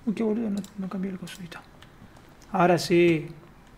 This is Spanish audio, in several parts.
Uy, qué boludo, no cambié el cosito. Ahora sí.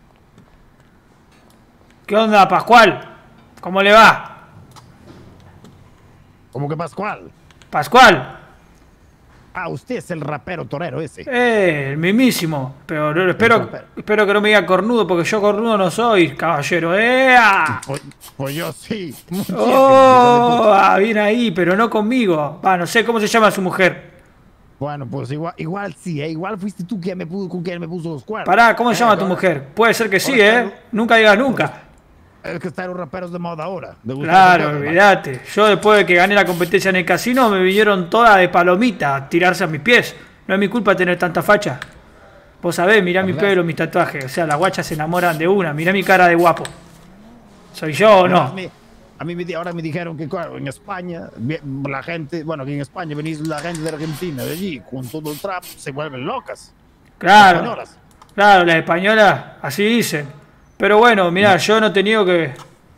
¿Qué onda, Pascual? ¿Cómo le va? ¿Cómo que Pascual? Pascual. Ah, usted es el rapero torero ese. El mismísimo. Pero espero que no me diga cornudo, porque yo cornudo no soy, caballero. Pues yo sí. Oh, viene ahí, pero no conmigo. No sé cómo se llama su mujer. Bueno, pues igual sí, igual fuiste tú quien me puso los cuernos. Pará, ¿cómo se llama tu mujer? Puede ser que sí, Nunca digas nunca. Es que están los raperos de moda ahora. Claro, olvídate. Yo después de que gané la competencia en el casino me vinieron todas de palomita a tirarse a mis pies. No es mi culpa tener tanta facha. Vos sabés, mirá mi pelo, mis tatuajes. O sea, las guachas se enamoran de una. Mirá mi cara de guapo. ¿Soy yo o no? A mí ahora me dijeron que en España, la gente, bueno, que en España venís la gente de Argentina, de allí, con todo el trap, se vuelven locas. Claro, claro, las españolas así dicen. Pero bueno, mirá, yo no he tenido que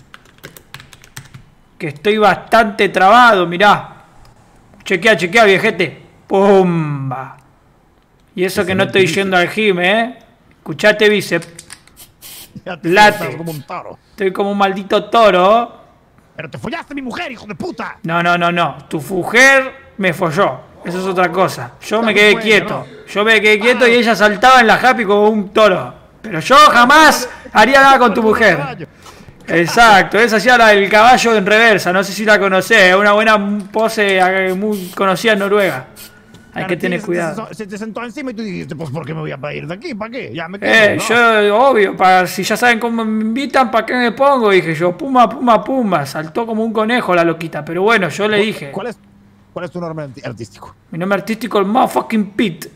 estoy bastante trabado, mirá. Chequea, viejete. ¡Pumba! Y eso que no estoy yendo al gym, Escuchate, bíceps. Late. Como un toro. Estoy como un maldito toro. Pero te follaste a mi mujer, hijo de puta. No. Tu mujer me folló. Eso es otra cosa. Yo me quedé quieto. Yo me quedé quieto y ella saltaba en la happy como un toro. Pero yo jamás haría nada con tu mujer. Exacto, esa hacía la del caballo en reversa. No sé si la conocés. Una buena pose muy conocida en Noruega. Hay que tener cuidado. Se te sentó encima y tú dijiste, pues ¿por qué me voy a ir de aquí? ¿Para qué? Ya me quedo, ¿no? Yo, obvio, si ya saben cómo me invitan, ¿para qué me pongo? Dije yo, puma. Saltó como un conejo la loquita. Pero bueno, yo le dije. ¿Cuál es tu nombre artístico? Mi nombre artístico es el motherfucking Pete.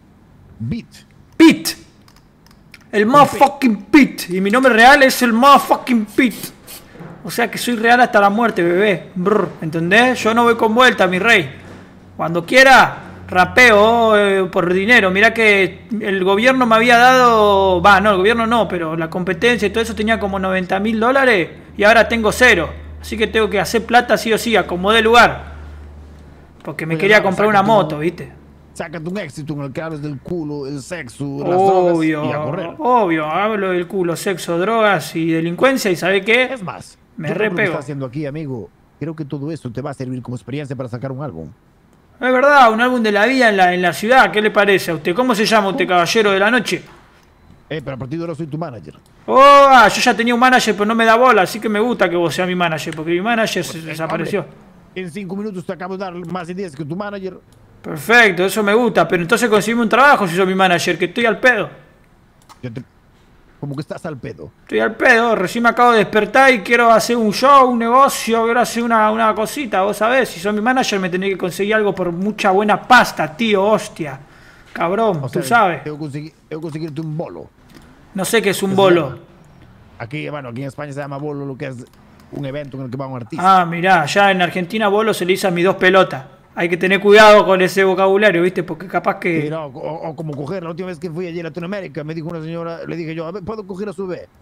Pete. El motherfucking Pete. Y mi nombre real es el motherfucking Pete. O sea que soy real hasta la muerte, bebé. ¿Entendés? Yo no voy con vuelta, mi rey. Cuando quiera, rapeo por dinero. Mirá que el gobierno me había dado... el gobierno no, pero la competencia y todo eso tenía como $90.000 y ahora tengo 0. Así que tengo que hacer plata sí o sí, acomodé lugar. Porque me quería comprar una moto, ¿viste? Sácate un éxito en el que hables del culo, el sexo, las drogas y a correr. Obvio, hablo del culo, sexo, drogas y delincuencia y ¿sabe qué? Es más, me repego. Lo que estás haciendo aquí, amigo, creo que todo eso te va a servir como experiencia para sacar un álbum. Es verdad, un álbum de la vida en la ciudad. ¿Qué le parece a usted? ¿Cómo se llama usted, caballero de la noche? Pero a partir de ahora soy tu manager. Yo ya tenía un manager, pero no me da bola, así que me gusta que vos seas mi manager, porque mi manager se desapareció. Hombre, en 5 minutos te acabo de dar más ideas que tu manager. Perfecto, eso me gusta, pero entonces conseguime un trabajo si soy mi manager, que estoy al pedo. ¿Cómo que estás al pedo? Estoy al pedo, recién me acabo de despertar y quiero hacer un show, un negocio, quiero hacer una cosita, vos sabés, si soy mi manager me tenés que conseguir algo por mucha buena pasta, tío, hostia. Cabrón, tú sabes. Tengo que conseguirte un bolo. No sé qué es un bolo. Aquí en España se llama bolo lo que es un evento en el que va un artista. Mirá, ya en Argentina bolo se le dice a mis 2 pelotas. Hay que tener cuidado con ese vocabulario, ¿viste? Porque capaz que... Sí, no, o como coger. La última vez que fui allí a Latinoamérica, me dijo una señora, le dije yo, a ver, ¿puedo coger a su bebé?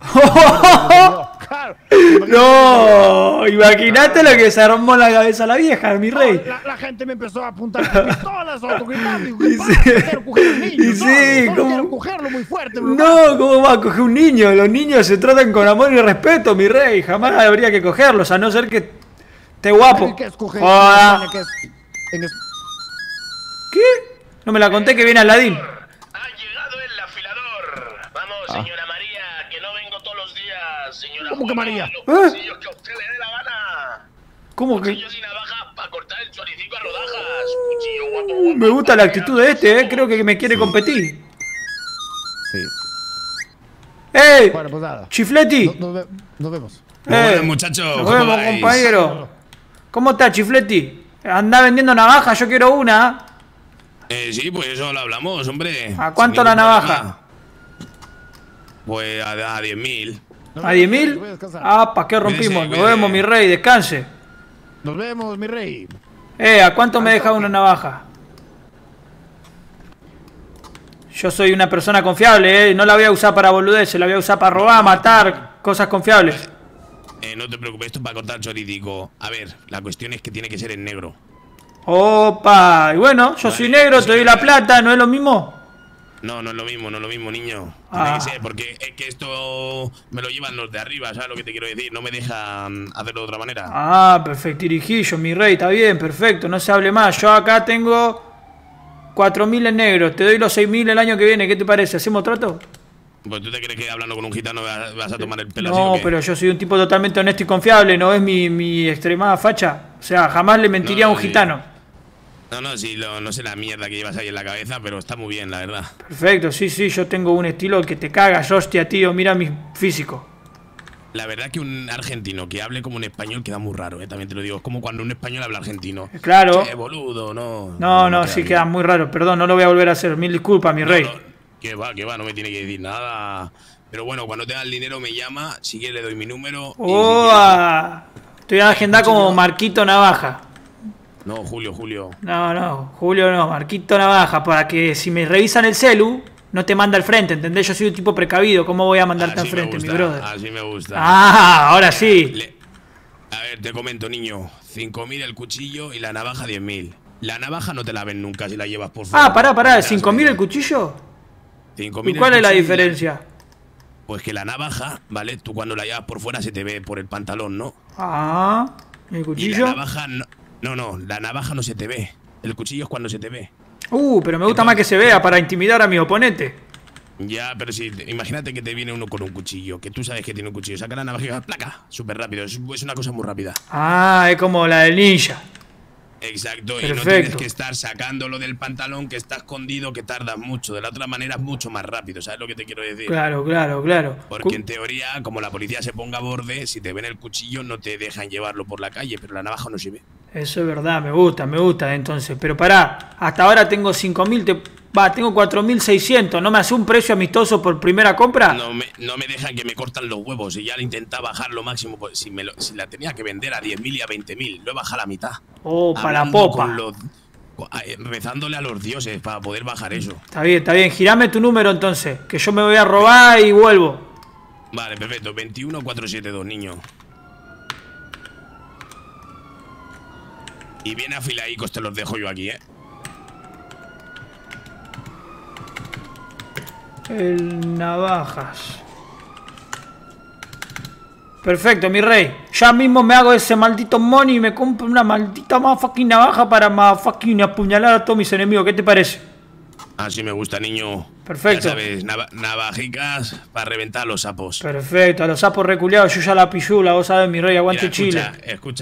Claro. No, imagínate lo que se armó la cabeza a la vieja, mi rey. La gente me empezó a apuntar con pistolas, autogritando. Quiero coger a un niño. Quiero cogerlo muy fuerte. No, ¿cómo va a coger un niño? Los niños se tratan con amor y respeto, mi rey. Jamás habría que cogerlos, a no ser que esté guapo. ¿Qué es coger? ¿Qué? No me la conté que viene Aladín. Ha llegado el afilador. Vamos, señora María, que no vengo todos los días, señora. ¿Cómo que María? Los cuchillos que a usted le dé la gana. ¿Cómo que? Cuchillos y navajas para cortar el choricico a rodajas. Cuchillo guapo. Me gusta la actitud de este, creo que me quiere competir. Sí. ¡Ey! Bueno, pues nada. ¡Chifleti! Nos vemos. Bueno, muchachos. Nos vemos, compañero. ¿Cómo está, Chifleti? Anda vendiendo navajas, yo quiero una. Sí, pues eso lo hablamos, hombre. ¿A cuánto la navaja? Pues a 10.000. ¿A 10.000? ¿Para qué rompimos? Nos vemos, mi rey, descanse. Nos vemos, mi rey. ¿A cuánto me deja una navaja? Yo soy una persona confiable, no la voy a usar para boludeces, la voy a usar para robar, matar, cosas confiables. No te preocupes, esto es para cortar choricico. A ver, la cuestión es que tiene que ser en negro. Opa, y bueno, yo soy negro, te doy la plata, ¿no es lo mismo? No, no es lo mismo, no es lo mismo, niño. Ah. Tiene que ser, porque es que esto me lo llevan los de arriba, ¿sabes lo que te quiero decir? No me dejan hacerlo de otra manera. Ah, perfecto, dirijillo, mi rey, está bien, perfecto, no se hable más. Yo acá tengo 4.000 en negro, te doy los 6.000 el año que viene, ¿qué te parece? ¿Hacemos trato? Pues tú te crees que hablando con un gitano vas a tomar el pelo No, así, ¿o qué? pero yo soy un tipo totalmente honesto y confiable, ¿no es mi extremada facha? O sea, jamás le mentiría a un sí. gitano. No, sí, no sé la mierda que llevas ahí en la cabeza, pero está muy bien, la verdad. Perfecto, sí, yo tengo un estilo que te cagas, hostia, tío, mira mi físico. La verdad que un argentino que hable como un español queda muy raro, también te lo digo. Es como cuando un español habla argentino. Claro. Che, boludo, no. No, sí queda muy raro, perdón, no lo voy a volver a hacer, mil disculpas, mi rey. Que va, no me tiene que decir nada. Pero bueno, cuando tenga el dinero me llama, si quiere le doy mi número. Estoy en agenda como Marquito Navaja. No, Julio. No, Julio no, Marquito Navaja, para que si me revisan el celu, no te manda al frente, ¿entendés? Yo soy un tipo precavido, ¿cómo voy a mandarte al frente, mi brother? Así me gusta. Ahora sí. A ver, te comento, niño. 5.000 el cuchillo y la navaja 10.000. La navaja no te la ven nunca si la llevas por fuera. Pará, ¿5.000 el cuchillo? 5.000 ¿Y cuál es la diferencia? Pues que la navaja, ¿vale? Tú cuando la llevas por fuera se te ve por el pantalón, ¿no? ¿el Y cuchillo? la navaja no, la navaja no se te ve. El cuchillo es cuando se te ve. Pero me gusta más que se vea para intimidar a mi oponente. Ya, pero si imagínate que te viene uno con un cuchillo, que tú sabes que tiene un cuchillo, saca la navaja, placa, súper rápido, es una cosa muy rápida. Es como la del ninja. Exacto, Perfecto. Y no tienes que estar sacándolo del pantalón que está escondido, que tardas mucho. De la otra manera es mucho más rápido, ¿sabes lo que te quiero decir? Claro. Porque en teoría, como la policía se ponga a borde, si te ven el cuchillo no te dejan llevarlo por la calle, pero la navaja no se ve. Eso es verdad, me gusta entonces. Pero pará, hasta ahora tengo 5.000, tengo 4.600. ¿No me hace un precio amistoso por primera compra? No me dejan, que me cortan los huevos. Y ya le intentaba bajar lo máximo. Pues, si la tenía que vender a 10.000 y a 20.000, lo he bajado a la mitad. Para la popa. Rezándole a los dioses para poder bajar eso. Está bien, girame tu número entonces, que yo me voy a robar y vuelvo. Vale, perfecto, 21472, niño. Y bien afiladicos te los dejo yo aquí, El navajas. Perfecto, mi rey. Ya mismo me hago ese maldito money y me compro una maldita motherfucking navaja para motherfucking apuñalar a todos mis enemigos. ¿Qué te parece? Así me gusta, niño. Perfecto. Ya sabes, navajicas para reventar a los sapos. Perfecto, a los sapos reculeados yo ya la pillula, vos sabés, mi rey, aguante. Mira, Chile. Escucha.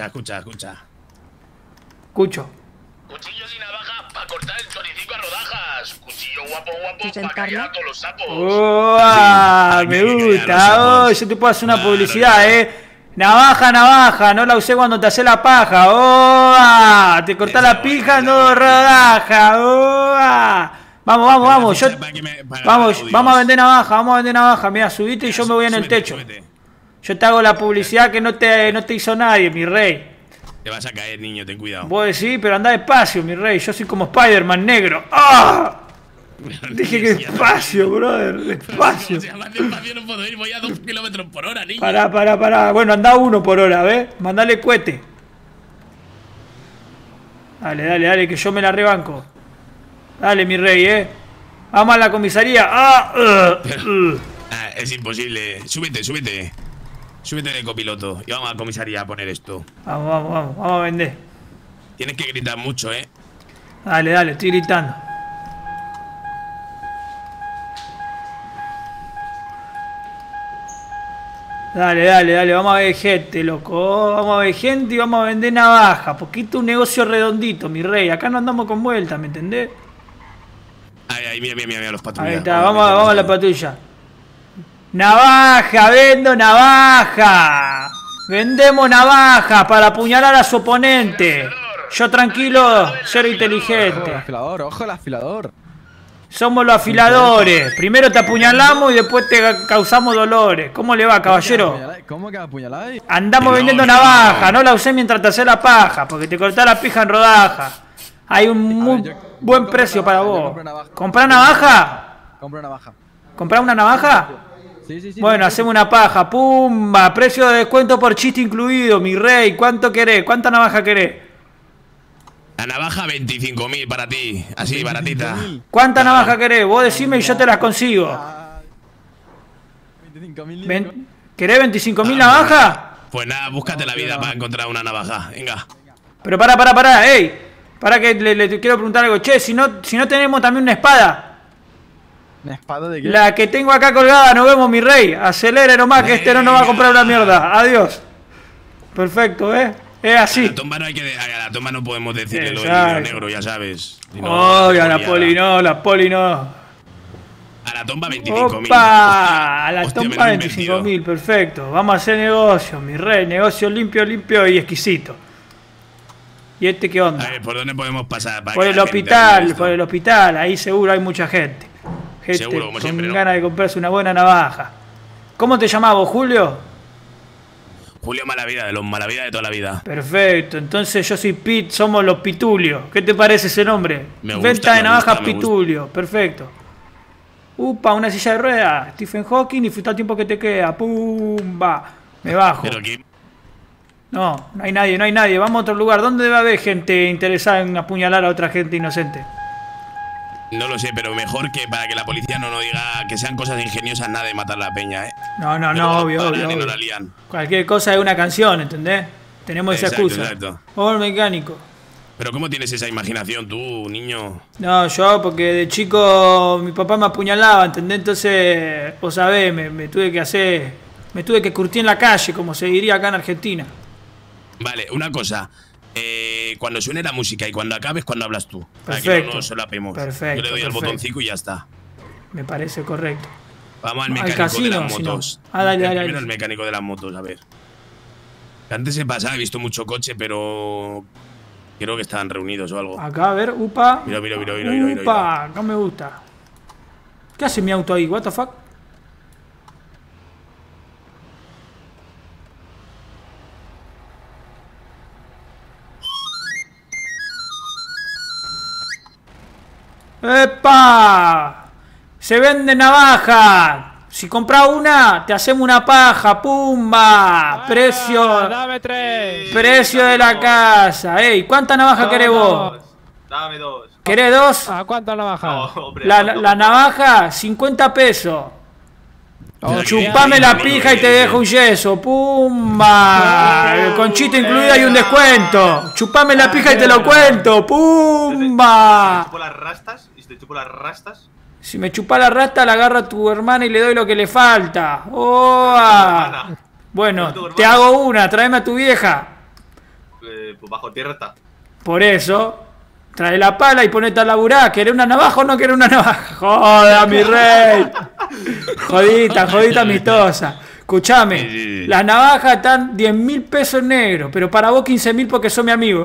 Escucho. Cuchillos y navajas para cortar el choricico a rodajas. Cuchillo guapo para sentarlo? callar a todos los sapos. Me hay que gusta. Yo te puedo hacer una publicidad, Navaja, no la usé cuando te hace la paja. Te cortás la pija, no rodaja. Vamos. Vamos a vender navaja. Mira, subite y yo me voy en el techo. Súbete. Yo te hago la publicidad que no te hizo nadie, mi rey. Te vas a caer, niño, ten cuidado. Vos decís, pero anda despacio, mi rey. Yo soy como Spider-Man negro. Dije que despacio, brother. Despacio. Si más despacio no puedo ir, voy a 2 kilómetros por hora, niño. Pará. Bueno, anda 1 por hora, ¿ves? Mandale cohete. Dale, que yo me la rebanco. Dale, mi rey, Vamos a la comisaría. Es imposible. Súbete. Súbete de copiloto y vamos a la comisaría a poner esto. Vamos a vender. Tienes que gritar mucho, Dale, estoy gritando. Dale, vamos a ver gente, loco. Vamos a ver gente y vamos a vender navaja. Porque esto es un negocio redondito, mi rey. Acá no andamos con vueltas, ¿me entendés? Ahí, mira los patrullas. Ahí está, vamos a la patrulla. Navaja, vendo navaja. Vendemos navaja para apuñalar a su oponente. Yo tranquilo, cero inteligente. Ojo el afilador. Somos los afiladores. Primero te apuñalamos y después te causamos dolores. ¿Cómo le va, caballero? ¿Cómo que apuñaláis? Andamos vendiendo navaja. No la usé mientras te hacés la paja, porque te cortás la pija en rodaja. Hay un muy buen precio para vos. ¿Comprás navaja? Compro navaja. ¿Comprás una navaja? Sí. Bueno, hacemos una paja. ¡Pumba! Precio de descuento por chiste incluido, mi rey. ¿Cuánto querés? ¿Cuánta navaja querés? La navaja 25.000 para ti. Así, baratita. ¿Cuánta navaja querés? Vos decime y yo te las consigo. 25.000. ¿Querés 25.000 navajas? Pues nada, búscate la vida para encontrar una navaja. Venga. Pero pará, ey. Para que le quiero preguntar algo. Che, si no tenemos también una espada. ¿Una espada de qué? La que tengo acá colgada, nos vemos, mi rey. Acelere nomás que este no nos va a comprar una mierda. Adiós. Perfecto, es así. A la tumba no podemos decirle lo del Exacto. dinero negro, ya sabes. Si no, Oh, se a la lía. poli no, la poli no. A la tumba 25.000. Opa, a la Hostia, tumba me lo he invertido. 25.000, perfecto. Vamos a hacer negocio, mi rey. Negocio limpio y exquisito. ¿Y este qué onda? A ver, ¿por dónde podemos pasar? Para Por que el la gente hospital, vea esto? por el hospital. Ahí seguro hay mucha gente. Gente Seguro, como con siempre, ¿no? ganas de comprarse una buena navaja. ¿Cómo te llamás vos, Julio? Julio Malavida, de los Malavida de toda la vida. Perfecto, entonces yo soy Pit, somos los Pitulios. ¿Qué te parece ese nombre? Me gusta, Venta de me navajas gusta, me gusta. Pitulio, perfecto. Upa, una silla de ruedas. Stephen Hawking, disfruta el tiempo que te queda. Pumba, me bajo. Pero que No hay nadie. Vamos a otro lugar. ¿Dónde debe haber gente interesada en apuñalar a otra gente inocente? no lo sé, pero mejor que para que la policía no nos diga que sean cosas ingeniosas nada de matar a la peña, No, Luego obvio. paran y no la lían. Cualquier cosa es una canción, ¿entendés? Tenemos esa Exacto, excusa. exacto. O el mecánico. Pero ¿cómo tienes esa imaginación tú, niño? No, yo porque de chico mi papá me apuñalaba, ¿entendés? Entonces, vos sabés, me tuve que curtir en la calle, como se diría acá en Argentina. Vale, una cosa. Cuando suene la música y cuando acabes, cuando hablas tú. Para que Perfecto. no nos solapemos. Perfecto, Yo le doy al perfecto. botoncito y ya está. Me parece correcto. Vamos al Al mecánico casino, de las si no. motos. Dale. Primero el mecánico de las motos, a ver. Antes se pasaba, he visto mucho coche, pero creo que estaban reunidos o algo. Acá, a ver, upa. Mira. Upa, acá me gusta. ¿Qué hace mi auto ahí? What the fuck? ¡Epa! Se vende navaja. Si compras una, te hacemos una paja. ¡Pumba! Precio. Dame 3. Precio de la casa. Ey, ¿cuánta navaja querés vos? Dame 2. ¿Querés dos? ¿A cuánto la baja? No, hombre, La navaja, 50 pesos. Mira, Chupame que- la pija y te dejo un yeso. ¡Pumba! El conchito incluido y un descuento. Chupame la pija y te lo cuento. ¡Pumba! chupo las rastas, y si te chupo las rastas, Si me chupa la rasta, la agarro a tu hermana y le doy lo que le falta. ¡Oh! hermana. Bueno, Tu hermana. te hago una. Tráeme a tu vieja. pues bajo tierra está. Por eso, trae la pala y ponete a laburar. ¿Querés una navaja o no querés una navaja? ¡Joda, mi rey! Jodita amistosa. Escuchame, Sí. las navajas están 10.000 pesos en negro, pero para vos 15.000 porque sos mi amigo.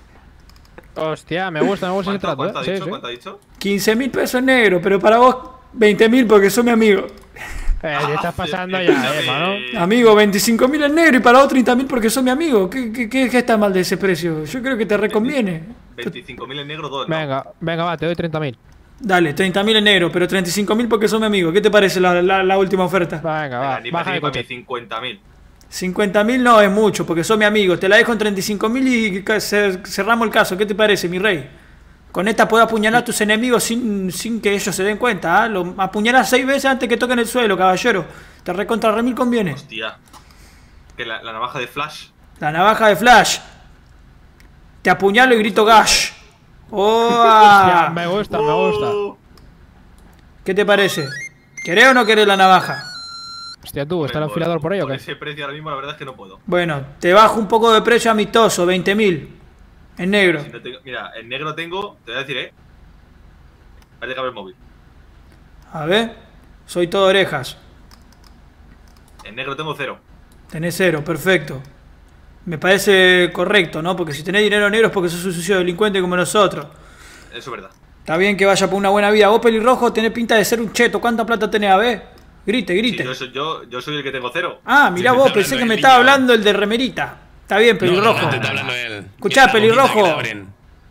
Hostia, me gusta ese ¿Cuánto, trato, cuánto ha Sí, dicho? sí. ¿Cuánto ha dicho? 15.000 pesos en negro, pero para vos 20.000 porque sos mi amigo. Te estás pasando ya, mano. Amigo, 25.000 en negro y para vos 30.000 porque sos mi amigo. ¿Qué está mal de ese precio? Yo creo que te reconviene. 25.000 en negro, 2. ¿no? Venga, va, te doy 30.000. Dale, 30.000 en negro, pero 35.000 porque sos mi amigo. ¿Qué te parece la última oferta? Venga, va, Venga, ni para baja ti, de ni para mí, coche. 50.000. 50.000 no es mucho porque sos mi amigo. Te la dejo en 35.000 y cerramos el caso. ¿Qué te parece, mi rey? Con esta puedo apuñalar a tus enemigos sin que ellos se den cuenta. ¿Ah? Lo apuñalás 6 veces antes que toquen el suelo, caballero. Te recontra remil conviene. Hostia. Que la navaja de Flash. La navaja de Flash. Te apuñalo y grito gash. ¡Oh! Ya, me gusta. ¿Qué te parece? ¿Querés o no querés la navaja? Hostia, tú, ¿está el afilador por ahí o qué? ese precio ahora mismo, la verdad es que no puedo. Bueno, te bajo un poco de precio amistoso, 20.000. En negro. Si no tengo- mira, en negro tengo, te voy a decir, Vale, deja ver el móvil. A ver. Soy todo orejas. En negro tengo 0. Tenés 0, perfecto. Me parece correcto, ¿no? Porque si tenés dinero negro es porque sos un sucio delincuente como nosotros. Eso es verdad. Está bien que vaya por una buena vida. Vos, pelirrojo, tenés pinta de ser un cheto. ¿Cuánta plata tenés? A ver. Grite. Sí, yo soy el que tengo 0. Ah, mirá Sí, vos, te está pensé que hablando me el estaba niño. hablando el de remerita. Está bien, pelirrojo. No, te está hablando él. Escuchá, Mira la boquita pelirrojo. que le abren.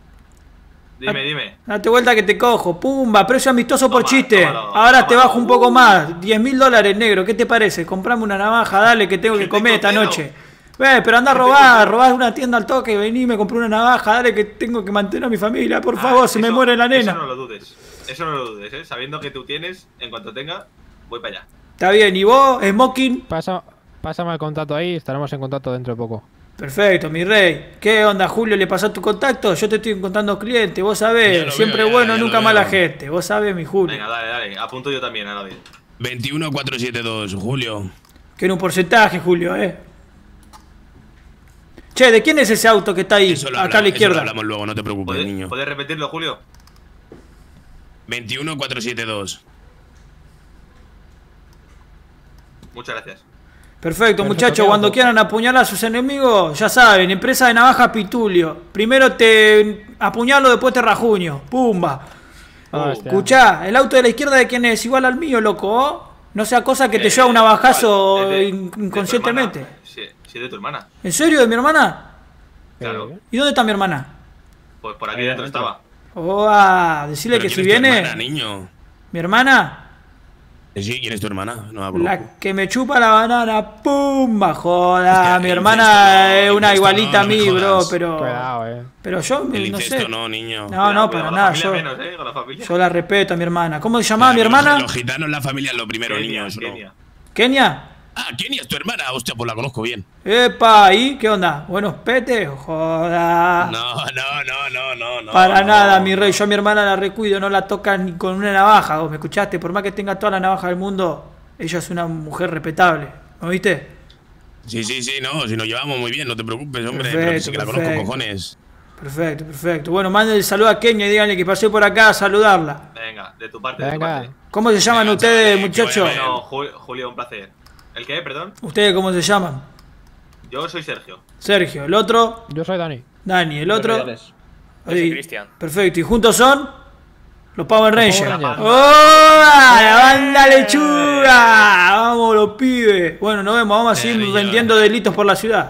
Dime. Date vuelta que te cojo. Pumba, precio amistoso por Toma, chiste. tómalo, Ahora te tómalo. bajo un poco más. $10.000 negro. ¿Qué te parece? Comprame una navaja, dale, que tengo que Que comer tengo esta cero. noche. Pero anda a robar una tienda al toque, vení, me compré una navaja, dale que tengo que mantener a mi familia, por favor, se me muere la nena. Eso no lo dudes. Eso no lo dudes, Sabiendo que tú tienes, en cuanto tenga, voy para allá. Está bien, ¿y vos, Smoking? Pásame el contacto ahí, estaremos en contacto dentro de poco. Perfecto, mi rey. ¿Qué onda, Julio? ¿Le pasó tu contacto? Yo te estoy encontrando clientes, vos sabés. Siempre veo, bueno, ya nunca lo mala veo. gente. Vos sabés, mi Julio. Venga, dale. Apunto yo también, ahora bien. 21472, Julio. Quiero un porcentaje, Julio, Che, ¿de quién es ese auto que está ahí? Eso lo Acá a la eso lo izquierda. hablamos luego, no te preocupes, niño. ¿Puedes repetirlo, Julio? 21472. Muchas gracias. Perfecto, ¿qué muchachos. auto? Cuando quieran apuñalar a sus enemigos, ya saben, empresa de navaja Pitulio. Primero te apuñalo, después te rajuño. Pumba. Hostia. Escuchá, el auto de la izquierda de quién es, igual al mío, loco. No sea cosa que te lleva un navajazo ¿cuál? ¿Es inconscientemente. de tu hermana? Sí, de tu hermana. ¿En serio, de mi hermana? Claro. ¿Y dónde está mi hermana? Pues por aquí dentro estaba. Decirle ¿Pero que quién si es tu viene. hermana, niño? ¿Mi hermana? Sí, ¿quién es tu hermana? No la conozco. La que me chupa la banana, pumba, joda. Hostia, Mi el hermana incesto es no, una incesto igualita a no, no mí, me bro, jodas. pero. Cuidado, Pero yo El no incesto sé. no, niño. No, Cuidado, para con la nada. familia Yo, menos, con la familia. yo la respeto a mi hermana. ¿Cómo se llamaba mi hermana? Los gitanos, la familia es lo primero, niño. Eso no. Kenia. ¿Kenia? Ah, Kenia es tu hermana. Hostia, pues la conozco bien. Epa, ¿y qué onda? ¿Buenos petes? Joda. No. Para no. nada, mi rey. Yo a mi hermana la recuido, no la tocas ni con una navaja. ¿Vos me escuchaste? Por más que tenga toda la navaja del mundo, ella es una mujer respetable. ¿Me oíste? Sí, no. Si nos llevamos muy bien, no te preocupes, hombre. Perfecto, Pero que sí que la conozco, perfecto. cojones. Perfecto. Bueno, manden el saludo a Kenia y díganle que pasé por acá a saludarla. Venga, de tu parte, Venga. ¿Cómo se llaman Venga, ustedes, chavales, que muchachos? vaya bien. No, Julio, un placer. ¿El qué, perdón? ¿Ustedes cómo se llaman? Yo soy Sergio. Sergio, el otro, Yo soy Dani. Dani, el otro. Yo soy Cristian. Perfecto, ¿y juntos son? Los Power Rangers. Power Rangers. ¡Oh! ¡La banda lechuga! Vamos, los pibes. Bueno, nos vemos, vamos a seguir niño. vendiendo delitos por la ciudad.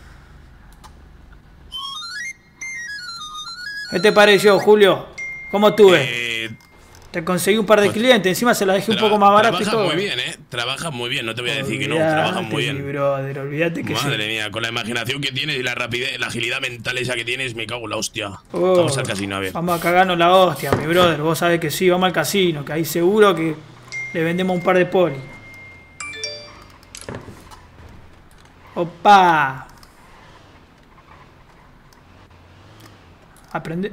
¿Qué te pareció, Julio? ¿Cómo estuve? Te conseguí un par de clientes, encima se la dejé un poco más barato y Trabajas todo. muy bien, Trabajas muy bien, no te voy a decir que no. Trabajas muy bien. Brother, olvídate que Madre sí. mía, con la imaginación que tienes y la rapidez, la agilidad mental esa que tienes, me cago en la hostia. Oh, Vamos al casino, a ver. Vamos a cagarnos la hostia, mi brother. Vos sabés que sí, vamos al casino, que ahí seguro que le vendemos un par de poli. Opa. Aprende.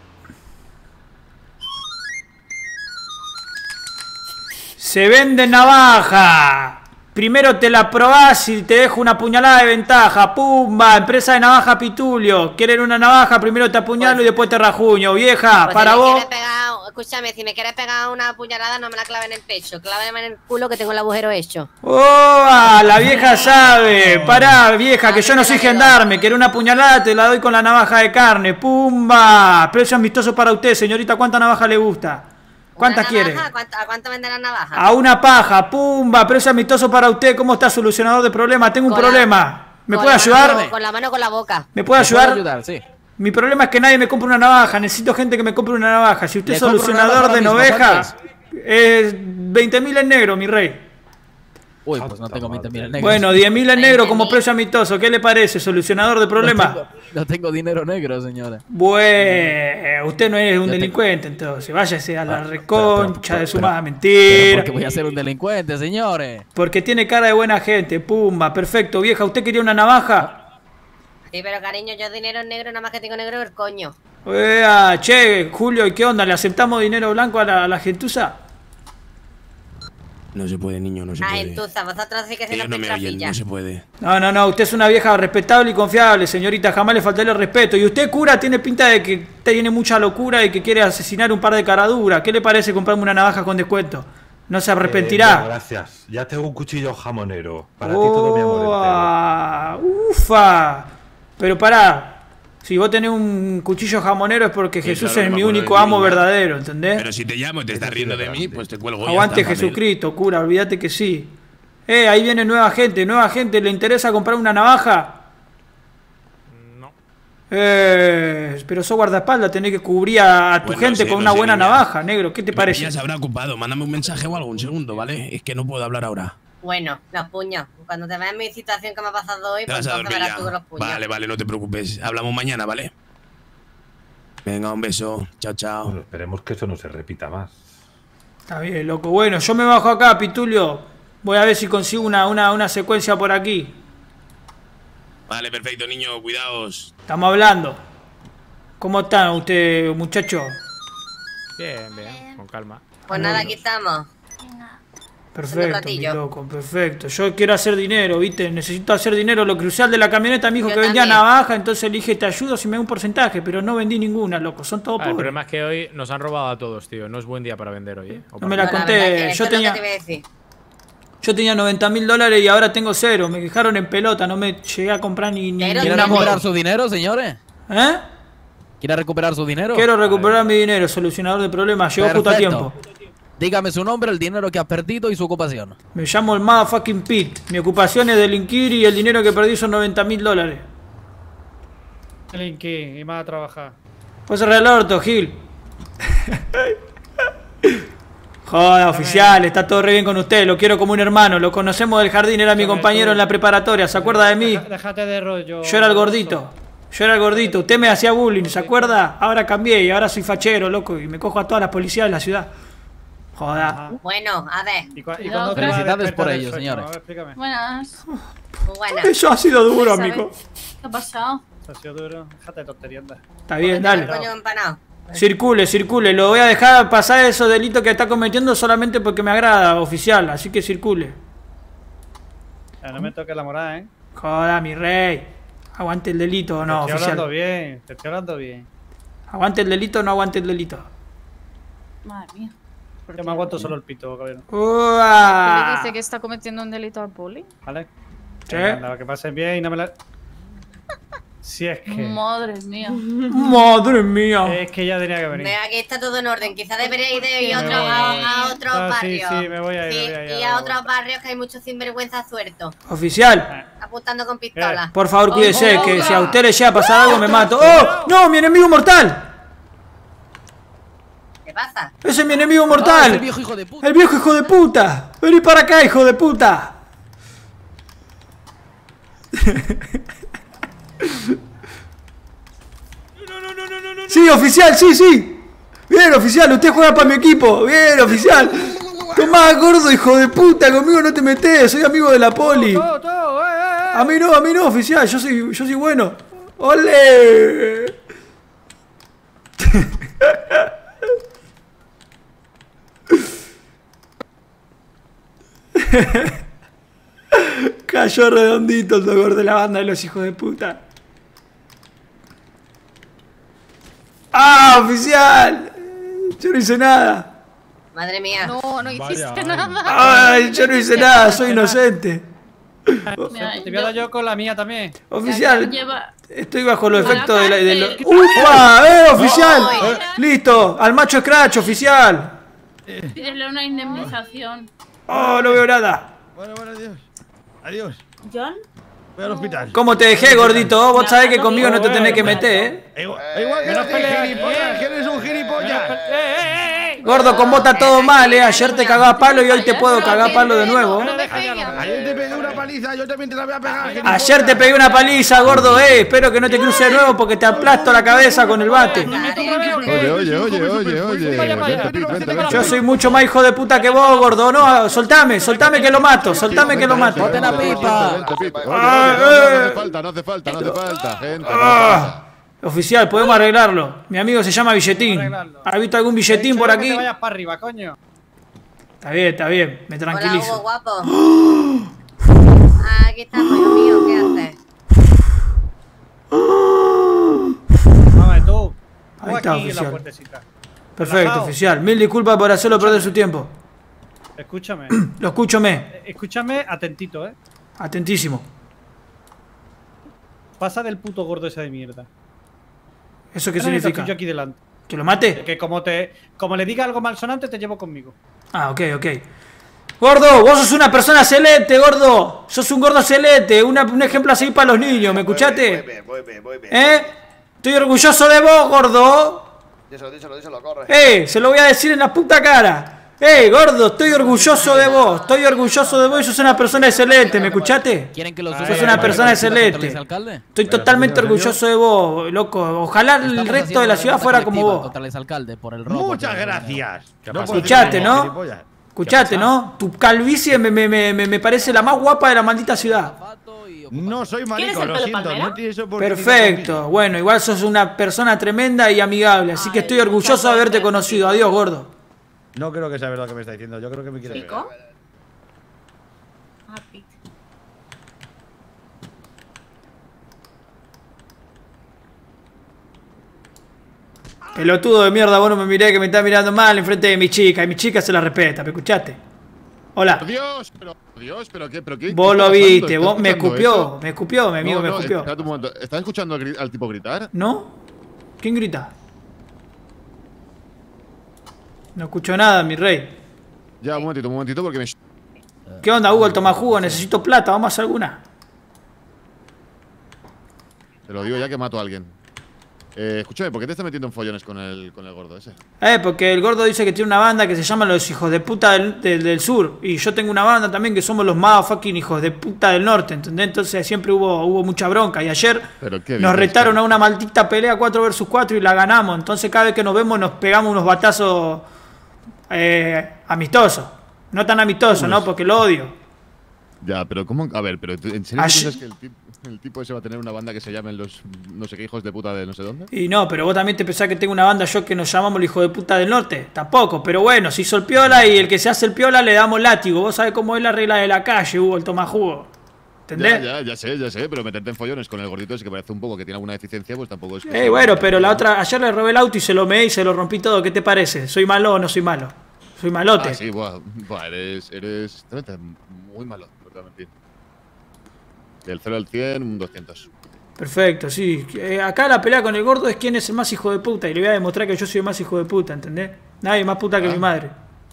Se vende navaja. Primero te la probás y te dejo una puñalada de ventaja. Pumba, empresa de navaja Pitulio. Quieren una navaja, primero te apuñalo y después te rajuño. Vieja, Pues para si me vos. quieres pegar, escúchame, si me quieres pegar una puñalada, no me la clave en el pecho, clávame en el culo que tengo el agujero hecho. ¡Oh! La vieja sabe. Pará, vieja, que yo no soy gendarme. Quiero una puñalada, te la doy con la navaja de carne. ¡Pumba! Precio amistoso para usted, señorita. ¿Cuánta navaja le gusta? ¿Cuántas ¿Una quiere? navaja? ¿A cuánto vende la navaja? A una paja. ¡Pumba! Precio amistoso para usted. ¿Cómo está, solucionador de problemas? Tengo un Con la- problema. ¿Me Con puede la ayudar? mano, con la mano con la boca. ¿Me puede ayudar? sí. Mi problema es que nadie me compra una navaja. Necesito gente que me compre una navaja. Si usted es Le compro una solucionador navaja de ahora mismo, novejas, 20.000 en negro, mi rey. Uy, pues no tengo 20.000 negros. Bueno, 10.000 en negro como 20.000. precio amistoso. ¿Qué le parece, solucionador de problemas? No tengo dinero negro, señora. Bueno, usted no es un Ya te- delincuente, entonces. Váyase a la reconcha de su pero- madre. Pero Mentira. porque voy a ser un delincuente, señores. Porque tiene cara de buena gente. Pumba, perfecto. Vieja, ¿usted quería una navaja? Sí, pero cariño, yo dinero en negro, nada más que tengo negro el coño. Che, Julio, ¿y qué onda? ¿Le aceptamos dinero blanco a la gentuza? No se puede, niño, no se Ah, puede. entuza, vosotros sí que sois Ellos una no me oyen, piltrafilla. no se puede. No, usted es una vieja respetable y confiable, señorita, jamás le faltaré el respeto. Y usted, cura, tiene pinta de que tiene mucha locura y que quiere asesinar un par de caraduras. ¿Qué le parece comprarme una navaja con descuento? ¿No se Bueno, arrepentirá? gracias. Ya tengo un cuchillo jamonero. Para ti todo mi amor entero. Ah, ¡ufa! Pero pará, si vos tenés un cuchillo jamonero es porque Sí, Jesús claro, es me mi acuerdo único de ti, amo ¿no? verdadero, ¿entendés? Pero si te llamo y te estás Eso sí riendo es de mí, grande. pues te cuelgo. y ya Aguante está, Mabel. Jesucristo, cura, olvídate que sí. Ahí viene nueva gente, ¿le interesa comprar una navaja? No. Pero sos guardaespaldas, tenés que cubrir a tu Bueno, gente sí, con lo una sé, buena niña. navaja, negro, ¿qué te Ya parece? se habrá ocupado. Mándame un mensaje o algo, un segundo, ¿vale? Es que no puedo hablar ahora. Bueno, los puños. Cuando te veas en mi situación que me ha pasado hoy, Te pues vas a entonces dormir verás ya. tú los puños. Vale, vale, no te preocupes. Hablamos mañana, ¿vale? Venga, un beso. Chao, chao. Bueno, esperemos que eso no se repita más. Está bien, loco. Bueno, yo me bajo acá, Pitulio. Voy a ver si consigo una secuencia por aquí. Vale, perfecto, niño. Cuidaos. Estamos hablando. ¿Cómo están ustedes, muchachos? Bien, bien, con calma. Pues nada, aquí estamos. Perfecto, mi ratillo. loco, perfecto. Yo quiero hacer dinero, ¿viste? Necesito hacer dinero. Lo crucial de la camioneta me dijo Yo que vendía también. navaja, entonces le dije, te ayudo si me da un porcentaje, pero no vendí ninguna, loco. Son todos El pobres. problema es que hoy nos han robado a todos, tío. No es buen día para vender hoy, ¿eh? O No me para- la No, conté. verdad que Yo esto es lo tenía- que te iba a decir. Yo tenía $90.000 y ahora tengo 0. Me dejaron en pelota, no me llegué a comprar ni Pero ¿Quiere una recuperar moto. su dinero, señores? ¿Eh? ¿Quiere recuperar su dinero? Quiero recuperar mi dinero, solucionador de problemas. Llegó justo a Perfecto. tiempo. Dígame su nombre, el dinero que ha perdido y su ocupación. Me llamo el motherfucking Pete. Mi ocupación es delinquir y el dinero que perdí son $90.000. Linky, y más a trabajar. Pues cerrar el orto, Gil. Joder, oficial, está todo re bien con usted. Lo quiero como un hermano. Lo conocemos del jardín, era mi compañero en la preparatoria. ¿Se acuerda de mí? Déjate de rollo. Yo era el gordito. Yo era el gordito. Usted me hacía bullying, ¿se acuerda? Ahora cambié y ahora soy fachero, loco. Y me cojo a todas las policías de la ciudad. Joder. Bueno, a ver. ¿Y cuándo te va a Felicidades despertar por del ello, sueño? señores. A ver, explícame. Buenas. Muy buena. Eso ha sido duro, ¿Sabes? amigo. ¿Qué ha pasado? Eso ha sido duro. Déjate de tonterías. anda. Está bien, dale. Coño empanado. Circule, circule. Lo voy a dejar pasar esos delitos que está cometiendo solamente porque me agrada, oficial. Así que circule. No me toques la moral, ¿eh? Joder, mi rey. Aguante el delito o no, Te estoy hablando oficial. bien, te estoy hablando bien. Aguante el delito o no aguante el delito. Madre mía. Yo me aguanto solo el pito, cabrón. ¿Qué ¡Uah! le dice que está cometiendo un delito al poli? ¿Vale? ¿Sí? Venga, que pasen bien y no me la... Si es que... Madre mía. Madre mía. Es que ya tenía que venir. Ve, aquí está todo en orden. Quizás deberíais de ir a, Me otro, voy. a otros Ah, sí, barrios. sí, me voy a ir, Sí, me voy a ir, y a a la otros vuelta. barrios que hay muchos sinvergüenzas sueltos. Oficial, Apuntando con pistola. por favor cuídese, Oh, que oh, si a oh. usted le llega a pasar algo me mato. ¡Oh! ¡No! ¡Mi enemigo mortal! ¿Qué pasa? ¡Ese es mi enemigo Ah, mortal! el viejo hijo de puta. ¡El viejo hijo de puta! ¡Vení para acá, hijo de puta! Sí, oficial, sí, sí. Bien, oficial, usted juega para mi equipo. Bien, oficial. Tomá, gordo, hijo de puta, conmigo no te metés, soy amigo de la poli. A mí no, oficial, yo soy bueno. ¡Ole! Cayó redondito el dolor de la banda de los hijos de puta. ¡Ah, oficial! Yo no hice nada. Madre mía. No, no hiciste nada. ¡Ay, yo no hice nada! Soy inocente. Mira, Te voy a dar yo con la mía también. Oficial, Lleva... estoy bajo los A la efectos de cárcel. la... ¡Upa! Oficial! Ay. ¡Listo! ¡Al macho scratch, oficial! Pídele una indemnización. ¡Oh, no veo nada! Bueno, adiós. Adiós. ¿John? Voy al hospital. ¿Cómo te dejé, gordito? Vos sabés que conmigo no te tenés que meter, ¿eh? Igual que no gilipollas, que eres un gilipollas. Gordo, con vos está todo mal, ¿eh? Ayer te cagaba palo y hoy te puedo cagar palo de nuevo. No me pegues. Ayer te pegué una paliza, yo también te la voy a pegar. Ayer te pegué una paliza, gordo, espero que no te cruce de nuevo porque te aplasto la cabeza con el bate. Oye. Yo soy mucho más hijo de puta que vos, gordo. No, soltame que lo mato, soltame que lo mato. ¡Boten la pipa! No hace falta, gente. Oficial, podemos arreglarlo. Mi amigo se llama Billetín. ¿Has visto algún billetín por Que aquí? te vayas para arriba, coño. Está bien, me Hola, Hugo, tranquilizo. guapo. Aquí estamos, hijo mío. ¿Qué haces? Vamos, tú. Ahí está, Aquí en la oficial. puertecita. Perfecto, Relajado. oficial. Mil disculpas por hacerlo perder su tiempo. Escúchame. Lo escúchome. Escúchame atentito, Atentísimo. Pasa del puto gordo ese de mierda. ¿Eso qué Ahora mientras significa? estoy yo aquí delante. ¿Que lo mate? Que como le diga algo malsonante, te llevo conmigo. Ah, ok. Gordo, vos sos una persona excelente, gordo. Sos un gordo excelente. Un ejemplo así para los niños, ¿me escuchaste? Muy bien. ¿Eh? Estoy orgulloso de vos, gordo. Díselo, corre. Se lo voy a decir en la puta cara. Gordo, estoy orgulloso de vos. Estoy orgulloso de vos y sos una persona excelente, ¿me escuchaste? ¿Quieren que los Sos una persona excelente. Estoy totalmente orgulloso de vos, loco. Ojalá el resto de la ciudad fuera como vos. Alcalde por el robo. Muchas gracias. Escuchate, ¿no? Escuchate, ¿no? Tu calvicie me parece la más guapa de la maldita ciudad. No soy marico, lo siento. No tienes oportunidad. Perfecto. Bueno, igual sos una persona tremenda y amigable, así que estoy orgulloso de haberte conocido. Adiós, gordo. No creo que sea verdad lo que me está diciendo. Yo creo que me quiere ver. Pelotudo de mierda, vos no me miré que me está mirando mal enfrente de mi chica. Y mi chica se la respeta, ¿me escuchaste? Hola. Dios, pero qué. Vos lo viste, vos me escupió, mi amigo me escupió. Espérate un momento. ¿Estás escuchando al tipo gritar? ¿No? ¿Quién grita? No escucho nada, mi rey. Ya, un momentito, porque me... ¿Qué onda, Hugo, el tomajugo? Necesito plata, vamos a hacer alguna. Te lo digo ya que mato a alguien. Escúchame, ¿por qué te estás metiendo en follones con el gordo ese? Porque el gordo dice que tiene una banda que se llama Los Hijos de Puta del Sur. Y yo tengo una banda también que somos los más fucking Hijos de Puta del Norte, ¿entendés? Entonces siempre hubo mucha bronca. Y ayer nos retaron a una maldita pelea 4 versus 4 y la ganamos. Entonces cada vez que nos vemos nos pegamos unos batazos amistosos. No tan amistosos, ¿no? Porque lo odio. Ya, pero ¿cómo? A ver, pero ¿en serio piensas que el tipo ese va a tener una banda que se llamen los no sé qué hijos de puta de no sé dónde? Y no, pero vos también te pensás que tengo una banda yo que nos llamamos los hijos de puta del norte. Tampoco, pero bueno, se hizo el piola y el que se hace el piola le damos látigo. Vos sabés cómo es la regla de la calle, Hugo, el tomajugo. ¿Entendés? Ya sé, pero meterte en follones con el gordito ese que parece un poco que tiene alguna deficiencia, pues tampoco es que... bueno, pero la otra, ayer le robé el auto y se lo meé y se lo rompí todo. ¿Qué te parece? ¿Soy malo o no soy malo? Soy malote. Sí, buah, eres muy malo, no te voy a mentir. Del 0 al 100, un 200. Perfecto, sí. Acá la pelea con el gordo es quién es el más hijo de puta. Y le voy a demostrar que yo soy el más hijo de puta, ¿entendés? Nadie más puta que mi madre.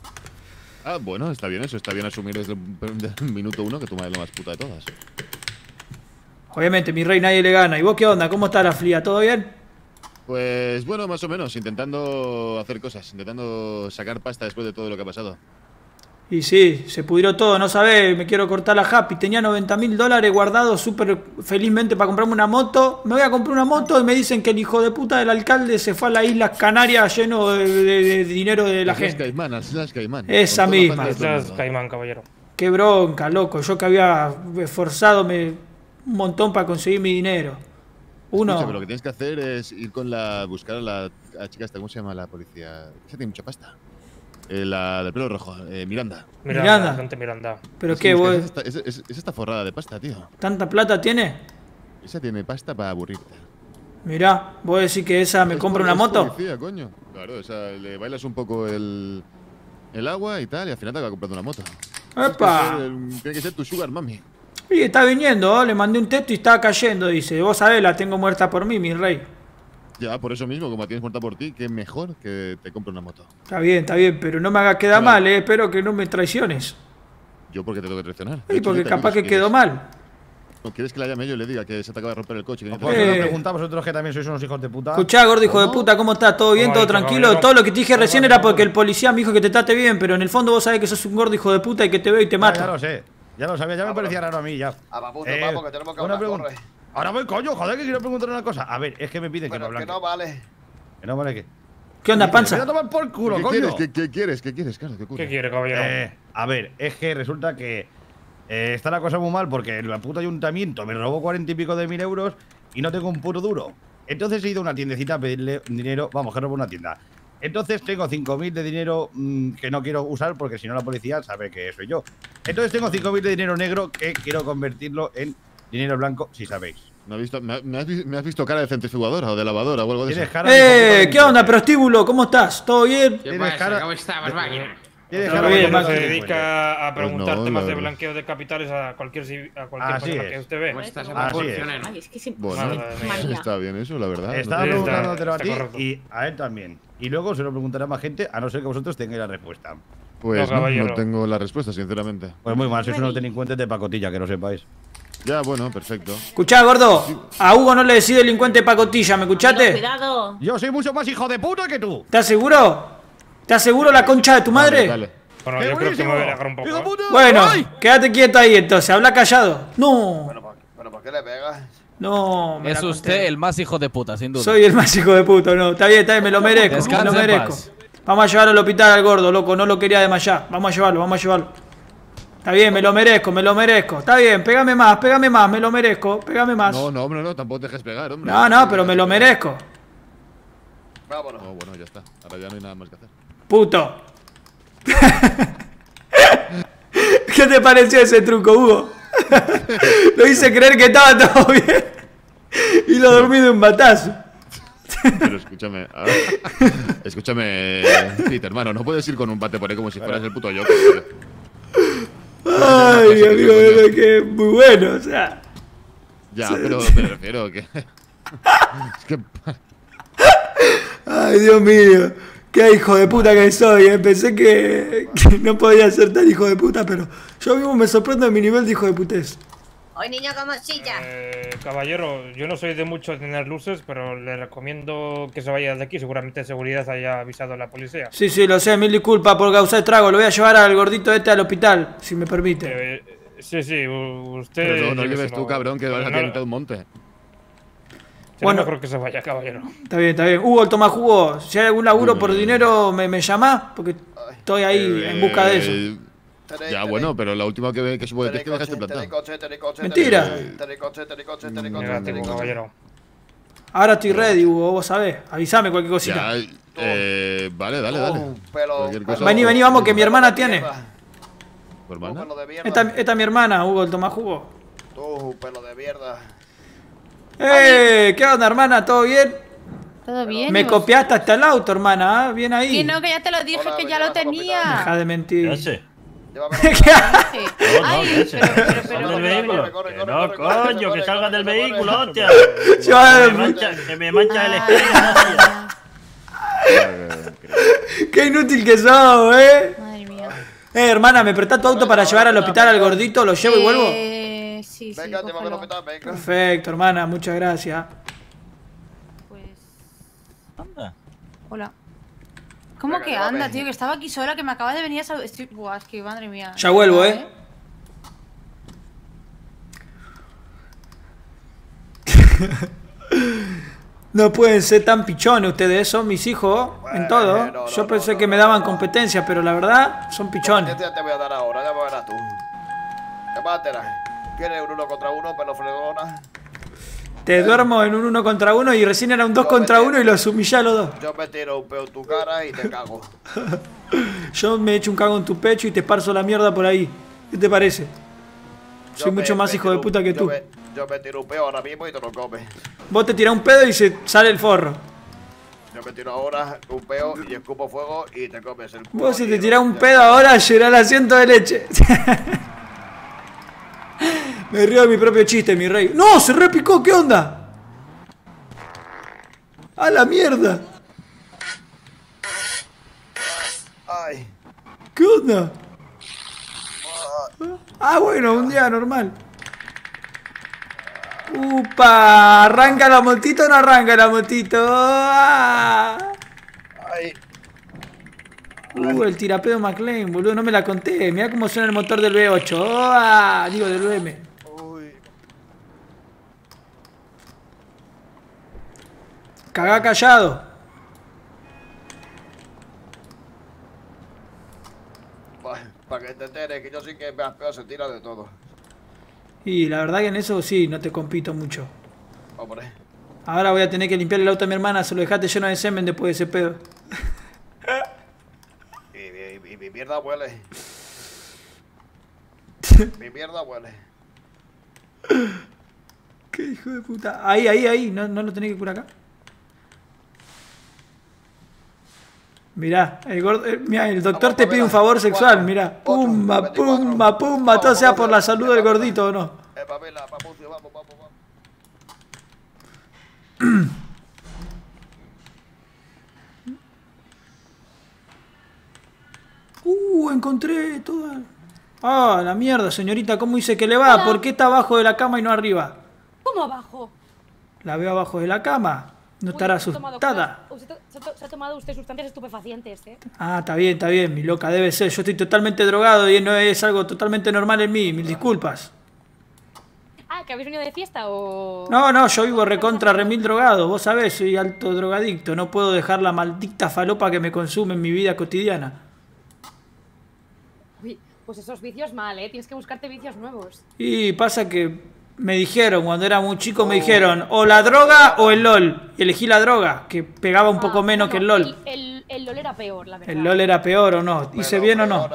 Bueno, está bien eso. Está bien asumir desde el minuto 1 que tu madre es la más puta de todas. Obviamente, mi rey, nadie le gana. ¿Y vos qué onda? ¿Cómo está la fría? ¿Todo bien? Pues bueno, más o menos. Intentando hacer cosas. Intentando sacar pasta después de todo lo que ha pasado. Y sí, se pudrió todo, no sabés, me quiero cortar la happy. Tenía $90.000 guardados súper felizmente para comprarme una moto. Me voy a comprar una moto y me dicen que el hijo de puta del alcalde se fue a las Islas Canarias lleno de dinero de la gente. Islas Caimán. Esa misma. Islas Caimán, caballero. Qué bronca, loco. Yo que había esforzado un montón para conseguir mi dinero. Escucha, pero lo que tienes que hacer es ir buscar a la chica esta, ¿cómo se llama la policía? Esa tiene mucha pasta. La del pelo rojo, Miranda. Miranda. ¿Pero qué, vos? Esa está forrada de pasta, tío. ¿Tanta plata tiene? Esa tiene pasta para aburrirte. Mirá, ¿vos decís que esa me compra una moto? Policía, coño. Claro, le bailas un poco el agua y tal, y al final te acaba comprando una moto. ¡Epa! Tiene que ser tu sugar mami. Y está viniendo, le mandé un texto y está cayendo, dice. Vos sabés, la tengo muerta por mí, mi rey. Ya, por eso mismo, como la tienes muerta por ti, que mejor que te compre una moto. Está bien, pero no me hagas quedar mal, espero que no me traiciones. ¿Yo por qué te tengo que traicionar? Sí, porque capaz que quedó mal. ¿No quieres que la llame yo y le diga que se te acaba de romper el coche? ¿Por qué no preguntamos vosotros que también sois unos hijos de puta? Escuchá, gordo hijo de puta, ¿cómo estás? ¿Todo bien? ¿Todo tranquilo? Todo lo que te dije recién era porque el policía me dijo que te trate bien, pero en el fondo vos sabés que sos un gordo hijo de puta y que te veo y te mato. Ya lo sé, ya lo sabía, ya me parecía raro a mí, ya. Papu, que tenemos que hablar, corre. Ahora voy, coño, joder, que quiero preguntar una cosa. A ver, es que me piden que me hablen. Que no vale. ¿Que no vale qué? ¿Qué onda, panza? Me voy a tomar por culo, coño. ¿Qué quieres, Carlos? ¿Qué quiere, caballero? A ver, es que resulta que está la cosa muy mal porque el puto ayuntamiento me robó 40 y pico de 1000 euros y no tengo un puro duro. Entonces he ido a una tiendecita a pedirle dinero. Vamos, que robo una tienda. Entonces tengo 5000 de dinero que no quiero usar porque si no la policía sabe que soy yo. Entonces tengo 5000 de dinero negro que quiero convertirlo en dinero blanco, si sabéis. ¿Me has visto cara de centrifugadora o de lavadora o algo de eso? ¿Qué onda, prostíbulo? ¿Cómo estás? ¿Todo bien? ¿Qué pasa? ¿Cómo estamos, máquina? Se dedica a preguntar temas de blanqueo de capitales a cualquier persona que usted ve. Bueno, está bien eso, la verdad. Estaba preguntándotelo a ti y a él también. Y luego se lo preguntará a más gente, a no ser que vosotros tengáis la respuesta. Pues no tengo la respuesta, sinceramente. Pues muy mal, sois unos delincuentes de pacotilla, que no sepáis. Ya, bueno, perfecto. Escuchá, gordo, a Hugo no le decís delincuente de pacotilla, ¿me escuchaste? Cuidado. Yo soy mucho más hijo de puta que tú. ¿Estás seguro? ¿Estás seguro la concha de tu madre? Dale. Bueno, yo creo que me voy a alejar un poco. Bueno, quédate quieto ahí entonces, habla callado. No. ¿Pero por qué le pegas? No, me Es la usted conté. el más hijo de puta, sin duda. Soy el más hijo de puta, no. Está bien, me lo merezco, Descanse me lo en merezco. paz. Vamos a llevarlo al hospital al gordo, loco, no lo quería desmayar. Vamos a llevarlo. Está bien, me lo merezco. Está bien, pégame más, me lo merezco, pégame más. No, hombre, no, tampoco te dejes pegar, hombre. No, pero me lo merezco. Vámonos. No, bueno, ya está. Ahora ya no hay nada más que hacer. Puto. ¿Qué te pareció ese truco, Hugo? Lo hice creer que estaba todo bien y lo dormí de un batazo. Pero escúchame. Escúchame, Pete, hermano. No puedes ir con un bate por ahí como si fueras el puto Joker, tío. Ay, amigo, es que es muy bueno, o sea. Ya, pero me refiero que. Es que. Ay, Dios mío. Qué hijo de puta que soy, Pensé que no podía ser tan hijo de puta, pero yo mismo me sorprendo de mi nivel de hijo de putez. Hoy niño como chilla. Caballero, yo no soy de mucho tener luces, pero le recomiendo que se vaya de aquí. Seguramente seguridad haya avisado a la policía. Sí, lo sé, mil disculpas por causar estrago. Lo voy a llevar al gordito este al hospital, si me permite. Sí, usted... Pero no lleves tú, cabrón, que vas a tirar todo un monte. Bueno, mejor que se vaya, caballero. Está bien. Hugo, toma jugo. Si hay algún laburo por dinero, me llamás, porque estoy ahí en busca de eso. Ya, bueno, pero la última que supo de ti es que dejaste plantado. Mentira. Caballero. Ahora estoy ready, Hugo, vos sabés. Avísame cualquier cosita. Vale, dale. Vení, vamos, que mi hermana tiene. ¿Tu hermana? Esta es mi hermana, Hugo, toma jugo. Tú, pelo de mierda. ¿Qué onda, hermana? ¿Todo bien? ¿Todo bien? Me copiaste hasta el auto, hermana, ¿eh? Bien ahí. Que no, que ya te lo dije, que ya lo tenía. Deja de mentir. ¿Qué hace? Ay, Sal del vehículo. Que no, coño, que salgas del vehículo, hostia. Que me mancha el espejo. Qué inútil que sos, Madre mía. Hermana, ¿me prestás tu auto para llevar al hospital al gordito? ¿Lo llevo y vuelvo? Sí, venga, llévame al hospital, venga. Perfecto, hermana, muchas gracias. Pues... Anda. Hola. ¿Cómo Venga, que llévame. anda, tío? Que estaba aquí sola, que me acaba de venir a saludar. Buah, es que madre mía. Ya vuelvo, No pueden ser tan pichones ustedes, son mis hijos en todo. Yo pensé que me daban competencia, pero la verdad, son pichones. Ya te voy a dar ahora, ya me verás tú. ¿Qué más te das? ¿Quieres un 1 contra 1, pelo fregona? Te duermo en un 1 contra 1 y recién era un 2 contra 1 y los humillé a los dos. Yo me tiro un peo en tu cara y te cago. Yo me echo un cago en tu pecho y te esparzo la mierda por ahí. ¿Qué te parece? Soy mucho más hijo de puta que tú. Yo me tiro un peo ahora mismo y te lo comes. Vos te tirás un pedo y se sale el forro. Yo me tiro ahora un peo y escupo fuego y te comes el culo. Vos si te tirás un pedo ahora, llorá el asiento de leche. Me río de mi propio chiste, mi rey. ¡No! ¡Se repicó! ¿Qué onda? ¡A la mierda! Ay. ¿Qué onda? Ah, bueno, un día normal. ¡Upa! ¿Arranca la motito o no arranca la motito? ¡Ah! Ay. El tirapedo McLean, boludo, no me la conté. Mirá cómo suena el motor del V8. ¡Ah! Digo, del VM. Uy. Cagá callado. Para que te enteres que yo sí que más peor se tira de todo. Y la verdad que en eso sí, no te compito mucho. Hombre. Ahora voy a tener que limpiar el auto a mi hermana, se lo dejaste lleno de semen después de ese pedo. Y mi mierda huele. Mi mierda huele. Qué hijo de puta. Ahí. ¿No lo tenés que curar acá? Mirá, mirá, el doctor te pide un favor sexual, mirá. Pumba, todo sea por la salud del gordito o no. Pamela, Papucio, vamos. Encontré toda... Ah, la mierda, señorita, ¿cómo dice que le va? Hola. ¿Por qué está abajo de la cama y no arriba? ¿Cómo abajo? La veo abajo de la cama. No estará asustada. Se ha tomado usted sustancias estupefacientes, ¿eh? Ah, está bien, mi loca, debe ser. Yo estoy totalmente drogado y no es algo totalmente normal en mí. Mil disculpas. Ah, ¿que habéis venido de fiesta o...? No, yo vivo recontra remil drogado. Vos sabés, soy alto drogadicto. No puedo dejar la maldita falopa que me consume en mi vida cotidiana. Uy, pues esos vicios mal, ¿eh? Tienes que buscarte vicios nuevos. Y pasa que me dijeron, cuando era muy chico, me dijeron o la droga o el LOL. Y elegí la droga, que pegaba un poco menos que el LOL. El LOL era peor, la verdad. ¿El LOL era peor o no? ¿Hice bien o no?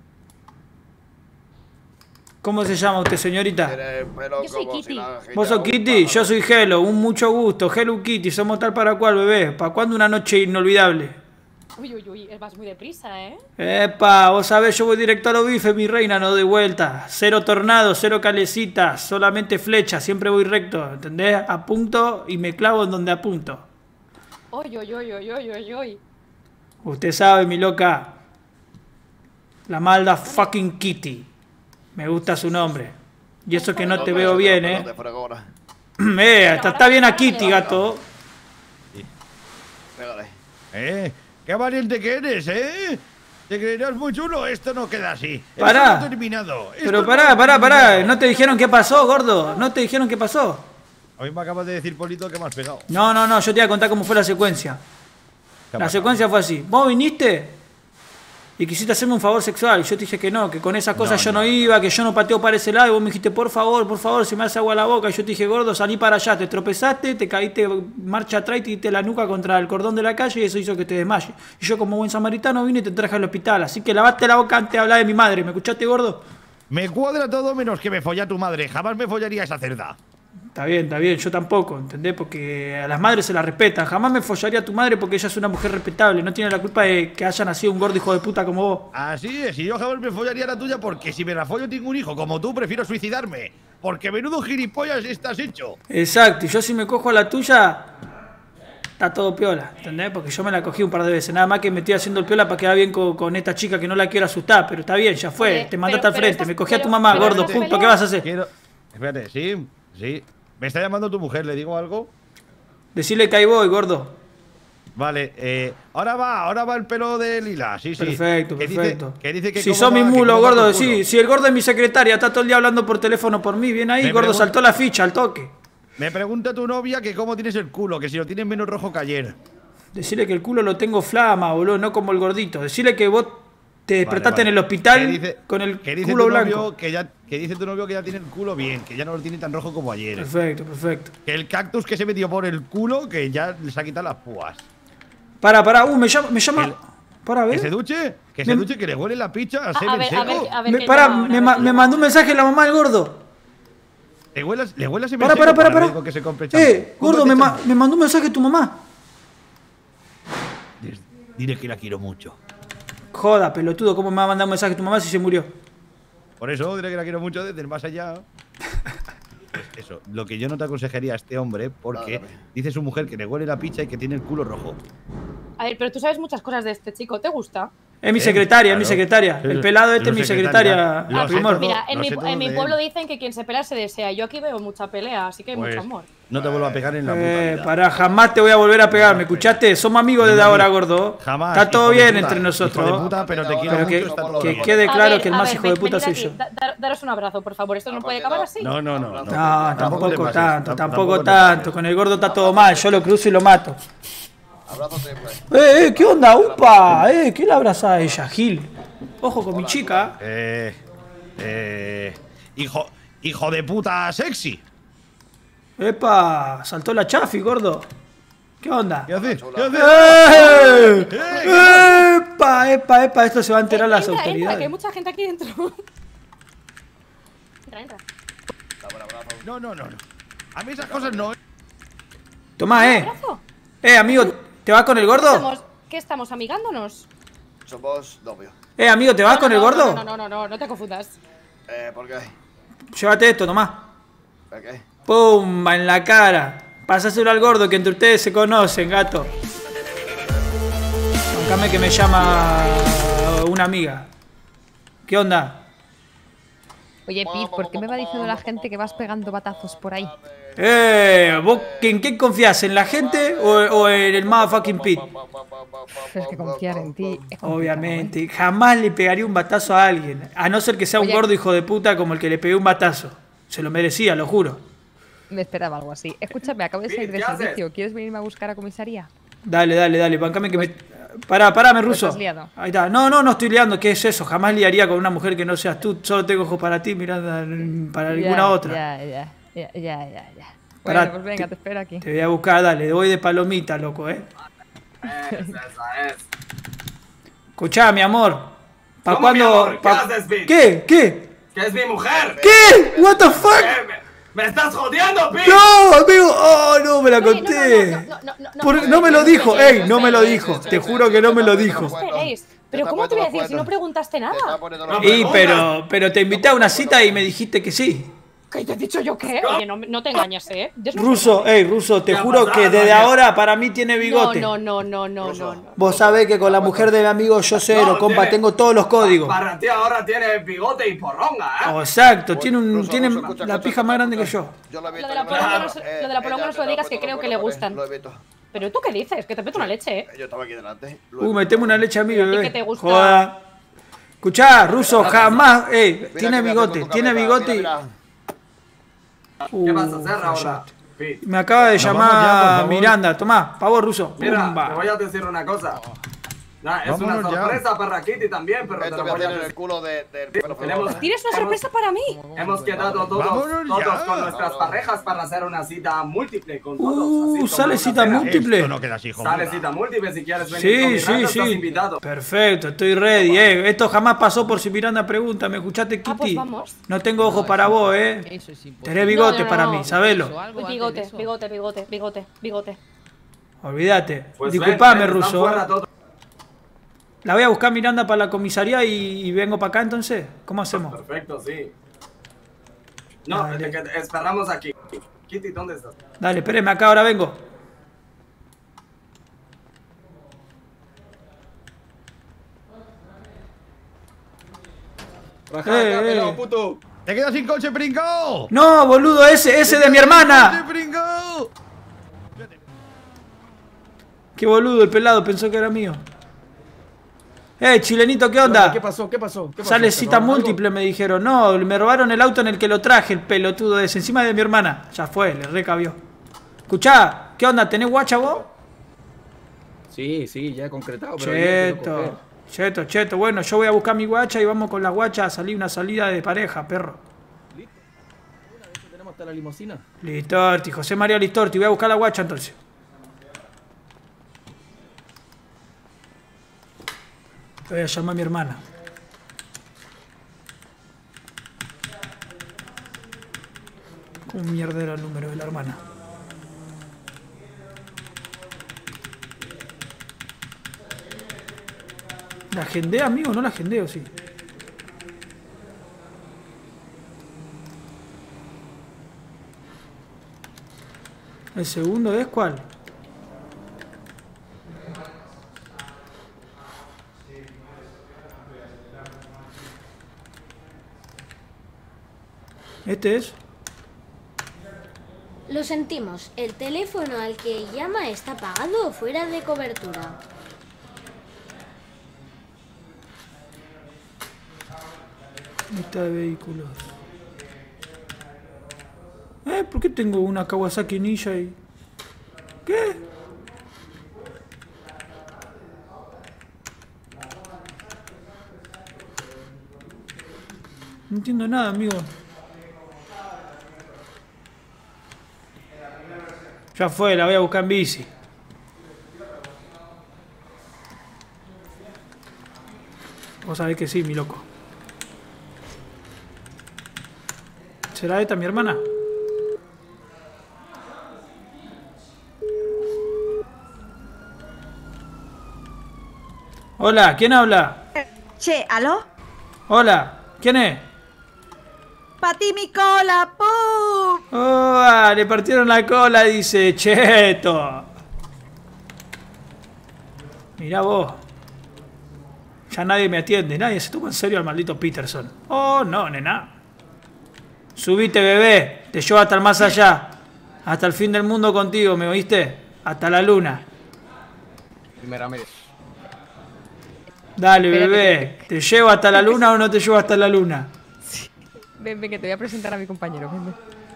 ¿Cómo se llama usted, señorita? Yo soy Kitty. ¿Vos sos Kitty? Yo soy Hello, un mucho gusto. Hello Kitty, somos tal para cual, bebé. ¿Para cuándo una noche inolvidable? Uy, vas muy deprisa, ¿eh? Epa, vos sabés, yo voy directo a los bifes, mi reina, no doy vuelta. Cero tornado, cero calecitas, solamente flecha, siempre voy recto, ¿entendés? Apunto y me clavo en donde apunto. Uy. Usted sabe, mi loca. La malda fucking Kitty. Me gusta su nombre. Y eso que no te veo bien, ¿eh? Está bien a Kitty, gato. ¡Qué valiente que eres, eh! Te creerás muy chulo, esto no queda así. Pará. Esto no ha terminado. Pero pará. ¿No te dijeron qué pasó, gordo? ¿No te dijeron qué pasó? A mí me acabas de decir, Polito, que me has pegado. No, yo te iba a contar cómo fue la secuencia. La secuencia fue así. Vos viniste y quisiste hacerme un favor sexual. Yo te dije que no, que con esas cosas yo no iba, que yo no pateo para ese lado. Y vos me dijiste, por favor, se me hace agua a la boca. Y yo te dije, gordo, salí para allá. Te tropezaste, te caíste marcha atrás y te diste la nuca contra el cordón de la calle y eso hizo que te desmayes. Y yo, como buen samaritano, vine y te traje al hospital. Así que lavaste la boca antes de hablar de mi madre. ¿Me escuchaste, gordo? Me cuadra todo menos que me folla tu madre. Jamás me follaría esa cerda. Está bien, yo tampoco, ¿entendés? Porque a las madres se las respetan. Jamás me follaría a tu madre porque ella es una mujer respetable. No tiene la culpa de que haya nacido un gordo hijo de puta como vos. Así es, y yo jamás me follaría a la tuya porque si me la follo tengo un hijo como tú, prefiero suicidarme. Porque menudo gilipollas estás hecho. Exacto, y yo si me cojo a la tuya, está todo piola, ¿entendés? Porque yo me la cogí un par de veces. Nada más que me estoy haciendo el piola para quedar bien con esta chica que no la quiero asustar. Pero está bien, ya fue, te mandaste al frente. Me cogí a tu mamá, gordo, punto. ¿Qué vas a hacer? Espérate, sí. ¿Me está llamando tu mujer? ¿Le digo algo? Decirle que ahí voy, gordo. Vale, ahora va el pelo de Lila, sí. Perfecto. Que dice que si sos mi mulo, gordo, sí. Si el gordo es mi secretaria, está todo el día hablando por teléfono por mí, bien ahí, gordo, saltó la ficha al toque. Me pregunta tu novia que cómo tienes el culo, que si lo tienes menos rojo que ayer. Decirle que el culo lo tengo flama, boludo, no como el gordito. Decirle que vos te despertaste en el hospital con el culo blanco. Que dice tu novio que ya tiene el culo bien, que ya no lo tiene tan rojo como ayer. Perfecto. Que el cactus que se metió por el culo, que ya les ha quitado las púas. Para, me llama. Para ver. Que se duche, que le huele la picha a semen seco. Me mandó un mensaje la mamá del gordo. ¿Le huele a semen seco? Para. Que se compre gordo, me mandó un mensaje tu mamá. Dile que la quiero mucho. Joda, pelotudo, ¿cómo me va a mandar un mensaje tu mamá si se murió? Por eso, diré que la quiero mucho desde el más allá. Pues eso, lo que yo no te aconsejaría a este hombre, porque dice su mujer que le huele la picha y que tiene el culo rojo. A ver, pero tú sabes muchas cosas de este chico, ¿te gusta? Es mi secretaria, es mi secretaria. El pelado este es mi secretaria. Mira, en mi pueblo dicen que quien se pelea se desea. Yo aquí veo mucha pelea, así que hay mucho amor. No te vuelvo a pegar en la puta vida. Jamás te voy a volver a pegar, ¿me escuchaste? Somos amigos desde ahora, gordo. Jamás. Está todo bien entre nosotros. Hijo de puta, pero te quiero mucho, que quede claro que el más hijo de puta soy yo. Daros un abrazo, por favor. Esto no puede acabar así. No. Tampoco tanto. Con el gordo está todo mal. Yo lo cruzo y lo mato. Abrazo siempre. ¿Qué onda, upa? ¿Quién la abraza a ella, Gil? Ojo con mi chica. Hijo de puta sexy. Epa, saltó la chafi, gordo. ¿Qué onda? ¿Qué haces? Epa, esto se va a enterar las autoridades. Entra, que hay mucha gente aquí dentro. Entra. No. A mí esas cosas no. Tomá, amigo, ¿te vas con el gordo? ¿Qué estamos, amigándonos? Somos novios. Amigo, ¿te vas con el gordo? No te confundas. ¿Por qué? Llévate esto, tomá. ¿Por qué? ¡Pumba! En la cara. Pásaselo al gordo, que entre ustedes se conocen, gato. Bancame que me llama una amiga. ¿Qué onda? Oye, Pete, ¿por qué me va diciendo la gente que vas pegando batazos por ahí? ¿Vos en qué confías? ¿En la gente o en el motherfucking Pete? Es que confiar en ti es complicado, Obviamente, jamás le pegaría un batazo a alguien. A no ser que sea un gordo hijo de puta como el que le pegué un batazo. Se lo merecía, lo juro. Me esperaba algo así. Escúchame, acabo de salir de servicio. ¿Quieres venirme a buscar a comisaría? Dale, bancame que me... Parame, ruso. ¿Estás liado? Ahí está. No estoy liando. ¿Qué es eso? Jamás liaría con una mujer que no seas tú. Solo tengo ojos para ti, mirando para ninguna otra. Ya. Pará, Bueno, pues venga, te espero aquí. Te voy a buscar, dale. Voy de palomita, loco, Escuchá, mi amor. ¿Para ¿Cómo, cuándo? mi amor? ¿Qué haces, Pete? ¿Qué? ¡Que es mi mujer! ¿Qué? ¿What the fuck? ¡Me estás jodiendo, Pete! No, amigo. Oh, no me la conté. No me lo dijo. No me lo dijo. Te juro que no me lo dijo. Pero ¿cómo te voy a decir si no preguntaste nada? Pero te invité a una cita y me dijiste que sí. ¿Qué te he dicho yo qué? Oye, no te engañes, ¿eh? Ruso, te juro que desde ahora para mí tiene bigote. No. Vos sabés que con la mujer de mi amigo yo cero, compa, tengo todos los códigos. Para ti ahora tiene bigote y porronga, Exacto, tiene la pija más grande que yo. Lo de la polonga no se lo digas, que creo que le gustan. Pero tú qué dices, que te meto una leche, Yo estaba aquí delante. Meteme una leche a mí, bebé. ¿Qué te gusta? Joda. Escuchá, ruso, jamás. Tiene bigote y... ¿Qué vas a hacer ahora? Me acaba de llamar Miranda. Tomá, pavo ruso. Mira, te voy a decir una cosa. Es una sorpresa para Kitty también, pero te lo voy a decir. el culo del ¿Tienes una sorpresa para mí? Hemos quedado todos con nuestras parejas para hacer una cita múltiple con todos. ¿Sale cita múltiple? Sale cita múltiple, si quieres venir con Miranda, estás invitado. Perfecto, estoy ready, Esto jamás pasó por si Miranda pregunta. ¿Me escuchaste, Kitty? Pues vamos. No tengo ojos para vos, Tenés bigote para mí, sabelo. Bigote. Olvídate. Pues Disculpame, ven, ruso. La voy a buscar Miranda para la comisaría y vengo para acá entonces. ¿Cómo hacemos? Perfecto, sí. No, esperamos aquí. Kitty, ¿dónde estás? Dale, espéreme acá, ahora vengo. puto. ¡Te quedas sin coche, pringao! No, boludo, ese de mi hermana. Qué boludo, el pelado pensó que era mío. Chilenito, ¿qué onda? ¿Qué pasó? Sale cita múltiple, me dijeron. No, me robaron el auto en el que lo traje, el pelotudo ese, encima de mi hermana. Ya fue, le recabió. Escuchá, ¿qué onda? ¿Tenés guacha vos? Sí, ya he concretado. Pero Cheto. Bueno, yo voy a buscar mi guacha y vamos con la guacha a salir una salida de pareja, perro. ¿Listo? ¿Una vez que tenemos hasta la limusina? Listorti, José María Listorti. Voy a buscar la guacha entonces. Voy a llamar a mi hermana. ¿Cómo mierda era el número de la hermana? ¿La agendé, amigo? No la agendé, ¿o sí? ¿El segundo es cuál? ¿Este es? Lo sentimos, el teléfono al que llama está apagado o fuera de cobertura. Lista de vehículos. ¿Por qué tengo una Kawasaki Ninja y...? ¿Qué? No entiendo nada, amigo. Ya fue, la voy a buscar en bici. Vos sabés que sí, mi loco. ¿Será esta mi hermana? Hola, ¿quién habla? Che, ¿aló? Hola, ¿quién es? ¡Patí mi cola! ¡Pum! Oh, le partieron la cola, dice Cheto. Mirá vos. Ya nadie me atiende, nadie se toma en serio al maldito Peterson. Oh, no, nena. Subite, bebé. Te llevo hasta el más allá. Hasta el fin del mundo contigo, ¿me oíste? Hasta la luna. Primeramente. Dale, bebé. ¿Te llevo hasta la luna o no te llevo hasta la luna? Sí. Ven, que te voy a presentar a mi compañero. Ven.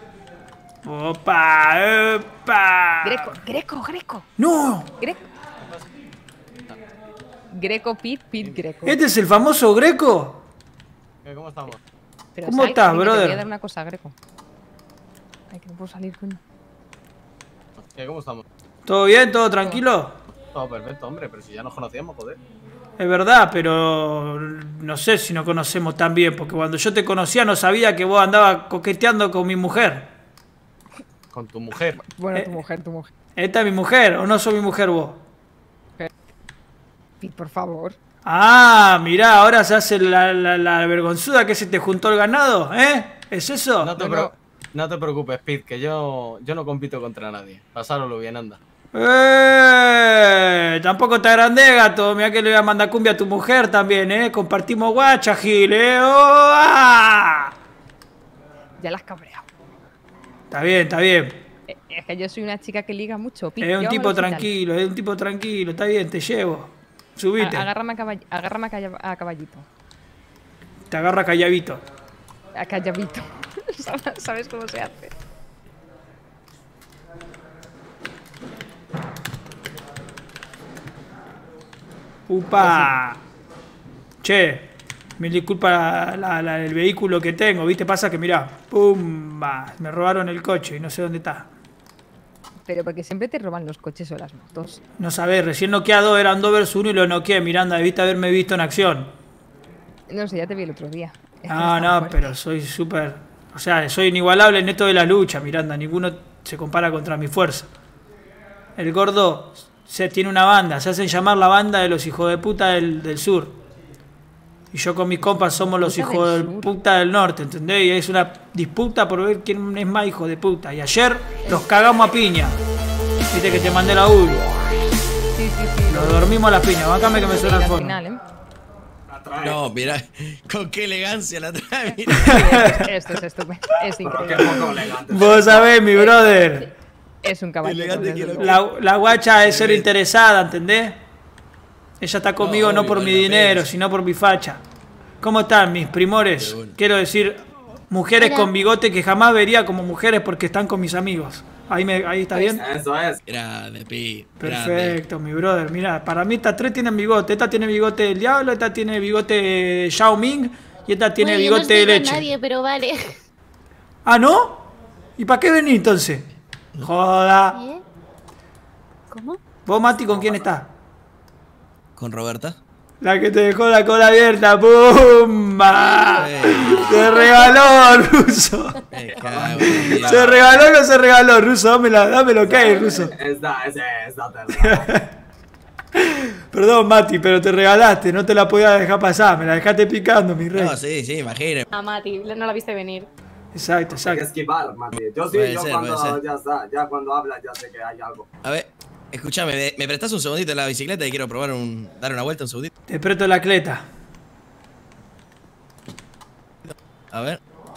¡Opa! ¡Opa! Greco. ¡No! Greco, Pete, Greco. ¿Este es el famoso Greco? ¿Cómo estamos? Pero ¿Cómo estás, brother? Te voy a dar una cosa, Greco. Ay, que no puedo salir, coño. ¿Cómo estamos? ¿Todo bien? ¿Todo tranquilo? Todo perfecto, hombre, pero si ya nos conocíamos, joder. Es verdad, pero no sé si nos conocemos tan bien, porque cuando yo te conocía no sabía que vos andabas coqueteando con mi mujer. ¿Con tu mujer? Bueno, tu mujer. ¿Esta es mi mujer o no sos mi mujer vos? Pete, por favor. Ah, mirá, ahora se hace la vergonzuda que se te juntó el ganado, ¿eh? ¿Es eso? No te preocupes, Pete, que yo no compito contra nadie. Pasároslo bien, anda. Tampoco te agrandé, gato. Mirá que le voy a mandar cumbia a tu mujer también, compartimos guacha, Gil, ¡Oh, ah! Ya la has cabreado. Está bien. Es que yo soy una chica que liga mucho, Pete. Es un tipo tranquilo, está bien, te llevo. Subite. Agárrame a caballito. Te agarra callavito. A callavito. ¿Sabes cómo se hace? ¡Upa! Che, me disculpa el vehículo que tengo, ¿viste? Pasa que mirá, ¡pumba! Me robaron el coche y no sé dónde está. Pero porque siempre te roban los coches o las motos. No sabés, recién noqueado eran 2 versus 1 y lo noqueé, Miranda, debiste haberme visto en acción. No sé, ya te vi el otro día. No, pero soy súper... O sea, soy inigualable en esto de la lucha, Miranda. Ninguno se compara contra mi fuerza. El gordo tiene una banda, se hacen llamar la banda de los hijos de puta del sur. Y yo con mis compas somos los hijos de puta del norte, ¿entendés? Y es una disputa por ver quién es más hijo de puta. Y ayer los cagamos a piña. Viste que te mandé la audio. Sí. Los dormimos a las piñas. Bájame que me suena el fondo. No, mirá, con qué elegancia la trae. Esto es estupendo. Es increíble. Vos sabés, mi brother. Es un caballero. La guacha es ser interesada, ¿entendés? Ella está conmigo no por mi dinero, sino por mi facha. ¿Cómo están mis primores? Quiero decir, mujeres con bigote que jamás vería como mujeres porque están con mis amigos. Ahí está bien. Eso es. Grande, Pi. Perfecto, mi brother. Mira, para mí estas 3 tienen bigote. Esta tiene bigote del diablo, esta tiene bigote de Yao Ming y esta tiene bigote de leche. Nadie, pero vale. ¿Ah, no? ¿Y para qué venís entonces? Joda. ¿Cómo? ¿Vos, Mati, con quién estás? ¿Con Roberta? La que te dejó la cola abierta, ¡pumba! Se regaló, Ruso. ¿Se regaló o no se regaló, Ruso? Dámelo que hay, Ruso. Perdón, Mati, pero te regalaste, no te la podía dejar pasar, me la dejaste picando, mi rey. No, sí, imagínate. A Mati, no la viste venir. Exacto. Hay que esquivar, Mati. Yo cuando ya está, ya cuando hablas ya sé que hay algo. A ver, escúchame, ¿me prestás un segundito en la bicicleta y quiero probar dar una vuelta un segundito? Te presto la cleta. A ver.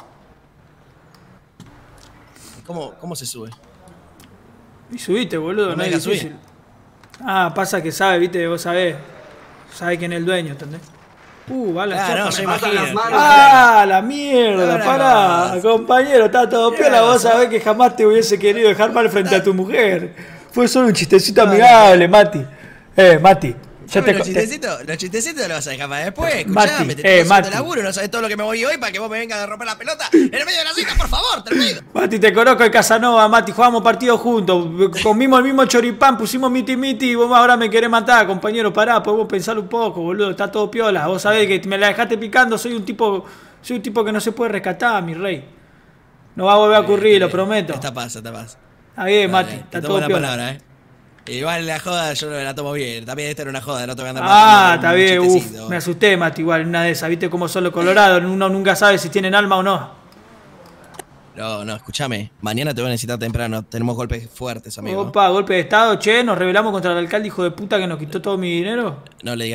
¿Cómo se sube? Y subiste, boludo, no es difícil. Ah, pasa que sabe, viste, vos sabés. Sabe quién es el dueño, ¿entendés? Vale. No, se imagina. La mierda, pará, compañero, está todo piola. Vos sabés que jamás te hubiese querido dejar mal frente a tu mujer. Fue solo un chistecito amigable, Mati. Mati. Los chistecitos los vas a dejar para después. Escuchame, te estoy haciendo laburo, no sabes todo lo que me voy hoy para que vos me vengas a romper la pelota en el medio de la cita, por favor, te lo pido. Mati, te conozco el Casanova, Mati, jugamos partidos juntos, comimos el mismo choripán, pusimos miti y vos ahora me querés matar, compañero, pará, podemos pensar un poco, boludo, está todo piola. Vos sabés que me la dejaste picando, soy un tipo que no se puede rescatar, mi rey. No va a volver a ocurrir, lo prometo. Esta pasa. Está bien, Mati, está todo piola. Palabra, Igual la joda yo la tomo bien. También esta era una joda, no te voy a andar está bien, me asusté, Mati, igual en una de esas. ¿Viste cómo son los colorados? Uno nunca sabe si tienen alma o no. No, escúchame. Mañana te voy a necesitar temprano. Tenemos golpes fuertes, amigo. Opa, golpe de estado, che. Nos rebelamos contra el alcalde, hijo de puta, que nos quitó todo mi dinero. No le diga.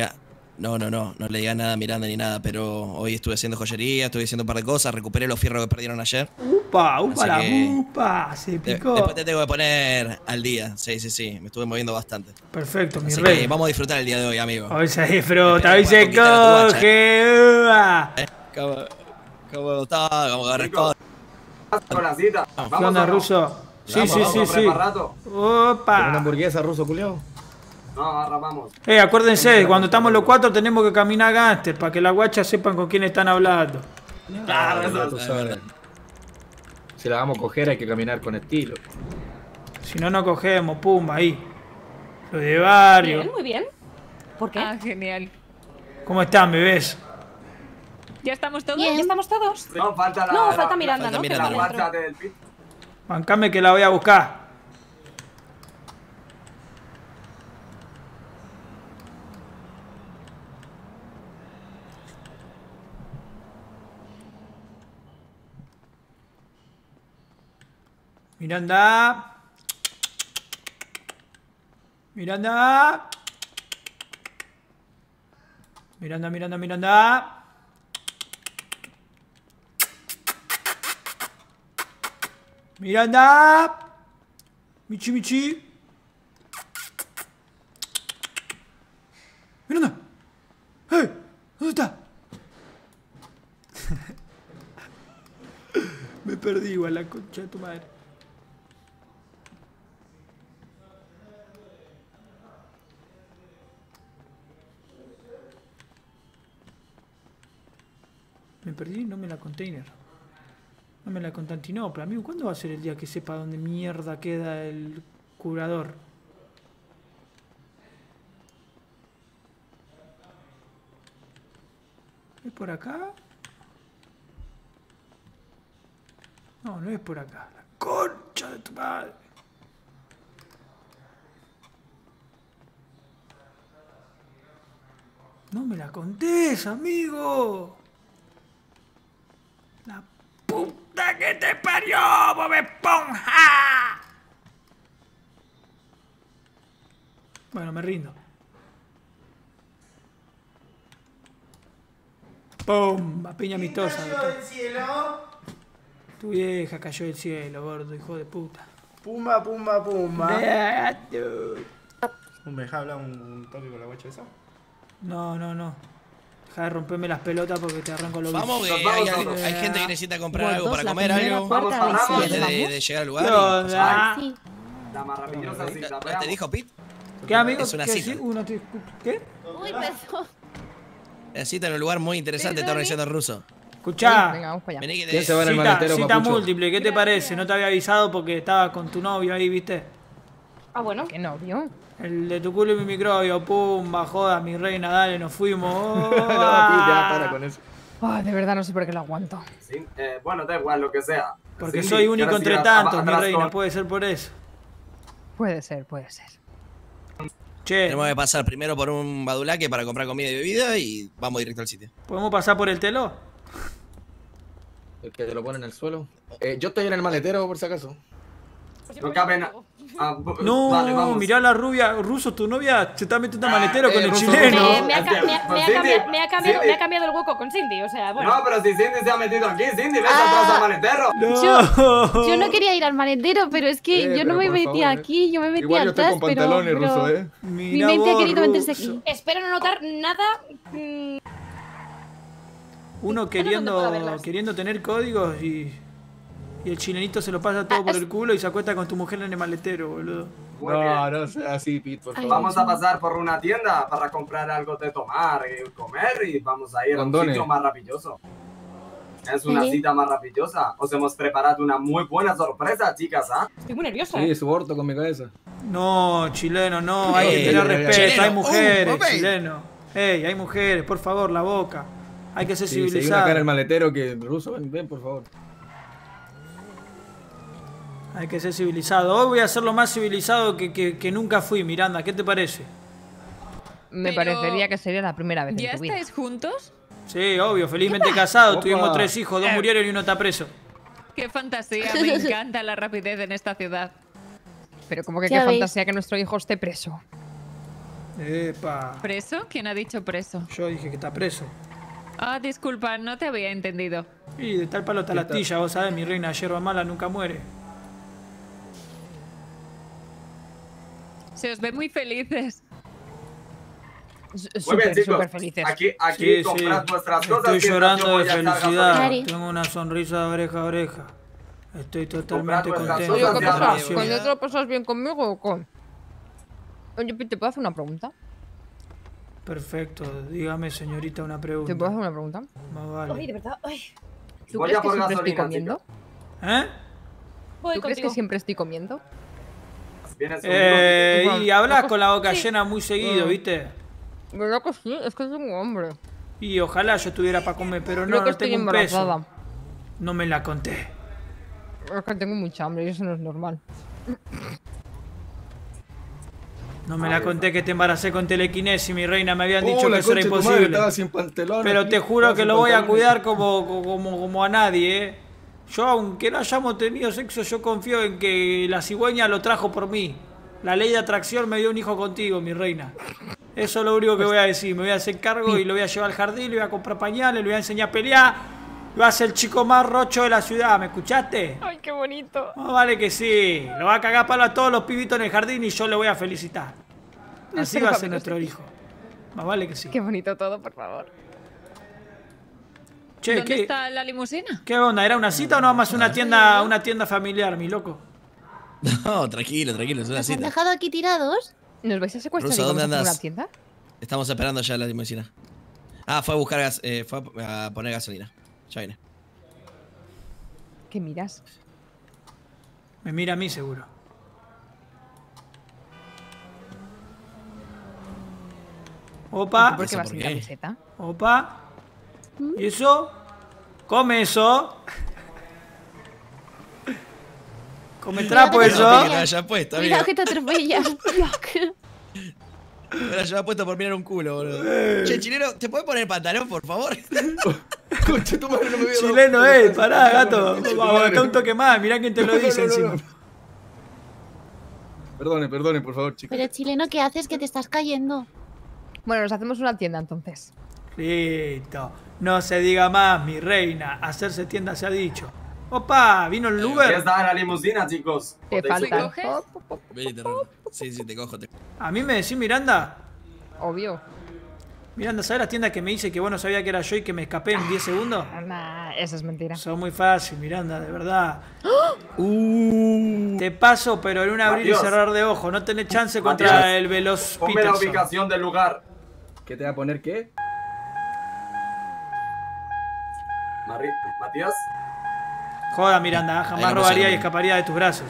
No le digas nada a Miranda ni nada, pero hoy estuve haciendo joyería, estuve haciendo un par de cosas, recuperé los fierros que perdieron ayer. ¡Upa, se picó! Después te tengo que poner al día, sí, me estuve moviendo bastante. Perfecto, mi Así rey. que vamos a disfrutar el día de hoy, amigo. Hoy se disfruta, hoy se coge. ¿Cómo está? ¿Cómo agarras todo? Con la cita. ¿Qué onda, Ruso? Sí. Opa. ¿Una hamburguesa, Ruso, culiao? No, ahora vamos. Acuérdense, cuando estamos los 4 tenemos que caminar gánster para que las guachas sepan con quién están hablando. Claro, tú sabes. Si la vamos a coger hay que caminar con estilo. Si no, no cogemos, pumba, ahí. Lo de barrio. Bien, muy bien. ¿Por qué? Ah, genial. ¿Cómo están, bebés? ¿Ya estamos todos? Bien. ¿Ya estamos todos? No, falta falta Miranda, ¿no? La guacha del pit. Bancame que la voy a buscar. Miranda. Miranda. Miranda. Michi. Miranda. ¡Hey! ¿Dónde está? Me perdí igual, la concha de tu madre. Me perdí, no me la container. No me la Constantinopla. Amigo, ¿cuándo va a ser el día que sepa dónde mierda queda el curador? ¿Es por acá? No, no es por acá. La concha de tu madre. No me la contés, amigo. La puta que te parió, Bob Esponja. Bueno, me rindo. ¡Pum! Piña amistosa. ¿Cayó del cielo? Tu vieja cayó del cielo, gordo, hijo de puta. Pumba. Gato. ¿Me deja hablar un toque con la guacha esa? No. Deja de romperme las pelotas porque te arranco los Vamos, que hay gente que necesita comprar algo para comer, algo. Vamos, Antes de llegar al lugar. Sí. La más maravillosa cita. ¿No te dijo Pete? ¿Qué, amigo? Es una cita. ¿Qué? Uy, perdón. La cita en un lugar muy interesante, está organizando el ruso. Escuchá. Venga, vamos para allá. Vení que ¿Quién se va en el maletero, Cita papucho? múltiple, ¿qué te parece? No te había avisado porque estaba con tu novio ahí, ¿viste? Ah, bueno. ¿Qué novio? El de tu culo y mi microbio, pumba, joda, mi reina, dale, nos fuimos. No, ya para con eso. Ay, de verdad no sé por qué lo aguanto. Sí, bueno, da igual lo que sea. Porque Sí, soy único ¿quieres entre ir tantos, mi atrás reina, con- puede ser por eso. Puede ser. Che, Tenemos que pasar primero por un badulaque para comprar comida y bebida y vamos directo al sitio. ¿podemos pasar por el telo? El que te lo pone en el suelo. Yo estoy en el maletero, por si acaso. No cabe nada. No, Vale, vamos. mirá la rubia, Ruso, tu novia se está metiendo a maletero con el Ruso, chileno. Me ha cambiado el hueco con Cindy, o sea, bueno. No, pero si Cindy se ha metido aquí, Cindy, ves atrás al maletero. No. Yo no quería ir al maletero, pero es que yo no me metí aquí, yo me metí Igual yo estoy atrás, con pantalones, pero Ruso, ¿eh? mi Mira mente ha vos, querido meterse Ruso. aquí. Espero no notar nada. Uno queriendo tener códigos y el chilenito se lo pasa todo por el culo y se acuesta con tu mujer en el maletero, boludo. Muy bien. No sea así, Pete, por favor. Vamos a pasar por una tienda para comprar algo de tomar y comer y vamos a ir a un Condones. sitio maravilloso. Es una Sí. cita maravillosa. Os hemos preparado una muy buena sorpresa, chicas, ¿ah? Estoy muy nerviosa. Sí, su orto con mi cabeza. No, chileno, no, hay que tener respeto, chileno, hay mujeres, ok. chileno. Ey, hay mujeres, por favor, la boca. Hay que ser Sí, si hay una civilizado. cara en el maletero que Ruso, ven, por favor. Hay que ser civilizado. Hoy voy a ser lo más civilizado que nunca fui, Miranda. ¿Qué te parece? Me Pero- parecería que sería la primera vez ¿Ya en tu vida. estáis juntos? Sí, obvio, felizmente casado. Opa. Tuvimos 3 hijos, 2 murieron y uno está preso. Qué fantasía, me encanta la rapidez en esta ciudad. Pero como que Ya qué veis. fantasía que nuestro hijo esté preso. Epa. ¿Preso? ¿Quién ha dicho preso? Yo dije que está preso. Ah, disculpa, no te había entendido. Y de tal palo está la astilla, vos sabés, mi reina, yerba mala nunca muere. Se os ve muy felices. Súper felices. Aquí comprad vuestras cosas. Estoy llorando de felicidad. Tengo una sonrisa de oreja a oreja. Estoy totalmente contento. Oye, ¿qué pasa? ¿Con te lo pasas bien conmigo o con? Oye, ¿te puedo hacer una pregunta? Perfecto. Dígame, señorita, una pregunta. ¿Te puedo hacer una pregunta? Vale. Ay, de verdad. Ay. ¿Tú crees que siempre estoy comiendo? ¿Eh? ¿Tú crees que siempre estoy comiendo? Y hablas con la boca llena muy seguido, ¿viste? ¿Verdad que sí? Es que tengo hambre. Y ojalá yo tuviera para comer, pero no, no tengo un peso. No me la conté. Es que tengo mucha hambre y eso no es normal. No me la conté que te embaracé con telequinesis, mi reina. Me habían dicho que eso era imposible. Pero te juro que lo voy a cuidar como a nadie, ¿eh? Yo, aunque no hayamos tenido sexo, yo confío en que la cigüeña lo trajo por mí. La ley de atracción me dio un hijo contigo, mi reina. Eso es lo único que voy a decir. Me voy a hacer cargo y lo voy a llevar al jardín, le voy a comprar pañales, le voy a enseñar a pelear. Va a ser el chico más rocho de la ciudad, ¿me escuchaste? Ay, qué bonito. No, vale que sí. Lo va a cagar palo a todos los pibitos en el jardín y yo le voy a felicitar. Así va a ser nuestro hijo. Más vale que sí. Qué bonito todo, por favor. Che, ¿Dónde está la limusina? ¿Qué onda? ¿Era una cita o no más una tienda familiar, mi loco? No, tranquilo, es una ¿Nos han cita. dejado aquí tirados? ¿Nos vais a secuestrar Ruso, y vamos ¿dónde a hacer andás? una tienda? Estamos esperando ya la limusina. Ah, fue a buscar gas, fue a poner gasolina. Ya viene. ¿Qué miras? Me mira a mí, seguro. Opa. ¿Por qué vas sin camiseta? Opa. ¿Y eso? Come eso. Come trapo eso. Cuidado que te atropellas. Me la lleva puesto por mirar un culo, boludo. Che, chileno, ¿te puedes poner pantalón, por favor? Chileno, pará, gato. Vamos, acá un toque más. Mirá quién te lo dice encima. Perdone, por favor, chicos. Pero chileno, ¿qué haces? Que te estás cayendo. Bueno, nos hacemos una tienda entonces. Listo. No se diga más, mi reina. Hacerse tienda se ha dicho. Opa, vino el Uber. Ya está en la limusina, chicos. Te falta. Vení, sí, te cojo. ¿A mí me decís, Miranda? Obvio. Miranda, ¿sabes la tienda que me dice que vos no sabías que era yo y que me escapé en 10 segundos? Nah, eso es mentira. Son muy fácil, Miranda, de verdad. Te paso, pero en un abrir y cerrar de ojos. No tenés chance contra el Veloz Ponme Peterson. la ubicación del lugar. ¿Qué te va a poner qué? Matías. Joda, Miranda, jamás robaría y escaparía de tus brazos.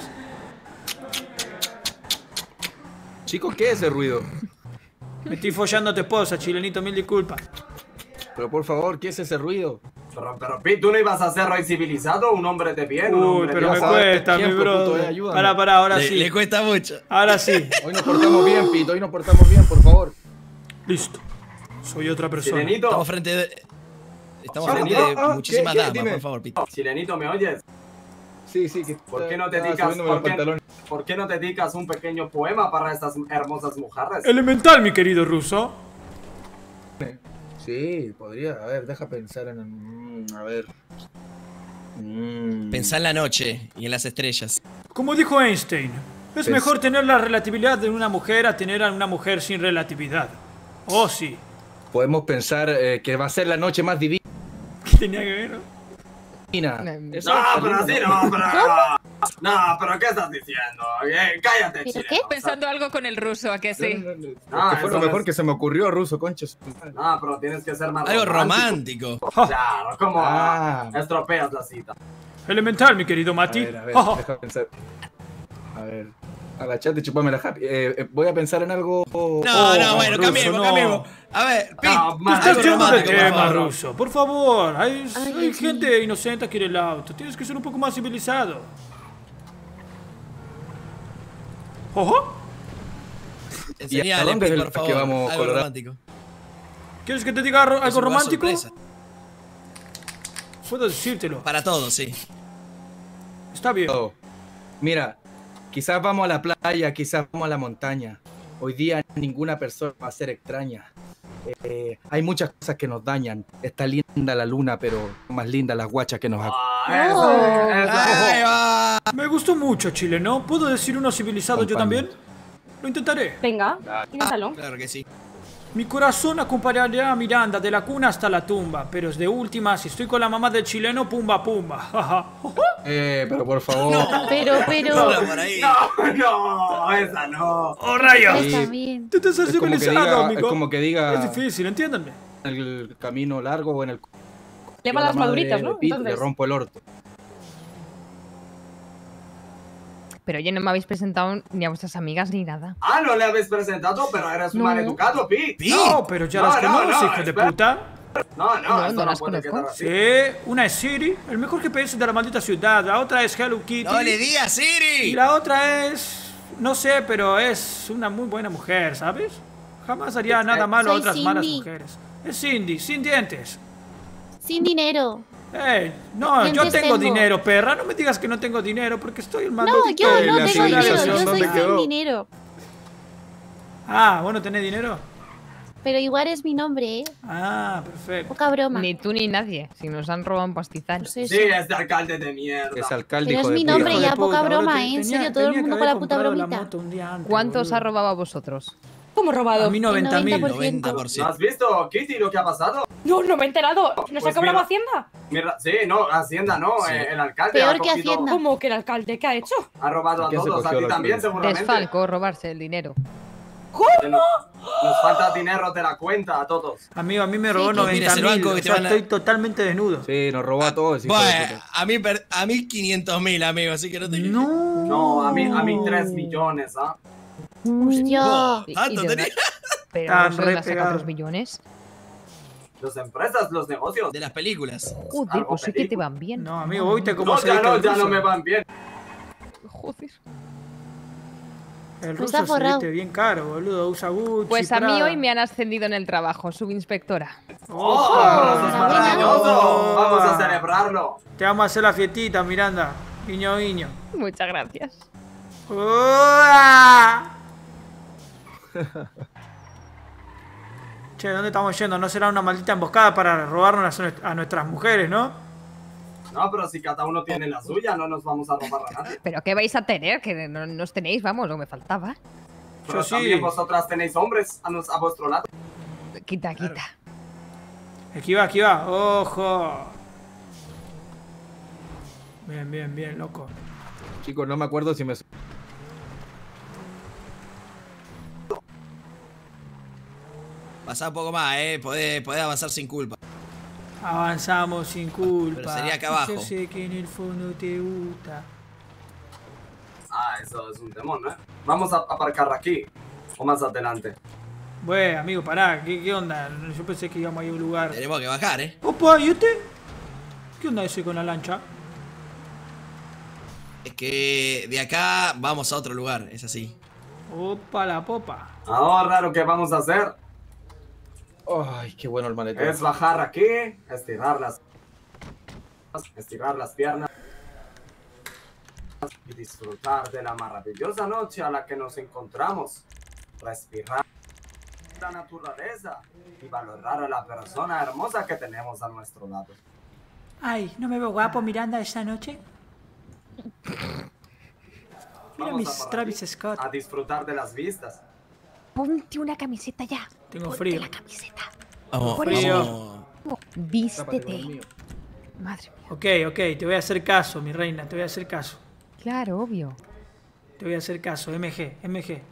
Chicos, ¿qué es ese ruido? Me estoy follando a tu esposa, chilenito, mil disculpas. Pero por favor, ¿qué es ese ruido? Pero Pete, ¿tú no ibas a ser rey civilizado? Un hombre de bien, un Uy, hombre pero de me bien. cuesta, mi bro. Pará, ahora sí. Le cuesta mucho. Ahora sí. Hoy nos portamos bien, Pete, hoy nos portamos bien, por favor. Listo. Soy otra persona. Chilenito. Estamos frente de muchísimas damas, Dime. por favor, Pete. Chilenito, ¿me oyes? Sí, que ¿Por qué no te dedicas un pequeño poema para estas hermosas mujeres? Elemental, mi querido ruso. Sí, podría. A ver, deja pensar en... a ver... Pensá en la noche y en las estrellas. Como dijo Einstein, es mejor tener la relatividad de una mujer a tener a una mujer sin relatividad. Oh, sí. Podemos pensar que va a ser la noche más divina. ¿Qué tenía que ver? No, pero así no, pero... No, pero ¿qué estás diciendo? Cállate, ¿Pero chileno. qué? Pensando algo con el ruso, ¿a que sí? Que fue lo mejor que se me ocurrió, ruso, conchas. No, pero tienes que ser más Algo romántico. Claro, ¿cómo estropeas la cita? Elemental, mi querido Mati. A ver, deja pensar. A ver, agachate y chupame la happy. Voy a pensar en algo... No, bueno, ruso, cambiemos. A ver, Pete, Tú estás lleno de tema, ruso. Por favor, hay gente inocente que quiere el auto. Tienes que ser un poco más civilizado. ¿Ojo? Enseñale, Pete, por favor, algo romántico. ¿Quieres que te diga algo romántico? Puedo decírtelo. Para todos, sí. Está bien. Mira, quizás vamos a la playa, quizás vamos a la montaña. Hoy día ninguna persona va a ser extraña. Hay muchas cosas que nos dañan. Está linda la luna, pero más linda las guachas que nos... Me gustó mucho Chile, ¿no? ¿Puedo decir uno civilizado yo también? Lo intentaré. Venga, inténtalo. Claro que sí. Mi corazón acompañará a Miranda de la cuna hasta la tumba, pero es de última, si estoy con la mamá del chileno, pumba, pumba. Pero por favor. No, pero. No, esa no. ¡Oh, rayos! Sí. Tú te has civilizado, amigo. Es como que diga... Es difícil, entiéndanme. En el camino largo o en el... Le van las maduritas, ¿no? Le rompo el orto. Pero oye, no me habéis presentado ni a vuestras amigas ni nada. Ah, no le habéis presentado, pero eres un maleducado, Pete. No, pero ya las conoces, hijo de puta. No las conozco. Sí, una es Siri, el mejor GPS de la maldita ciudad. La otra es Hello Kitty. ¡No le digas Siri! Y la otra es... No sé, pero es una muy buena mujer, ¿sabes? Jamás haría nada malo a otras malas mujeres. Es Cindy, sin dientes. Sin dinero. No, yo Dientes tengo tengo. dinero, perra. No me digas que no tengo dinero porque estoy el mando. No, yo no tengo dinero. Yo soy sin dinero. Ah, ¿vos no tenés dinero? Pero igual es mi nombre, ¿eh? Ah, perfecto. Poca broma. Ni tú ni nadie. Si nos han robado un pastizal. Sí, es de alcalde de mierda. Es alcalde, Pero hijo es de mi puta. nombre, Hijo de ya poca puta, broma, boludo, ¿eh? En tenía- serio, todo el tenía que mundo con haber la puta comprado la bromita. moto un día antes, ¿Cuántos boludo. ha robado a vosotros? ¿Cómo robado? A mí 90.000. 90%. ¿No has visto, Kitty, lo que ha pasado? No, no me he enterado. ¿Nos ha Pues cobrado mira. Hacienda? Sí, no, Hacienda no, el alcalde Peor ha que cogido- Hacienda. ¿Cómo que el alcalde? ¿Qué ha hecho? Ha robado a ¿Quién se todos, a cogió ti la también alcalde? seguramente. Desfalco, robarse el dinero. Nos falta dinero de la cuenta a todos. Amigo, a mí me robó no mires el 90.000. banco O que te sea, van a- estoy totalmente desnudo. Sí, nos robó a todos. hijo de Bueno, puta. a mí 500.000, amigo, así que no te... No, a mí 3 millones, ¿ah? Hostia. ¿Tanto tenía? Pero Tan no se re las saca pegado. 3 millones. Las empresas, los negocios. De las películas. Joder, Algo pues sí que te película. van bien. No, amigo, ¿viste cómo No, se ya dedica no, el ya ruso? no me van bien. Joder. El No ruso está se forrado. viste bien caro, boludo. Usa Gucci, Pues a mí Prada. hoy me han ascendido en el trabajo, subinspectora. ¡Oh! ¡Eso es maravilloso! Oh. Vamos a celebrarlo. Te vamos a hacer la fiestita, Miranda. Guiño, guiño. Muchas gracias. ¡Uah! Che, ¿dónde estamos yendo? ¿No será una maldita emboscada para robarnos a nuestras mujeres, no? No, pero si cada uno tiene la suya, no nos vamos a robar a nadie. ¿Pero qué vais a tener? Que no nos tenéis, vamos, lo que me faltaba. Pero sí. también vosotras tenéis hombres a vuestro lado. Quita, quita. Esquiva, esquiva. ¡Ojo! Bien, bien, bien, loco. Chicos, no me acuerdo si me... Pasá un poco más, podés avanzar sin culpa. Avanzamos sin culpa. Pero sería acá abajo. Yo sé que en el fondo te gusta. Ah, eso es un temón, ¿no? Vamos a aparcar aquí. O más adelante. Bueno, amigo, pará. ¿Qué onda? Yo pensé que íbamos a ir a un lugar. Tenemos que bajar, Opa, ¿y este? ¿Qué onda ese con la lancha? Es que de acá vamos a otro lugar, es así. Opa, la popa. Ahora lo que vamos a hacer Ay, qué bueno el maletón. es bajar aquí, estirar las piernas y disfrutar de la maravillosa noche a la que nos encontramos. Respirar la naturaleza y valorar a la persona hermosa que tenemos a nuestro lado. Ay, ¿no me veo guapo, Miranda, esta noche? Mira Vamos mis a por Travis aquí Scott. a disfrutar de las vistas. Ponte una camiseta ya. Tengo Ponte frío. la camiseta. Vamos, Por frío. vamos. Vístete. Madre mía. Ok, te voy a hacer caso, mi reina, te voy a hacer caso. Claro, obvio. Te voy a hacer caso, MG.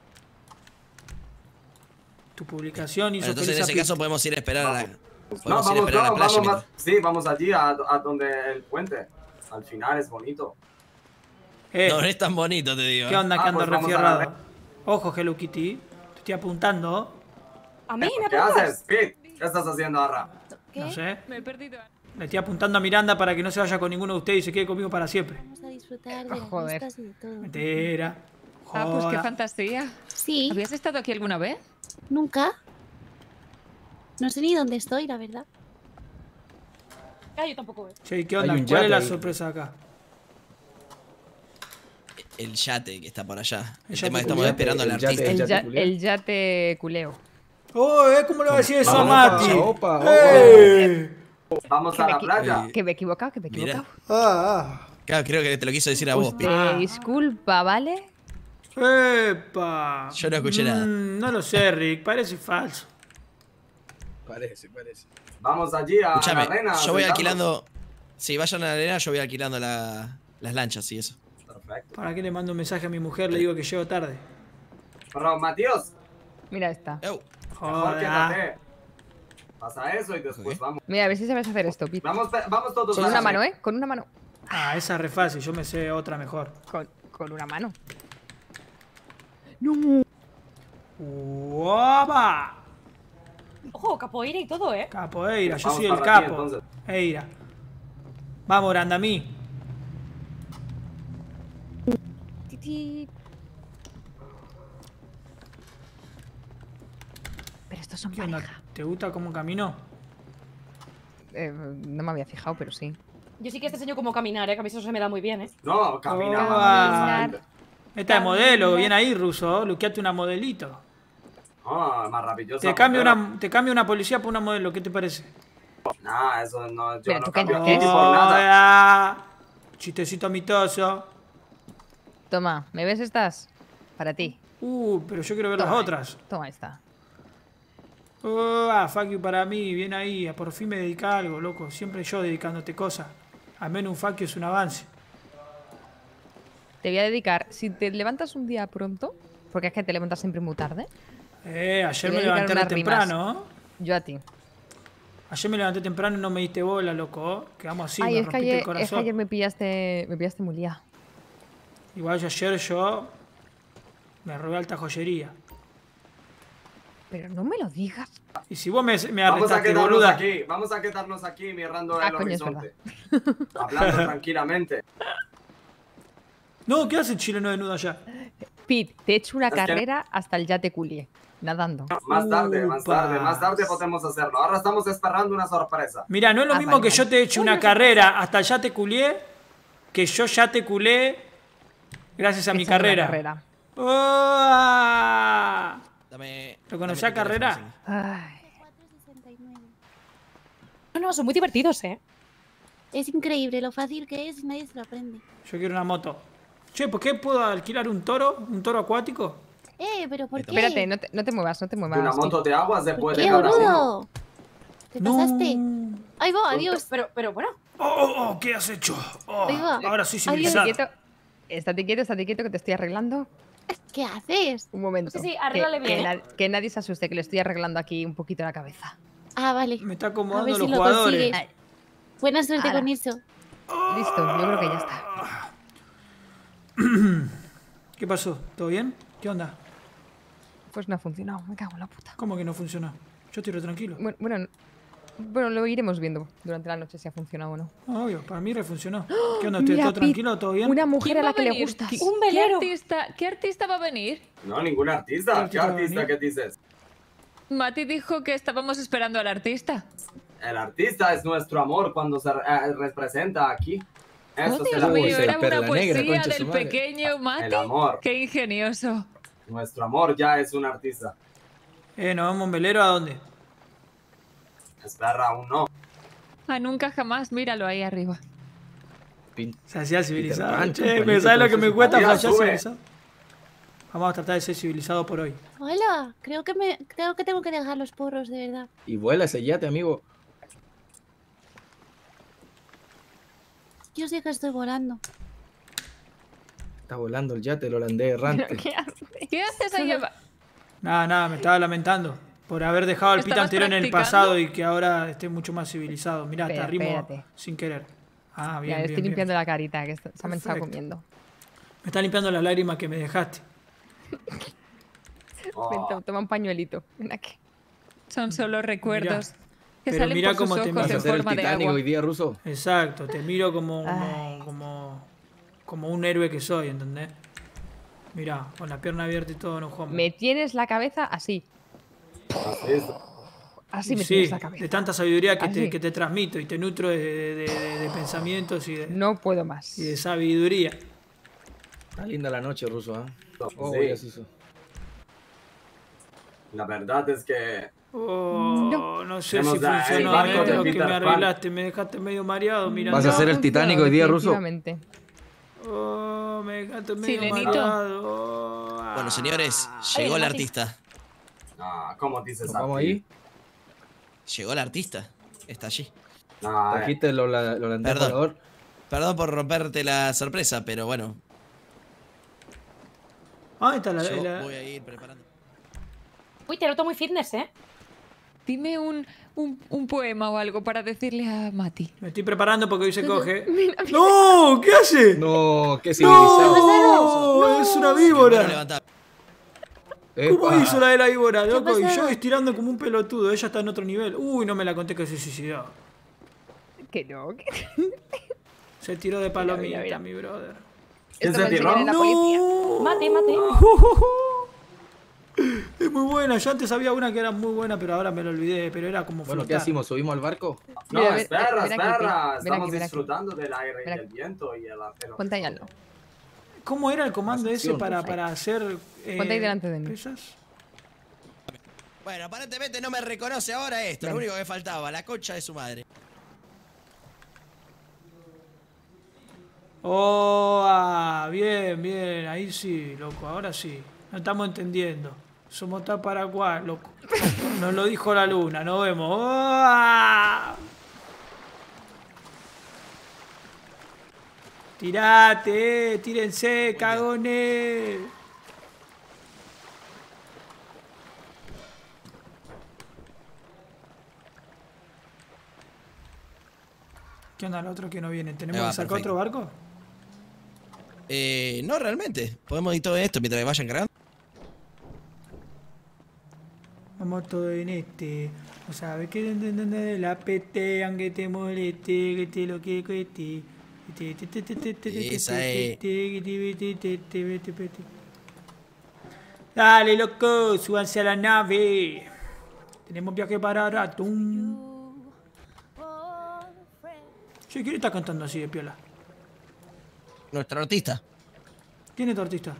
Tu publicación hizo Bueno, entonces feliz en a ese Pete. caso podemos ir a esperar a la... No, Podemos ir a esperar a la playa. vamos mientras- sí, vamos allí a donde el puente. Al final es bonito. No, no es tan bonito, te digo. ¿Qué onda que Ah, ando pues vamos a refierrado? ver. Ojo, Hello Kitty. Te estoy apuntando. ¿A mí me ¿Qué apuntas? haces, Pete? ¿Qué estás haciendo ahora? No sé. Me he perdido. Le estoy apuntando a Miranda para que no se vaya con ninguno de ustedes y se quede conmigo para siempre. Vamos a disfrutar de las Joder. vistas y de todo. Mentira. Ah, pues qué Joda. fantasía. Sí, ¿Habías estado aquí alguna vez? nunca. No sé ni dónde estoy, la verdad. Ah, yo tampoco veo. Che, ¿qué Hay onda? un ¿Cuál es yate la ahí. sorpresa acá? el yate que está por allá. El yate tema es que estamos culeo. esperando al artista. El yate culeo. Oh, ¿cómo le va a decir eso a Mati? Opa. Vamos a la playa. Que me he equivocado, Mira. Claro, creo que te lo quiso decir a vos, Pi. Disculpa, ¿vale? ¡Epa! Yo no escuché nada. No lo sé, Rick. Parece falso. Parece. Vamos allí a Escuchame, la arena. yo voy sentamos. alquilando. Si vayan a la arena, yo voy alquilando las lanchas y eso. Perfecto. ¿Para qué le mando un mensaje a mi mujer? Le digo que llego tarde. Pero, Matías. Mira esta. Mejor quédate. Pasa eso y después vamos. Mira, a ver si sabes hacer esto, Pete. Vamos todos. Con una mano, ¿eh? Con una mano. Ah, esa es re fácil. Yo me sé otra mejor. Con una mano. ¡No! ¡Guapa! Ojo, capoeira y todo, ¿eh? Capoeira, yo Vamos soy el para aquí, capo. entonces. Eira. Vamos, Grandamí. Titi. Pero estos son pareja. ¿Te gusta cómo camino? No me había fijado, pero sí. Yo sí que te enseño cómo caminar, ¿eh? Que a mí eso se me da muy bien, ¿eh? No, caminar. Esta es modelo, bien ahí, Ruso. Luqueate una modelito. Oh, más maravilloso. Te cambio una policía por una modelo, ¿qué te parece? Nah, eso no. Yo Pero no tú cambio qué aquí por nada. Chistecito amistoso. Toma, ¿me ves estas? Para ti. Pero yo quiero ver las otras. Toma esta. Fuck you para mí, bien ahí. Por fin me dedica a algo, loco. Siempre yo dedicándote cosas. Al menos un fuck you es un avance. Te voy a dedicar, si te levantas un día pronto, porque es que te levantas siempre muy tarde. Ayer me levanté temprano. Yo a ti. Ayer me levanté temprano y no me diste bola, loco. Quedamos así, Ay, me es que rompiste el ayer, corazón. es que ayer me pillaste muy liado. Igual ayer yo me robé alta joyería. Pero no me lo digas. Y si vos me Vamos a arrestaste, quedarnos boluda. aquí. Vamos a quedarnos aquí mirando el coño, es horizonte. Hablando tranquilamente. No, ¿qué hace el chileno desnudo allá? Pete, te he hecho una que- carrera hasta el yate culie. Nadando. Más tarde podemos hacerlo. Ahora estamos esperando una sorpresa. Mira, no es lo mismo que yo te eche una carrera hasta ya te culié, que yo ya te culé gracias a mi carrera. ¿Lo conocés a carrera? No, son muy divertidos, ¿eh? Es increíble lo fácil que es y nadie se lo aprende. Yo quiero una moto. Che, ¿por qué puedo alquilar un toro? ¿Un toro acuático? Pero ¿por qué? Espérate, no te muevas, no te muevas. Una moto de agua se puede ¡Qué cada uno. boludo! ¿Te pasaste? Ahí va, adiós. Pero bueno. ¿Qué has hecho? Ahí va. Ahora sí Adiós. civilizado. Estate quieto que te estoy arreglando. ¿Qué haces? Un momento. Sí, arréglale bien. Que nadie se asuste, que le estoy arreglando aquí un poquito la cabeza. Ah, vale. Me está A acomodando ver si los lo jugadores. consigues. Buena suerte Ala. con eso. Listo, yo creo que ya está. ¿Qué pasó? ¿Todo bien? ¿Qué onda? Pues no ha funcionado, me cago en la puta. ¿Cómo que no funcionó? Yo estoy re tranquilo. Bueno, lo iremos viendo durante la noche si ha funcionado o no. Obvio, para mí refuncionó. ¿Qué onda? ¿Estoy Mira, todo tranquilo? ¿Todo bien? Una mujer ¿Quién a va la que le venir? gustas. Un velero. ¿Qué artista va a venir? No, ningún artista. ¿Qué artista? ¿Qué dices? Mati dijo que estábamos esperando al artista. El artista es nuestro amor cuando se representa aquí. Eso es el Dios amor. mío, era una poesía del madre. pequeño Mati. El amor. Qué ingenioso. Nuestro amor ya es un artista. ¿Nos vamos en velero a dónde? Espera, aún no. Nunca jamás, míralo ahí arriba. Se hacía civilizado. Pan, Che, palito, ¿sabes lo que me cuesta Mira, flashear sube. civilizado? Vamos a tratar de ser civilizado por hoy. Hola, creo que tengo que dejar los porros, de verdad. Y vuela ese yate, amigo. Yo sé que estoy volando. Está volando el yate, el holandés errante. ¿Qué haces ahí? Nada, me estaba lamentando por haber dejado al Pita ¿Estabas anterior en el practicando? pasado y que ahora esté mucho más civilizado. Mirá, hasta Espera, rimo espérate. sin querer. Ah, bien, Ya, le estoy bien, limpiando bien. la carita, que se me está Perfecto. comiendo. Me está limpiando las lágrimas que me dejaste. Ven, toma un pañuelito. Ven aquí. Son solo recuerdos que pero salen mira por sus cómo te ojos vas a en hacer el forma de Titanic agua. hoy día, Ruso. Exacto, te miro como un héroe que soy, ¿entendés? Mirá, con la pierna abierta y todo, no jugamos. Me tienes la cabeza así. Así me Sí, tienes la cabeza. de tanta sabiduría que Así. te transmito y te nutro de pensamientos y de No puedo más. sabiduría. Está linda la noche, Ruso, ¿eh? Sí. La verdad es que... no sé si funcionó lo que me arreglaste. Me dejaste medio mareado, mira. ¿Vas a hacer el Titanic hoy día, Ruso? Me dejaste medio mareado. Bueno, señores, llegó el artista. ¿Cómo dices ¿Vamos ahí? Llegó el artista. Está allí. Trajiste el holandés volador. Perdón por romperte la sorpresa, pero bueno. Está Yo voy a ir preparando. Uy, te noto muy fitness, ¿eh? Dime un poema o algo para decirle a Mati. Me estoy preparando porque hoy se coge. ¡No! ¿Qué hace? No, qué civilizado. No, es una víbora. ¿Cómo hizo la de la víbora, loco? Y yo estirando como un pelotudo. Ella está en otro nivel. Uy, no me la conté que se suicidó. Que no. Se tiró de palomita, mi brother. ¿Quién se tiró? No. Mate. Es muy buena. Yo antes había una que era muy buena, pero ahora me lo olvidé. Pero era como Bueno, ¿qué hacemos? ¿Subimos al barco? No, Mira, espera. ven Estamos aquí. disfrutando del aire y del viento y el acero. Ponte ahí al lado. ¿Cómo era el comando ese para hacer Ponte ahí delante de mí. pesas? Bueno, aparentemente no me reconoce ahora esto. Lo único que faltaba, la concha de su madre. Bien. Ahí sí, loco. Ahora sí. No estamos entendiendo. Somos tan Paraguay, loco. Nos lo dijo la luna. Nos vemos. Tirate, tírense, cagones. ¿Qué onda el otro que no viene? ¿Tenemos que sacar otro barco? No, realmente. Podemos ir todo esto mientras me vayan cargando. Vamos todo en este. O sabes que la pete, aunque te moleste, que te lo que cueste. Esa es. Dale, loco, súbanse a la nave. Tenemos viaje para Ratún. Sí, ¿quién está cantando así de piola? Nuestro artista. ¿Quién es tu artista?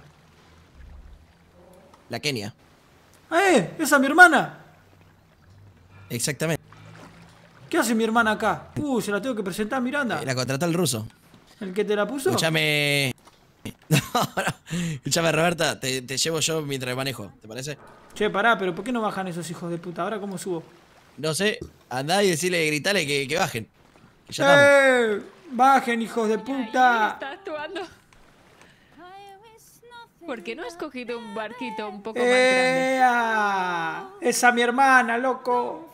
La Kenia. ¿Esa es mi hermana? Exactamente. ¿Qué hace mi hermana acá? Se la tengo que presentar a Miranda. La contrató el ruso. ¿El que te la puso? Escúchame. No. Escúchame, Roberta. Te llevo yo mientras manejo. ¿Te parece? Che, pará, pero ¿por qué no bajan esos hijos de puta? ¿Ahora cómo subo? No sé. Andá y decirle, gritale que bajen. Que ya estamos. ¡Bajen, hijos de puta! Está actuando. ¿Por qué no has cogido un barquito un poco más grande? ¡Esa mi hermana, loco!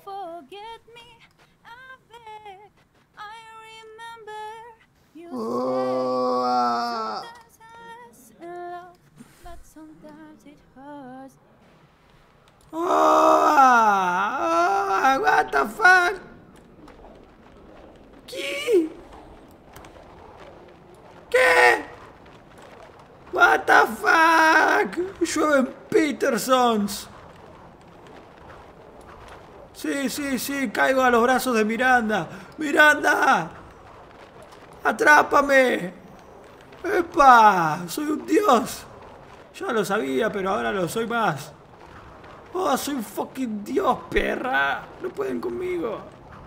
What the fuck? ¿Qué? What the fuck? Llueven Petersons. Sí, caigo a los brazos de Miranda. ¡Miranda! ¡Atrápame! ¡Epa! ¡Soy un dios! Ya lo sabía, pero ahora lo soy más. Soy un fucking dios, perra. No pueden conmigo.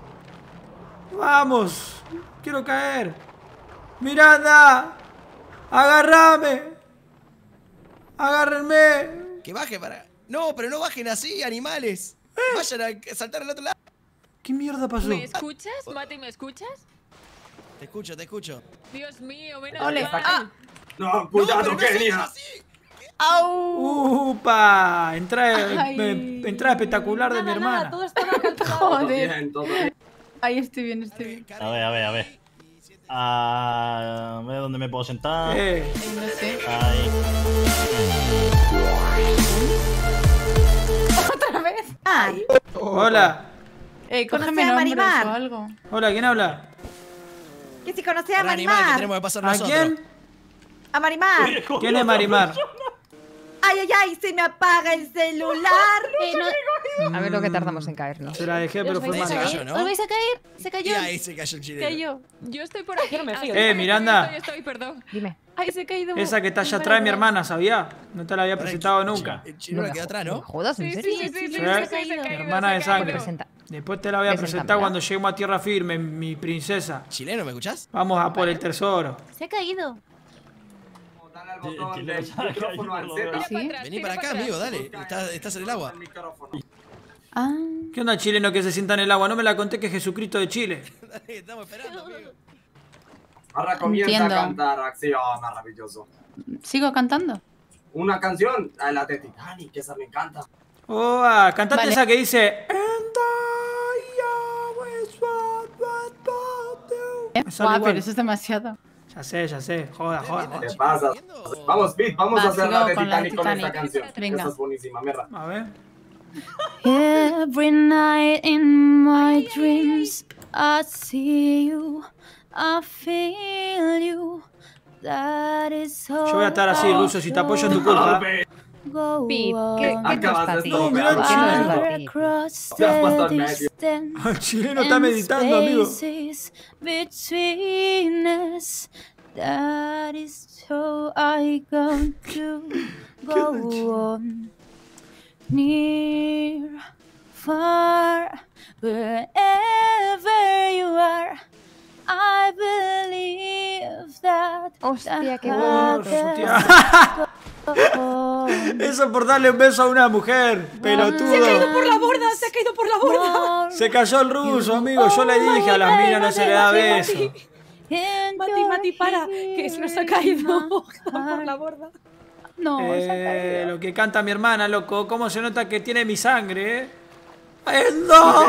¡Vamos! ¡Quiero caer! ¡Miranda! ¡Agárrame! ¡Agárrenme! Que baje para... No, pero no bajen así, animales. Vayan a saltar al otro lado. ¿Qué mierda pasó? ¿Me escuchas, Mati? ¿Me escuchas? Te escucho. Dios mío, menos mal. No, cuidado, Kenia. ¡Upa! Entrada espectacular de mi hermana. Todo está calculado. Joder. Ahí estoy bien. A ver. A ver dónde me puedo sentar. No sé. Ahí. ¿Otra vez? Hola. Cógeme nombres o algo. Hola, ¿quién habla? Que si conocía a Animal que Marimar. tenemos que pasar ¿A nosotros. quién? A Marimar. ¿Quién es Marimar? Ay, se me apaga el celular. A ver lo que tardamos en caernos. Se la dejé, pero fue mala. ¿Os vais a caer? Se cayó. Y ahí se cayó el chileno. Yo estoy por aquí. no me fío. Miranda. Estoy, perdón. Dime. Ay, se ha caído. Esa que está allá atrás de mi hermana, ¿sabía? No te la había presentado nunca. El chileno queda atrás, ¿no? ¿Jodas? ¿En serio? Sí, Sí, se ha caído. mi hermana de sangre. Presenta. Después te la voy a presentar cuando lleguemos a tierra firme, mi princesa. Chileno, ¿me escuchás? Vamos a por el tesoro. Se ha caído. Dale al botón del micrófono al Z. ¿Sí? Vení para acá, amigo, dale. Estás en el agua. Ah. ¿Qué onda chileno que se sienta en el agua? No me la conté que es Jesucristo de Chile. Dale, estamos esperando, amigo. Ahora comienza Entiendo. a cantar, acción, maravilloso. ¿Sigo cantando? Una canción, la de Titanic, que esa me encanta. Oh, cantate Vale. esa que dice. Me sale Guau, igual. pero eso es demasiado. Ya sé. Joda. ¿Qué pasa? Vamos, Pete, vamos a hacer la de sigo con la de Titanic con esta Titanic. canción. Venga. Esa es buenísima, mierda. A ver. Every night in my dreams, I see you, I feel you. That is all. Yo voy a estar así, Ruso, si te apoyo en tu culpa. Go Pete, ¿qué on. te Acabas gusta a de ti? No, mirá el Far chileno. across Te has puesto the en medio. distance El chileno está meditando, amigo. spaces between us. That is how I come to go on. Near, far, wherever you are, I believe that. Hostia, qué that Eso por darle un beso a una mujer, pelotudo. Se ha caído por la borda, se ha caído por la borda. Se cayó el ruso, amigo. Yo le dije a las minas no se le da beso. Mati, para, que se nos ha caído por la borda. No, Lo que canta mi hermana, loco. ¿Cómo se nota que tiene mi sangre, And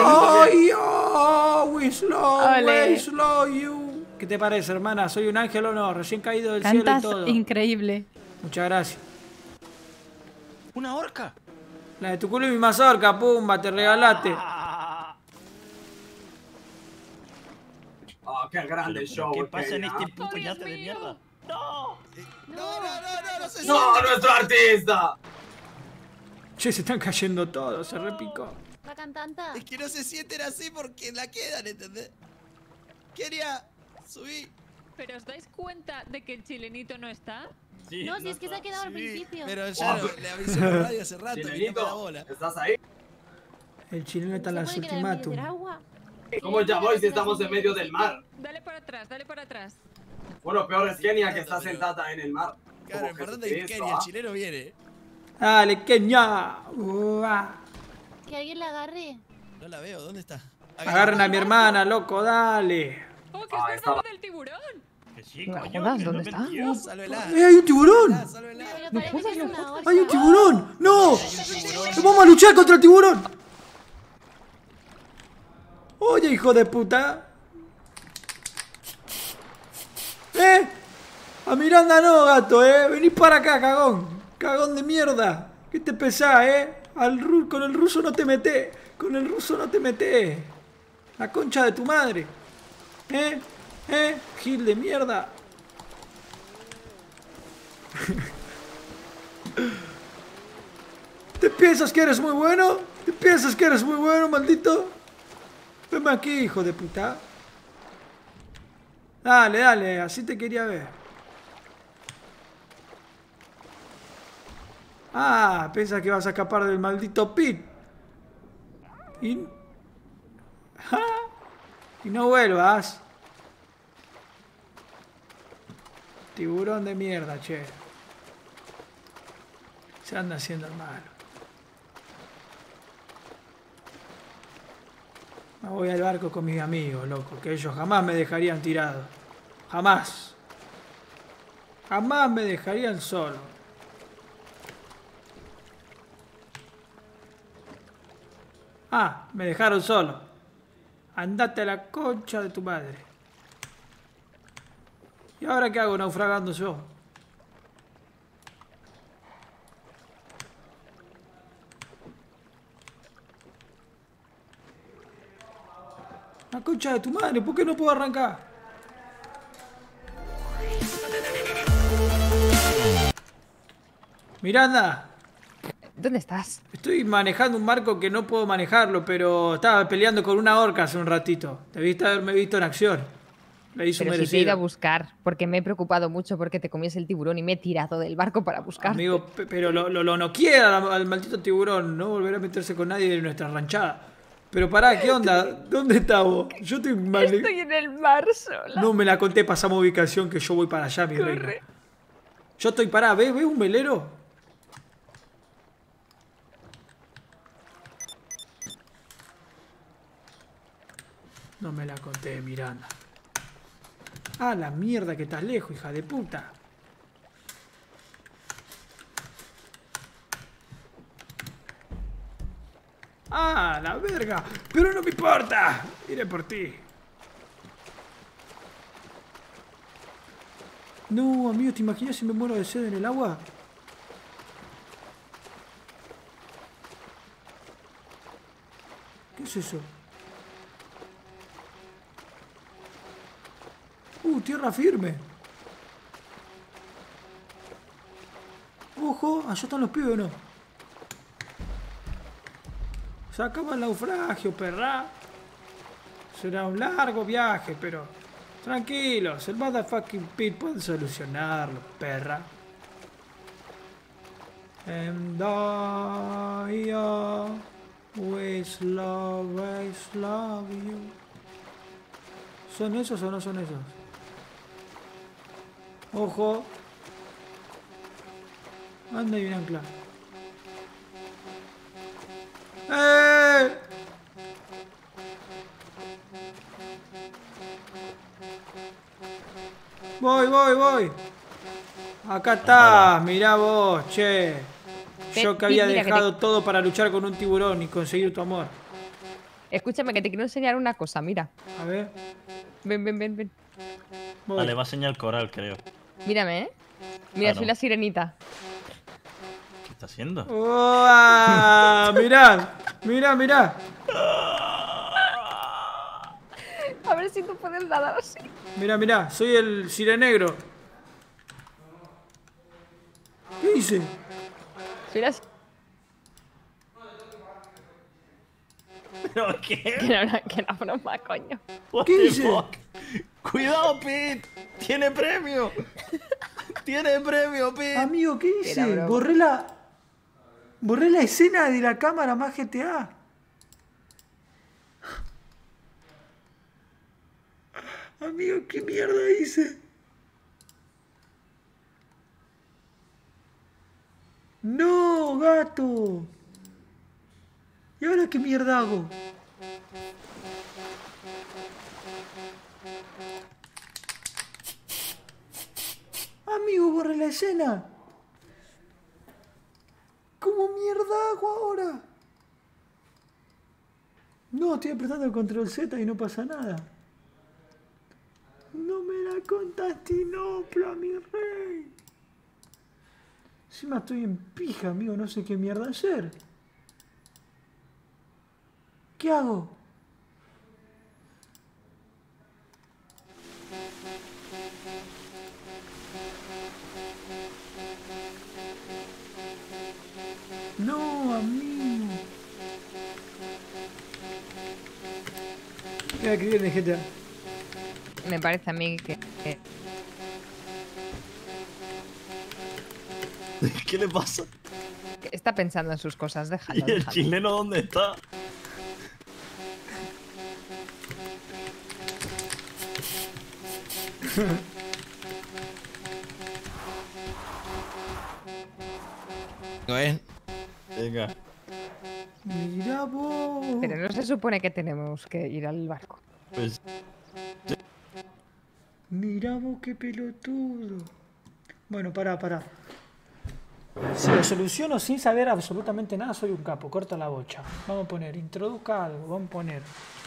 we slow you. ¿Qué te parece, hermana? ¿Soy un ángel o no? Recién caído del cielo y Cantas todo. increíble. Muchas gracias. ¿Una orca? La de tu culo y mi mazorca, pumba, te regalaste. Oh, qué grande show. ¿Qué pasa en este puto yate de mierda? No, nuestro artista. Che, se están cayendo todos, se repicó. La cantante. Es que no se sienten así porque la quedan, ¿entendés? Quería subir. ¿Pero os dais cuenta de que el chilenito no está? Sí, No, si es que se ha quedado al principio. Pero ya le avisé por radio hace rato y no me da bola. ¿Estás ahí? El chileno está en las ultimátum. ¿Cómo ya voy si estamos en medio del mar? Dale para atrás, dale para atrás. Bueno, peor es Kenia que está sentada en el mar. Claro, importante es que Kenia, el chileno viene. Dale, Kenia. Que alguien la agarre. No la veo, ¿dónde está? Agarren a mi hermana, loco, dale. ¡Oh, que es verdad lo del tiburón! Que sí, No coño, jodas, que ¿dónde no está? mentías. Sálvela. ¡Hay un tiburón! Sálvela. Pero parece que es una orca. ¡Hay un tiburón! ¡No! ¡Vamos a luchar contra el tiburón! Oye, hijo de puta. A Miranda no, gato, Venís para acá, cagón. Cagón de mierda. ¿Qué te pensás, con el ruso no te metés. Con el ruso no te metés. La concha de tu madre. Gil de mierda. ¿Te piensas que eres muy bueno? ¿Te piensas que eres muy bueno, maldito? Venme aquí, hijo de puta. Dale, dale, así te quería ver. Ah, piensas que vas a escapar del maldito Pete. Y no vuelvas. Tiburón de mierda, che. Se anda haciendo el malo. Me voy al barco con mis amigos, loco, que ellos jamás me dejarían tirado. Jamás. Jamás me dejarían solo. Ah, me dejaron solo. Andate a la concha de tu madre. ¿Y ahora qué hago naufragando yo? La concha de tu madre, ¿por qué no puedo arrancar? Miranda. ¿Dónde estás? Estoy manejando un barco que no puedo manejarlo, pero estaba peleando con una orca hace un ratito. Debiste haberme visto en acción. Le hizo Pero si te he ido a buscar, porque me he preocupado mucho porque te comiese el tiburón y me he tirado del barco para buscar. Amigo, pero lo no quiera al maldito tiburón. No volverá a meterse con nadie de nuestra ranchada. Pero pará, ¿qué onda? ¿Dónde estás vos? Yo estoy mal. Estoy en el mar sola. No me la conté, pasamos ubicación que yo voy para allá, mi reina. Yo estoy pará, ¿ves un velero? No me la conté, Miranda. Ah, la mierda que estás lejos, hija de puta. Ah, la verga. Pero no me importa. Iré por ti. No, amigo, ¿te imaginas si me muero de sed en el agua? ¿Qué es eso? Tierra firme. Ojo, allá están los pibes, ¿no? Se acaba el naufragio, perra. Será un largo viaje, pero tranquilos, el motherfucking Pete puede solucionarlo, perra. And I always love you. ¿Son esos o no son esos? Ojo. Anda y bien ancla. ¡Eh! Voy. Acá está, mirá vos, che. Yo que había dejado todo para luchar con un tiburón y conseguir tu amor. Escúchame, que te quiero enseñar una cosa, mira. A ver. Ven. Vale, va a enseñar coral, creo. Mírame, ¿eh? Mira, soy la sirenita. ¿Qué está haciendo? ¡Oh! Mirá. A ver si tú puedes nadar así. Mirá, soy el sirenegro. ¿Qué hice? Soy la... ¿Pero qué? Que no broma, coño. ¿Qué hice? ¡Cuidado, Pete! ¡Tiene premio! ¡Tiene premio, Pete! Amigo, ¿qué hice? Borré la escena de la cámara más GTA. Amigo, ¿qué mierda hice? ¡No, gato! ¿Y ahora qué mierda hago? Amigo, borré la escena. ¿Cómo mierda hago ahora? No, estoy apretando el control Z y no pasa nada. No me la contaste, no, mi rey. Encima estoy en pija, amigo, no sé qué mierda hacer. ¿Qué hago? No, amigo. Mira que viene GTA. Me parece a mí que... ¿Qué le pasa? Está pensando en sus cosas, déjalo. ¿Y el chileno dónde está? Venga. Mira vos. Pero no se supone que tenemos que ir al barco. Pues... Mira vos, qué pelotudo. Bueno, pará. Si lo soluciono sin saber absolutamente nada, soy un capo. Corta la bocha. Vamos a poner, introduzca algo. Vamos a poner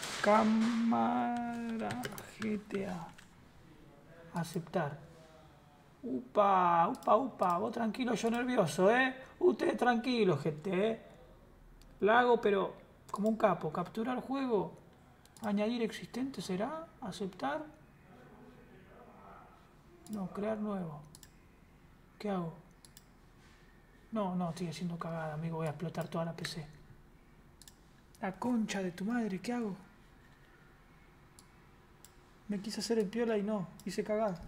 cámara GTA. Aceptar. Upa. Vos tranquilo, yo nervioso, Ustedes tranquilos, gente, La hago, pero como un capo. Capturar juego. Añadir existente, ¿será? Aceptar. No, crear nuevo. ¿Qué hago? No, estoy haciendo cagada, amigo. Voy a explotar toda la PC. La concha de tu madre, ¿qué hago? Me quise hacer el piola y no. Hice cagada.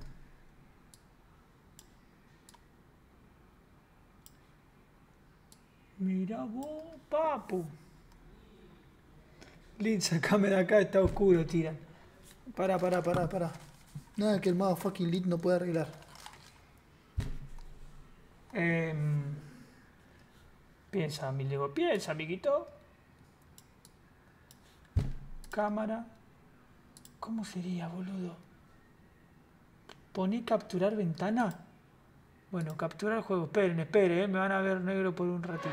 Mira vos, papu. Lid, sacame de acá, está oscuro, tiran. Pará. Nada que el motherfucking Lid no puede arreglar. Piensa, amigo, piensa, amiguito. Cámara. ¿Cómo sería, boludo? ¿Poné capturar ventana? Bueno, capturar juego. Esperen, me van a ver negro por un ratito.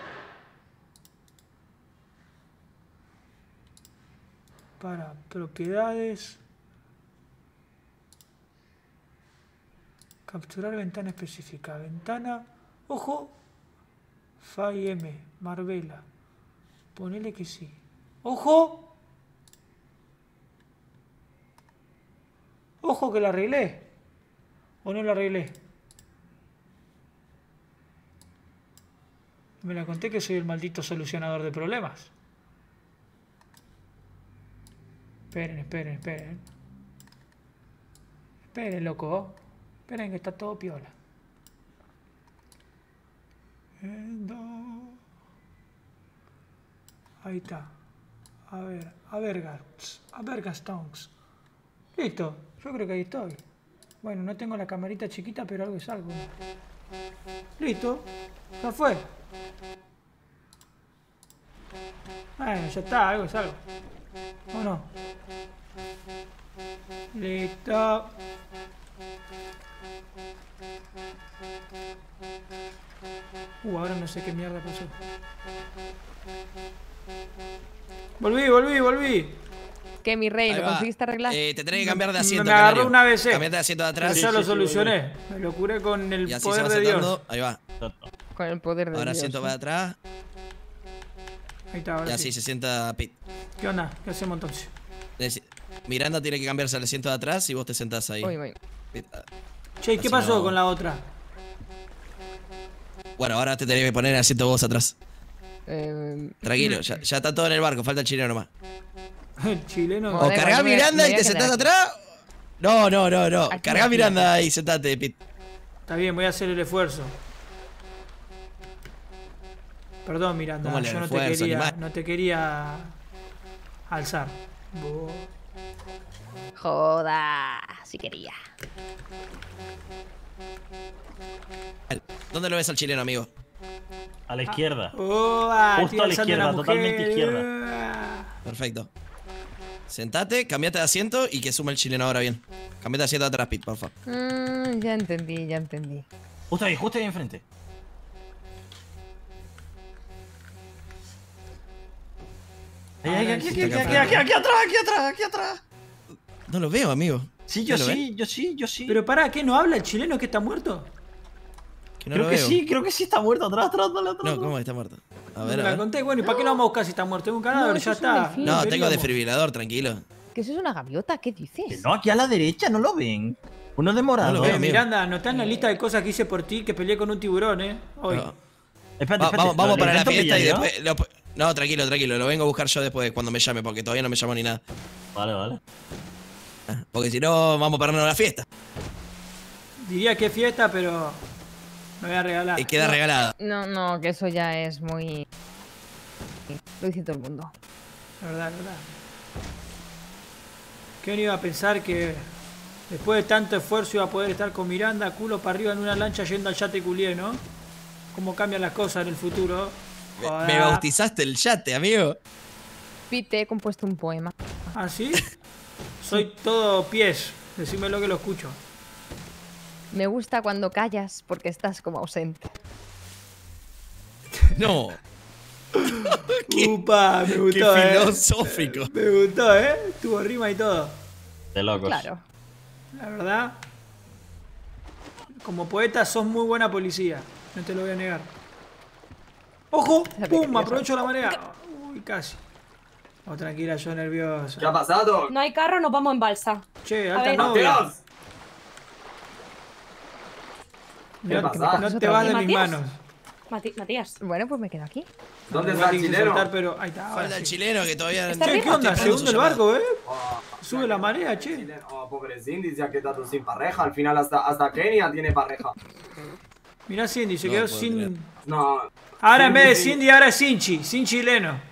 Para propiedades. Capturar ventana específica. Ventana. Ojo. FAIM. Marbella. Ponele que sí. ¡Ojo! ¡Ojo que la arreglé! ¿O no la arreglé? Me la conté que soy el maldito solucionador de problemas. Esperen. Esperen, loco. Esperen que está todo piola. Ahí está. A ver, Gastonks. Listo, yo creo que ahí estoy. Bueno, no tengo la camarita chiquita, pero algo es algo. Listo, ya fue. Bueno, ya está, algo es algo. ¿O no? Listo. Ahora no sé qué mierda pasó. Volví. Que mi rey, ¿lo conseguiste arreglar? Te tenés que cambiar de asiento. Me agarró una vez. Cambiate de asiento de atrás. Pero ya lo solucioné. Me lo curé con el poder de Dios. Ahí va. Con el poder de Dios. Ahora asiento para atrás. Ahí está, ahora y así se sienta Pete. ¿Qué onda? ¿Qué hacemos entonces? Miranda tiene que cambiarse al asiento de atrás y vos te sentás ahí. Voy. Che, ¿qué pasó con la otra? Bueno, ahora te tenés que poner el asiento vos atrás. Tranquilo, ya está todo en el barco, falta el chileno nomás. El chileno. O cargá Miranda y te sentás atrás. No. Cargá Miranda y sentate, Pete. Está bien, voy a hacer el esfuerzo. Perdón, Miranda, yo no te quería alzar. Joda, si quería. ¿Dónde lo ves al chileno, amigo? A la izquierda. Justo a la izquierda, totalmente izquierda. Perfecto. Sentate, cambiate de asiento y que sume el chileno ahora bien. Cambiate de asiento atrás, Pete, por favor. Ya entendí. Justo ahí enfrente. Aquí atrás. No lo veo, amigo. Sí, yo sí. Pero pará, ¿qué no habla el chileno que está muerto? Creo que sí está muerto. Atrás. No, ¿cómo está muerto? A ver, me la conté, bueno, ¿y para qué lo vamos a buscar si está muerto? Tengo un cadáver, ya está. No, tengo desfibrilador, tranquilo. ¿Que eso es una gaviota? ¿Qué dices? Que no, aquí a la derecha, ¿no lo ven? Uno de morado. No lo veo, Miranda, anotá en la lista de cosas que hice por ti que peleé con un tiburón, hoy. No. Espérate. Vamos para la fiesta y después... No, tranquilo, lo vengo a buscar yo después cuando me llame, porque todavía no me llamó ni nada. Vale. Porque si no, vamos a pararnos a la fiesta. Diría que fiesta, pero me voy a regalar. Y queda regalada. No, que eso ya es muy... Lo dice todo el mundo. La verdad. ¿Quién iba a pensar que después de tanto esfuerzo iba a poder estar con Miranda, culo para arriba en una lancha yendo al yate culié, ¿no? Cómo cambian las cosas en el futuro. Me bautizaste el yate, amigo. Pete, he compuesto un poema. ¿Ah, sí? Soy todo pies. Decímelo que lo escucho. Me gusta cuando callas porque estás como ausente. No. Upa, me gustó, Qué filosófico. Me gustó, tuvo rima y todo. De locos. Claro. La verdad, como poeta sos muy buena policía. No te lo voy a negar. ¡Ojo! ¡Pum! Aprovecho la marea. Uy, casi. Oh, tranquila, yo nervioso. ¿Qué ha pasado? No hay carro, nos vamos en balsa. Che, alta novia. No te vas de mis manos. Matías. Bueno, pues me quedo aquí. ¿Dónde está el chileno? Pero ahí está. Falta el chileno que todavía... Che, ¿qué onda? Segundo el barco, Sube la marea, che. Oh, pobre Cindy, se ha quedado sin pareja. Al final hasta Kenia tiene pareja. Mirá Cindy, se quedó sin... No. Ahora en vez de Cindy, ahora es Sinchi. Sin chileno.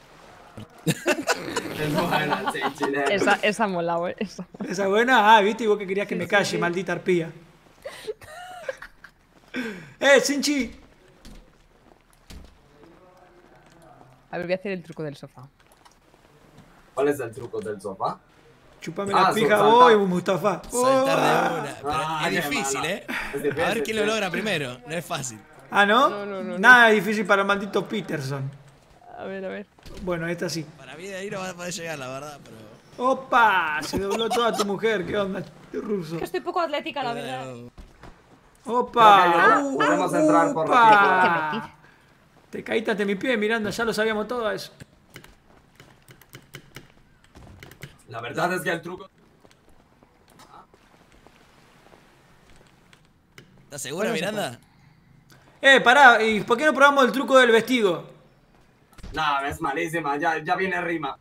Esa mola, güey. ¿Esa buena? Ah, viste, y vos que querías que me calle, maldita arpía. Sinchi. A ver, voy a hacer el truco del sofá. ¿Cuál es el truco del sofá? Chupame la pija vos y Mustafa. Saltar de una. Pero es difícil, ¿eh? A ver quién lo logra primero. No es fácil. ¿Ah, no? Nada es difícil para el maldito Peterson. A ver. Bueno, esta sí. Para mí de ahí no va a poder llegar, la verdad, pero... ¡Opa! Se dobló toda tu mujer. ¿Qué onda, ruso? Es que estoy poco atlética, la verdad. ¡Opa! Podemos entrar por aquí. Te caíste ante mi pie, Miranda. Ya lo sabíamos todo eso. La verdad es que el truco... ¿Estás segura, Miranda? Pará. ¿Y por qué no probamos el truco del vestido? No, es malísima. Ya viene rima.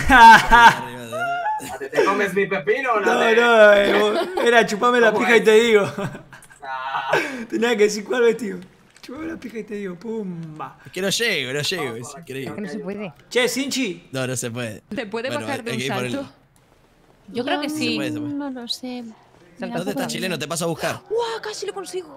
¿Te comes mi pepino o no? Era chupame la pija y te digo. Tenía que decir cuál vestido. Chupame la pija y te digo, pumba. Es que no llego, es increíble. No se puede. Che, Sinchi. No se puede. ¿Te puede bajar de un salto? Yo creo que sí. No lo sé. ¿Dónde está chileno? Te paso a buscar. ¡Guau! Casi lo consigo.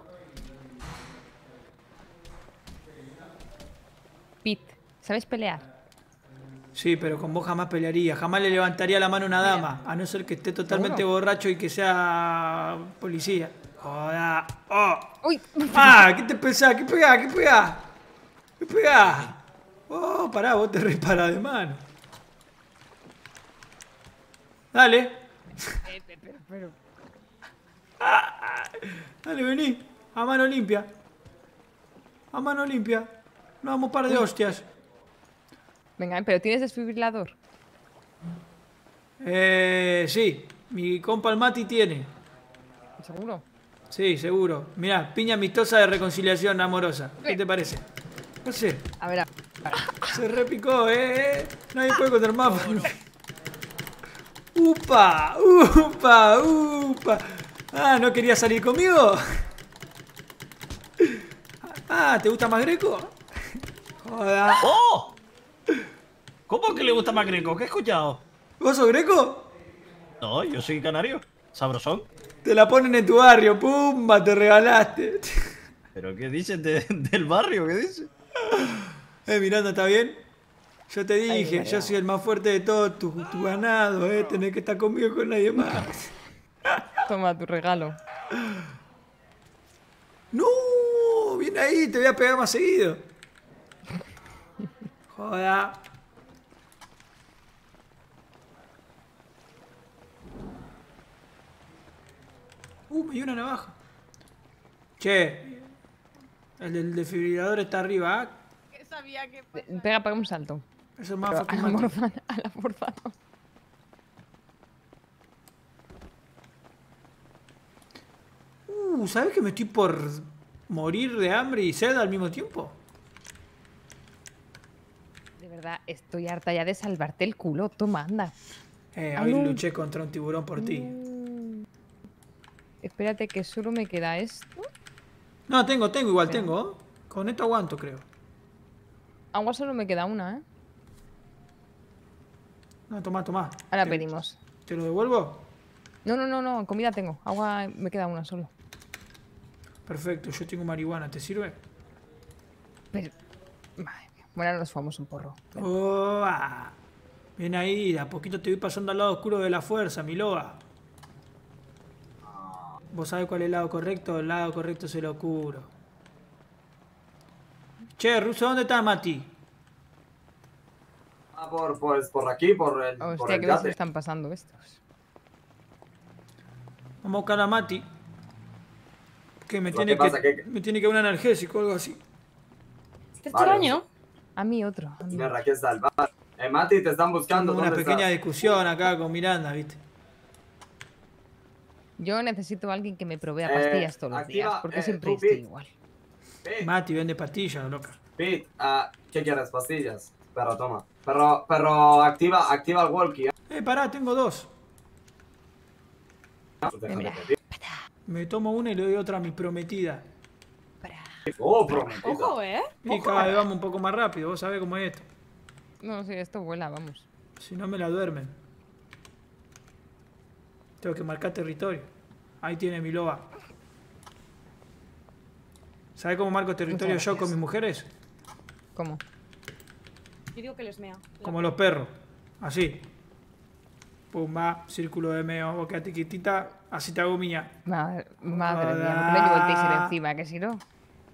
Pete, ¿sabes pelear? Sí, pero con vos jamás pelearía. Jamás le levantaría la mano a una dama. A no ser que esté totalmente borracho y que sea policía. Joda. ¡Oh! ¡Uy! ¿Qué te pensás? ¿Qué pegás? ¿Qué pegás? Oh, pará, vos te reparás de mano. Dale. Pero. Dale, vení. A mano limpia. A mano limpia. Nos damos un par de hostias. Venga, pero ¿tienes desfibrilador? Sí. Mi compa el Mati tiene. ¿Seguro? Sí, seguro. Mirá, piña amistosa de reconciliación amorosa. ¿Qué te parece? No sé. A ver. Se repicó, Nadie puede contra el mapa. ¡Upa! Ah, ¿no querías salir conmigo? Ah, ¿te gusta más Greco? Joda. ¡Oh! ¿Cómo que le gusta más Greco? ¿Qué he escuchado? ¿Vos sos Greco? No, yo soy canario. Sabrosón. Te la ponen en tu barrio, pumba, te regalaste. ¿Pero qué dices del barrio? ¿Qué dices? Miranda, ¿está bien? Yo te dije, yo soy el más fuerte de todo tu ganado, tenés que estar conmigo con nadie más. Toma tu regalo. ¡No! Viene ahí, te voy a pegar más seguido. Joda. Me dio una navaja. Che, el del desfibrilador está arriba, ¿ah? Sabía que... Pega un salto. Eso es más a la forzada. ¿Sabes que me estoy por morir de hambre y sed al mismo tiempo? De verdad, estoy harta ya de salvarte el culo. Toma, anda. Hoy luché contra un tiburón por ti. Espérate que solo me queda esto. No, tengo, igual tengo. Con esto aguanto, creo. Agua solo me queda una, No, toma. Ahora pedimos. ¿Te lo devuelvo? No, comida tengo. Agua me queda una solo. Perfecto, yo tengo marihuana, ¿te sirve? Pero... Madre mía. Bueno, ahora nos fumamos un porro. Ven ahí, de a poquito te voy pasando al lado oscuro de la fuerza, mi loba. ¿Vos sabés cuál es el lado correcto? El lado correcto es el oscuro. Che, Ruso, ¿dónde está Mati? Por aquí, por el Hostia, ¿qué veces están pasando estos? Vamos a buscar a Mati. Que me tiene que dar un analgésico o algo así. ¿Te extraño? A mí otro. Mira, aquí está el bar. Mati, te están buscando. Una pequeña discusión acá con Miranda, ¿viste? Yo necesito a alguien que me provea pastillas todos los días, porque siempre estoy igual. Mati vende pastillas, loca. Pete, ¿qué quieres? Pastillas. Pero toma. Pero activa el walkie. Pará, tengo 2. Me tomo una y le doy otra a mi prometida. Oh, prometida. Ojo, Y cada vez vamos un poco más rápido, vos sabés cómo es esto. No, sí, esto vuela, vamos. Si no me la duermen. Tengo que marcar territorio. Ahí tiene mi loba. ¿Sabés cómo marco territorio yo con mis mujeres? ¿Cómo? Yo digo que les mea. Como los perros. Así. Pumba, círculo de meo, boca tiquitita, así te hago miña. Madre mía, no le llevo el taser encima, que si no.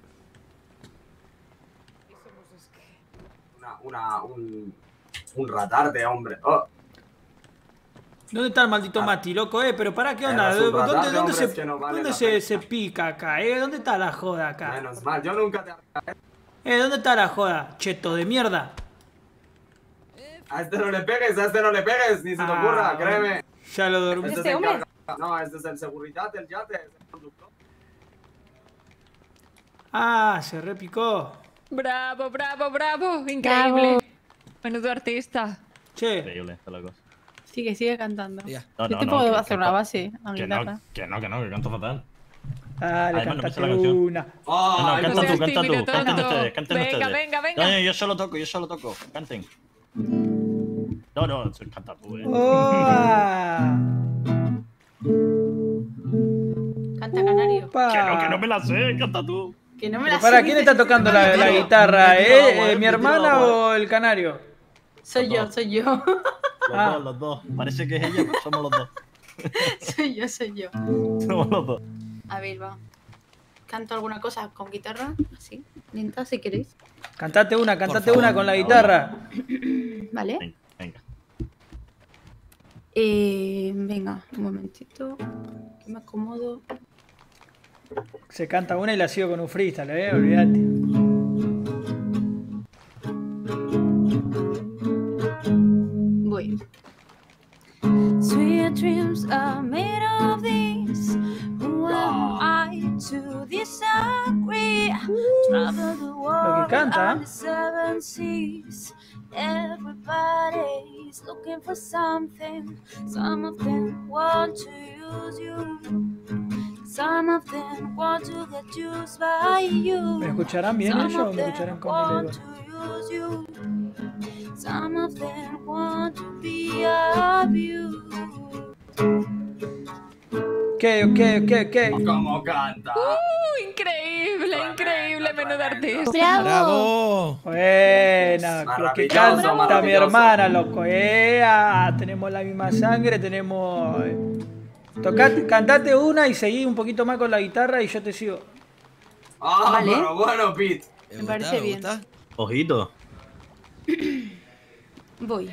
Un ratarde, hombre. Oh. ¿Dónde está el maldito Mati, loco, Pero pará, ¿qué onda? ¿Dónde se pica acá, ¿Dónde está la joda acá? Menos mal, yo nunca te... ¿Dónde está la joda? Cheto de mierda. A este no le pegues, ni se te ocurra, créeme. Ya lo dormí. Este hombre? No, este es el seguridad del yate, es el conductor. Ah, se repicó. Bravo, bravo, bravo. Increíble. Bravo. Menudo artista. Che. Increíble esta la cosa. Sigue cantando. No, Yo te puedo hacer una base a guitarra. Que canto fatal. Dale, cantate una. No, canta tú, canten ustedes. Venga. Yo solo toco, canten. No, canta tú, Canta Canario. Que no me la sé, canta tú. Que no me la sé. ¿Para quién está tocando la guitarra, ¿Mi hermana o el canario? Soy yo. Los dos. Parece que es ella, pero somos los dos. Soy yo. Somos los dos. A ver, va. ¿Canto alguna cosa con guitarra? Así, lenta, si queréis. Cantate una con la guitarra. Vale. Venga. Venga, un momentito. Que me acomodo. Se canta una y la sigo con un freestyle, olvídate. Voy. Sweet dreams are made of these. Who am I to disagree? Travel the world and the seven seas. Everybody's looking for something. Some of them want to use you. Some of them want to get used by you. ¿Me escucharán bien ellos o me escucharán con mi you. Some of them want to be abused. ¿Qué? ¿Cómo canta? Increíble, menudo artista. ¡Bravo! Buena, lo que canta mi hermana, loco. Tenemos la misma sangre, tenemos... Cantate una y seguí un poquito más con la guitarra y yo te sigo. Vale. Pero bueno, Pete. Me parece bien. Ojito. Voy.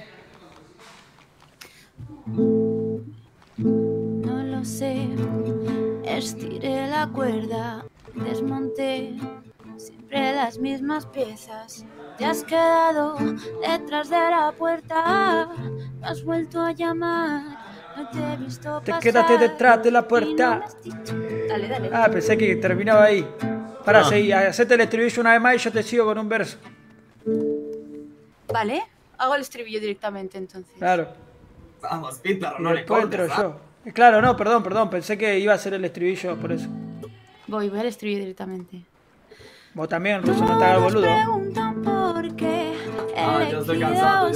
No lo sé, estiré la cuerda, desmonté siempre las mismas piezas. Te has quedado detrás de la puerta, no has vuelto a llamar, no te he visto pasar. Quédate detrás de la puerta. Dale. Ah, pensé que terminaba ahí. Para seguir, hacete el estribillo una vez más y yo te sigo con un verso. Vale, hago el estribillo directamente entonces. Claro. Vamos, Píntaro, no le encuentro yo. Claro, no, perdón, pensé que iba a ser el estribillo por eso. Voy al estribillo directamente. Vos también, Ruso, no te hagas boludo. Preguntan por qué yo estoy cansado.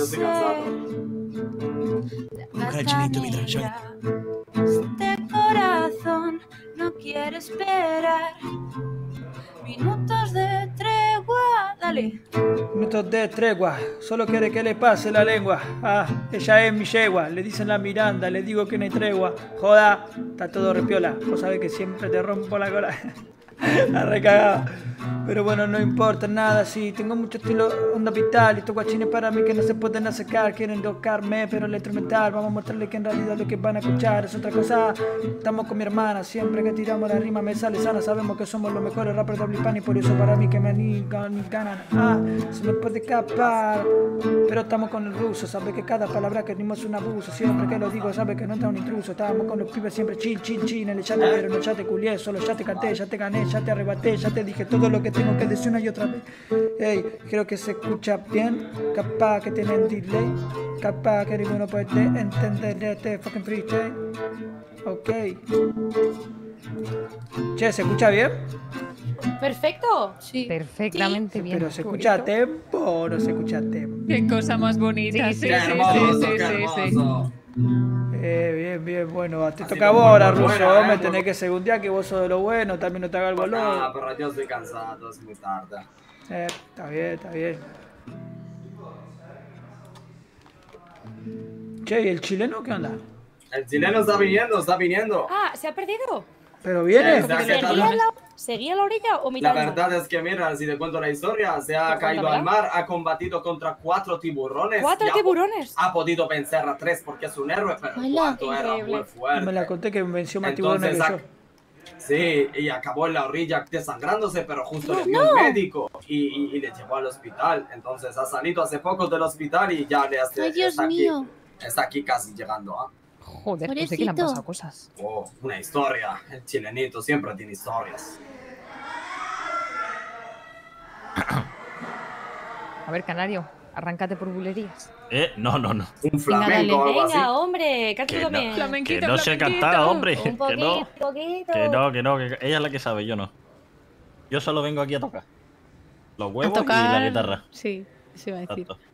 Busca chinito mientras yo. Este corazón no quiere esperar. Minutos de tregua, dale. Minutos de tregua, solo quiere que le pase la lengua. Ella es mi yegua, le dicen la Miranda, le digo que no hay tregua. Joda, está todo repiola, vos sabés que siempre te rompo la cola. La recagada. Pero bueno, no importa nada, sí, tengo mucho estilo onda vital. Estos guachines para mí que no se pueden acercar. Quieren tocarme, pero el instrumental vamos a mostrarles que en realidad lo que van a escuchar es otra cosa. Estamos con mi hermana, siempre que tiramos la rima me sale sana. Sabemos que somos los mejores rappers de Blipan y por eso para mí que me anigan ni ganan. Se me puede escapar, pero estamos con el ruso. Sabe que cada palabra que rimos es un abuso. Siempre que lo digo sabe que no entra un intruso. Estábamos con los pibes siempre chill. En el chat pero no ya te culié, solo ya te canté, ya te gané. ya te arrebaté, ya te dije todo lo que tengo que decir una y otra vez. Ey, creo que se escucha bien, capaz que tienen delay, capaz que ninguno puede entender este fucking freestyle. Ok. Che, ¿se escucha bien? Perfecto. Sí. Perfectamente bien. Pero ¿se escucha a tempo o no se escucha a tempo? Qué cosa más bonita. Sí, sí. Bien, bueno, te toca a vos ahora, Ruso. Vos me tenés que segundear que vos sos de lo bueno, también no te hagas el boludo. No, pero yo estoy cansado, es muy tarde. Está bien. Che, ¿y el chileno qué onda? El chileno está viniendo. Ah, ¿se ha perdido? ¿Pero viene? ¿Seguía a la orilla o mitad? La verdad es que, mira, si te cuento la historia, se ha caído al mar, ha combatido contra 4 tiburones. ¿4 tiburones? Ha podido vencer a 3 porque es un héroe, pero el 4 era muy fuerte. Me la conté que venció más tiburones que yo. Sí, y acabó en la orilla desangrándose, pero justo le dio un médico y le llevó al hospital. Entonces ha salido hace poco del hospital y ya le hace. ¡Ay, Dios mío! Está aquí casi llegando, ¿ah? Joder, pues sí que le han pasado cosas. Oh, una historia. El chilenito siempre tiene historias. A ver, Canario, arráncate por bulerías. No. Un flamenco o algo así. Venga, hombre, canta tú también. Que no sé cantar, hombre. Un poquito. Que ella es la que sabe, yo no. Yo solo vengo aquí a tocar. Los huevos y la guitarra. Sí, se iba a decir. Exacto.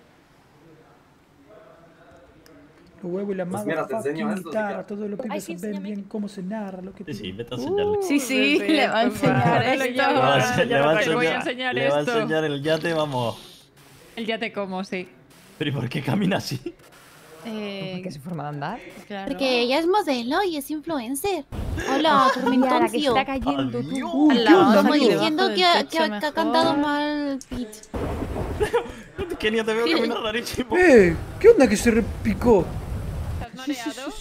Los huevos y la Pues mira, te enseño esto, guitarra, todos los pibes saben bien cómo se narra lo que Sí, vete a enseñarle. Sí, le va a enseñar esto. Le va a esto. enseñar el yate, vamos. El yate como, sí. ¿Pero y por qué camina así? ¿Por qué se forma de andar? Claro. Porque ella es modelo y es influencer. Hola, Tormentoncio. Que está cayendo tú. Como diciendo que ha cantado mal Pete. Kenia, te veo caminar rarísimo. ¿Qué onda que se repicó? ¿Estás mareado?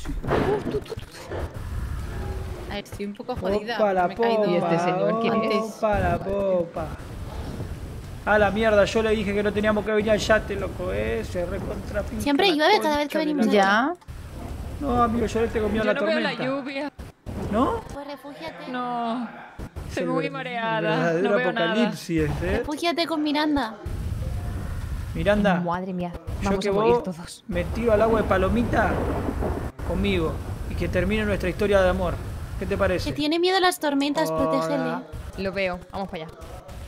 A ver, estoy un poco jodida. Opa la me he caído. popa. ¿Y este señor quién es? Opa la popa. A la mierda, yo le dije que no teníamos que venir al yate, loco, se recontra pincha. Siempre llueve cada vez que venimos aquí. ¿Ya? No, amigo, yo le tengo miedo a la tormenta. Yo no veo la lluvia. ¿No? Pues refúgiate. No. Estoy muy mareada. Verdadero No veo nada. apocalipsis, Refúgiate con Miranda. Miranda. Madre mía. Yo Vamos que a morir vos todos. me tiro al agua de palomita conmigo y que termine nuestra historia de amor. ¿Qué te parece? Que tiene miedo a las tormentas, protégele. Lo veo. Vamos para allá.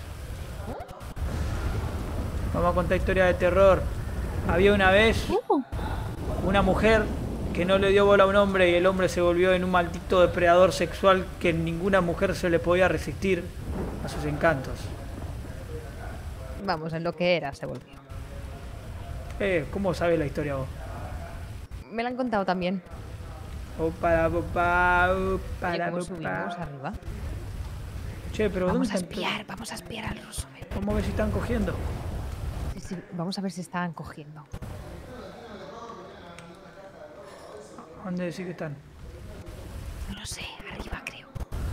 Vamos a contar historia de terror. Había una vez una mujer que no le dio bola a un hombre y el hombre se volvió en un maldito depredador sexual que ninguna mujer se le podía resistir a sus encantos. Vamos, en lo que era se volvió. ¿Cómo sabes la historia vos? Me la han contado también. Opa, Oye, ¿cómo subimos arriba? Che, pero vamos ¿dónde a espiar, vamos a espiar al ruso. Vamos a ver si están cogiendo. Sí, vamos a ver si están cogiendo. ¿Dónde decís que están? No lo sé, arriba creo.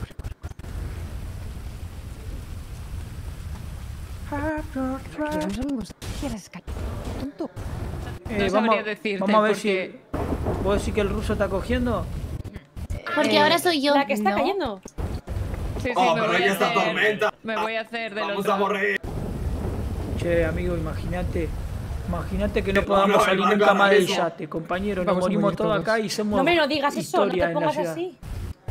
No subimos aquí a las escaleras, tonto. Vamos a ver si... ¿Vos decís que el ruso está cogiendo? Porque ahora soy yo. La que está cayendo. Sí, pero ella está tormenta. Me voy a hacer de Vamos a morir. Che, amigo, imagínate que no podamos salir nunca más del yate, compañero. Nos morimos todos acá y hacemos No me lo digas eso, no te historia pongas en la así.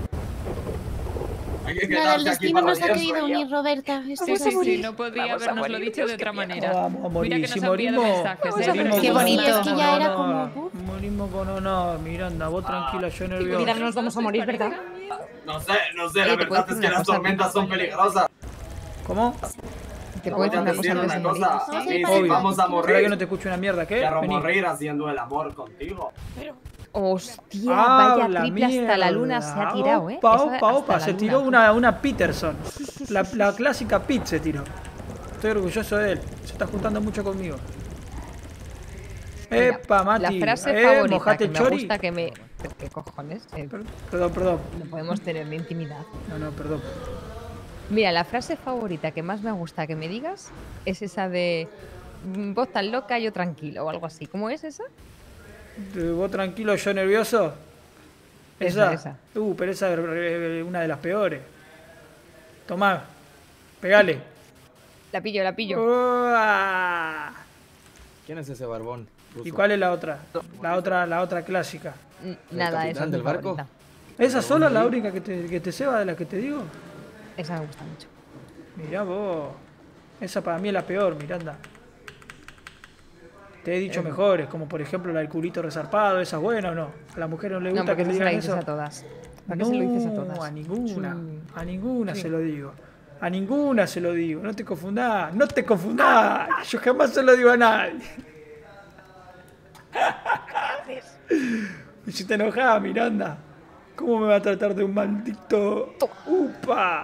Nada, el destino nos ha querido unir, Roberta. Sí, no podría habernoslo dicho de otra manera. Vamos a morir. Mira que Si nos han enviado mensajes. Qué bonito. Es que ya era como... Morimos con honor. Miranda, vos tranquila, yo nervioso. Mira, nos vamos a morir, ¿verdad? No sé, la verdad es que las tormentas son peligrosas. ¿Cómo? Te puedo decir una cosa. Sí, Obvio. vamos a morir. Ahora que no te escucho una mierda, ¿qué? Quiero Vení. morir haciendo el amor contigo. Hostia, vaya triple hasta la luna se ha tirado, Opa, se tiró una Peterson. La clásica Pete se tiró. Estoy orgulloso de él. Se está juntando mucho conmigo. Epa, Mati. La frase favorita mojate que me chori. gusta que me... ¿Qué cojones? Perdón. No podemos tener ni intimidad. No, perdón. Mira, la frase favorita que más me gusta que me digas es esa de vos tan loca, yo tranquilo o algo así. ¿Cómo es esa? ¿Vos tranquilo, yo nervioso? Esa. Pero esa es una de las peores. Tomá. Pegale. La pillo, la pillo. ¿Quién es ese barbón? ¿Y cuál es la otra? La otra clásica. Nada, esa del barco. ¿Esa sola es la única que te ceba de la que te digo? Esa me gusta mucho. Mirá vos. Esa para mí es la peor, Miranda. Te he dicho mejores, como por ejemplo la del culito resarpado. ¿Esa es buena o no? ¿A la mujer no le gusta que le digan eso? A todas. ¿Para qué se lo dices a todas? A ninguna. A ninguna se lo digo. A ninguna se lo digo. No te confundás. No te confundás. Yo jamás se lo digo a nadie. ¿Qué haces? Me hiciste enojada, Miranda. ¿Cómo me va a tratar de un maldito... ¡Upa!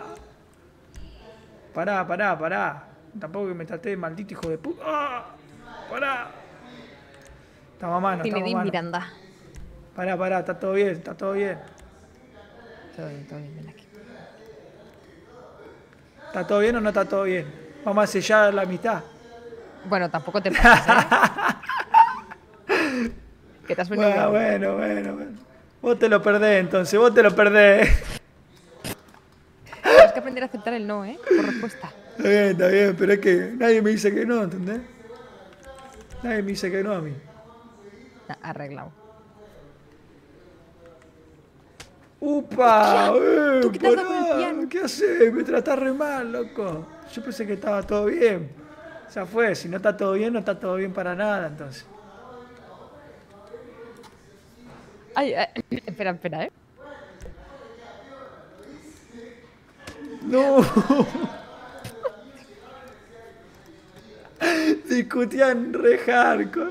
Pará. Tampoco que me traté de maldito hijo de puta. ¡Ah! Pará. Estamos a mano, estamos a mano. Miranda. Pará, está todo bien. Todo bien, ven aquí. ¿Está todo bien o no está todo bien? Vamos a sellar la mitad. Bueno, tampoco te pases, ¿eh? Que te has venido. Bueno. Vos te lo perdés, entonces. Vos te lo perdés. Tienes que aprender a aceptar el no, ¿eh? Por respuesta. Está bien, pero es que nadie me dice que no, ¿entendés? Nadie me dice que no a mí. Arreglado. ¡Upa! ¿Tú qué te has dado con el piano? ¿Qué haces? Me tratás re mal, loco. Yo pensé que estaba todo bien. Ya fue, si no está todo bien, no está todo bien para nada, entonces. Ay, espera, ¿eh? ¡No! Discutían re hardcore.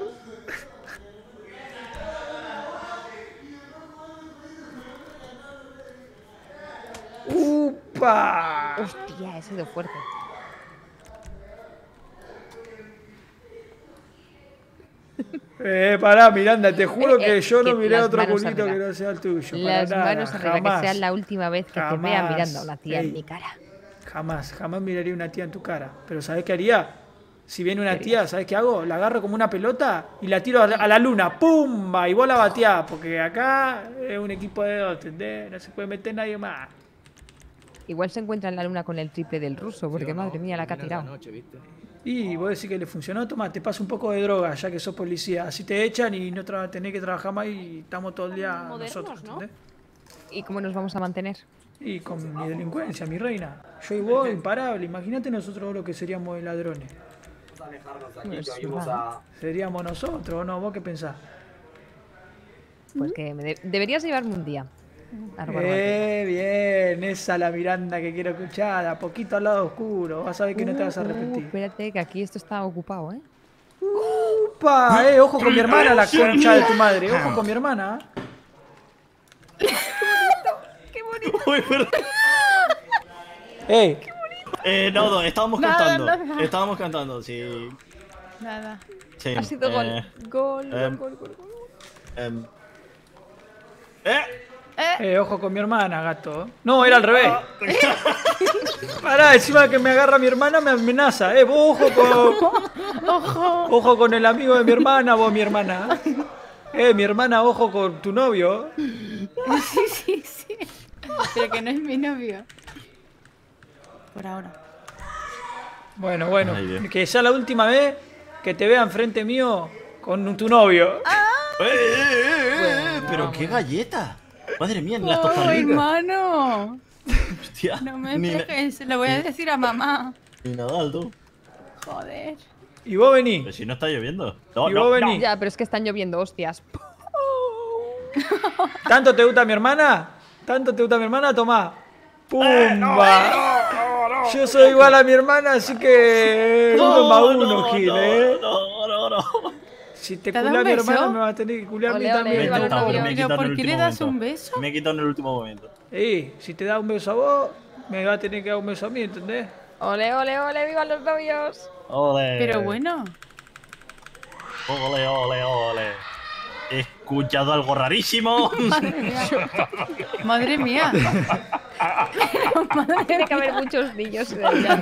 ¡Upa! Hostia, he sido fuerte. Pará, Miranda, te juro que yo no miré otro culito que no sea el tuyo. Las manos arriba, jamás. que sea la última vez que te vea mirando a una tía en mi cara. Jamás miraría una tía en tu cara. Pero ¿sabés qué haría? Si viene una tía, ¿sabés qué hago? La agarro como una pelota y la tiro a la luna. ¡Pumba! Y vos la bateás. Porque acá es un equipo de dos, ¿entendés? No se puede meter nadie más. Igual se encuentra en la luna con el triple del ruso, porque madre mía la que ha tirado. Y vos decís que le funcionó, toma, te paso un poco de droga, ya que sos policía. Así te echan y no tenés que trabajar más y estamos todo el día nosotros, ¿entendés? ¿Y cómo nos vamos a mantener? Y con mi delincuencia, mi reina. Yo y vos, imparable. Imagínate nosotros lo que seríamos de ladrones. Seríamos nosotros, ¿no? ¿Vos qué pensás? Pues que deberías llevarme un día. Bien, esa es la Miranda que quiero escuchar, a poquito al lado oscuro, vas a ver que no te vas a arrepentir. Espérate, que aquí esto está ocupado, ¿eh? ¡Upa! Ojo con mi hermana, la concha de tu madre, ojo con mi hermana. ¡Qué bonito! ¡Ey! No, estábamos cantando. Estábamos cantando, sí. Nada. Sí, ha sido gol. Gol. Ojo con mi hermana, gato. No, era al revés. Pará, encima que me agarra mi hermana me amenaza. Vos ojo con el amigo de mi hermana, vos mi hermana. Mi hermana, ojo con tu novio. Sí. Pero que no es mi novio. Por ahora. Bueno, que sea la última vez que te vea enfrente mío con tu novio. Pero qué galleta. Madre mía, ni las tostaditas. Hermano. Hostia. No me pegues, se lo voy a decir a mamá. Ni Nadal, tú. Joder. ¿Y vos venís? Pero si no está lloviendo. ¿Y vos venís? Ya, pero es que están lloviendo, hostias. ¿Tanto te gusta mi hermana? Tomá. ¡Pumba! Yo soy igual a mi hermana, así que... uno, Gil, No. Si te culea a mi hermana, me vas a tener que culear a mí también. ¿Pero por qué le das un beso? Me he quitado en el último momento. Si te da un beso a vos, me vas a tener que dar un beso a mí, ¿entendés? Ole, vivan los novios. Ole. Pero bueno. Ole. He escuchado algo rarísimo. Madre mía. Tiene que haber muchos niños.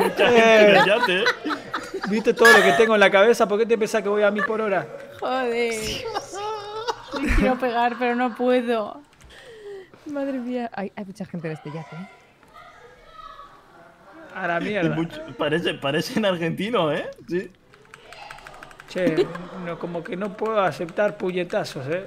¿Viste todo lo que tengo en la cabeza? ¿Por qué te pensás que voy a 1000 por hora? Joder. Me quiero pegar, pero no puedo. Madre mía. Hay mucha gente en este yate, A la mierda. Parecen argentinos, ¿eh? Sí. Che, no, como que no puedo aceptar puñetazos, ¿eh?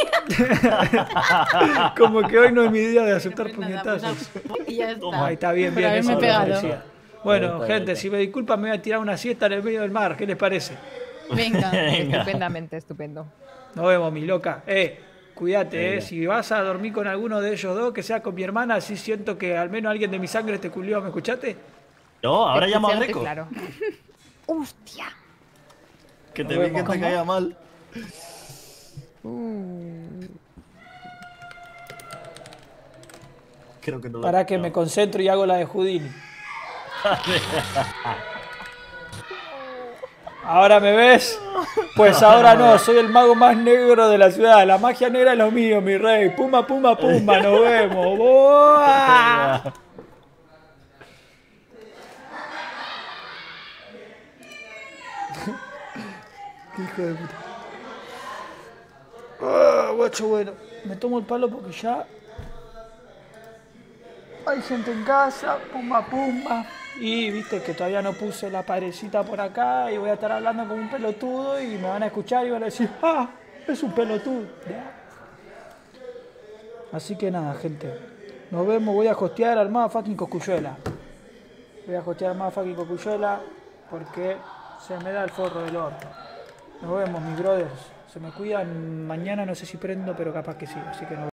Como que hoy no es mi día de aceptar puñetazos. Y ya está. Ahí está bien, Por bien. haberme Eso pegado. lo decía. Bueno, gente, si me disculpan, me voy a tirar una siesta en el medio del mar. ¿Qué les parece? Venga. Estupendamente, estupendo. Nos vemos, mi loca. Cuídate, Venga. Si vas a dormir con alguno de ellos dos, que sea con mi hermana, así siento que al menos alguien de mi sangre te culió. ¿Me escuchaste? No, ahora llama a Greco. Claro. ¡Hostia! Que te vi que te caía mal. Creo que no. Para que me concentro y hago la de Houdini. ¿Ahora me ves? Pues ahora no, soy el mago más negro de la ciudad. La magia negra es lo mío, mi rey. Puma, puma, puma, nos vemos. ¡Boa! Qué hijo de puta. Guacho, bueno, me tomo el palo porque ya hay gente en casa, pumba, pumba. Y viste que todavía no puse la parecita por acá y voy a estar hablando como un pelotudo y me van a escuchar y van a decir, ¡ah! Es un pelotudo. Así que nada, gente. Nos vemos, voy a hostear al motherfucking Cosculluela. Voy a hostear al motherfucking Cosculluela porque se me da el forro del orto. Nos vemos, mis brothers. Se me cuidan. Mañana no sé si prendo, pero capaz que sí. Así que nos vemos.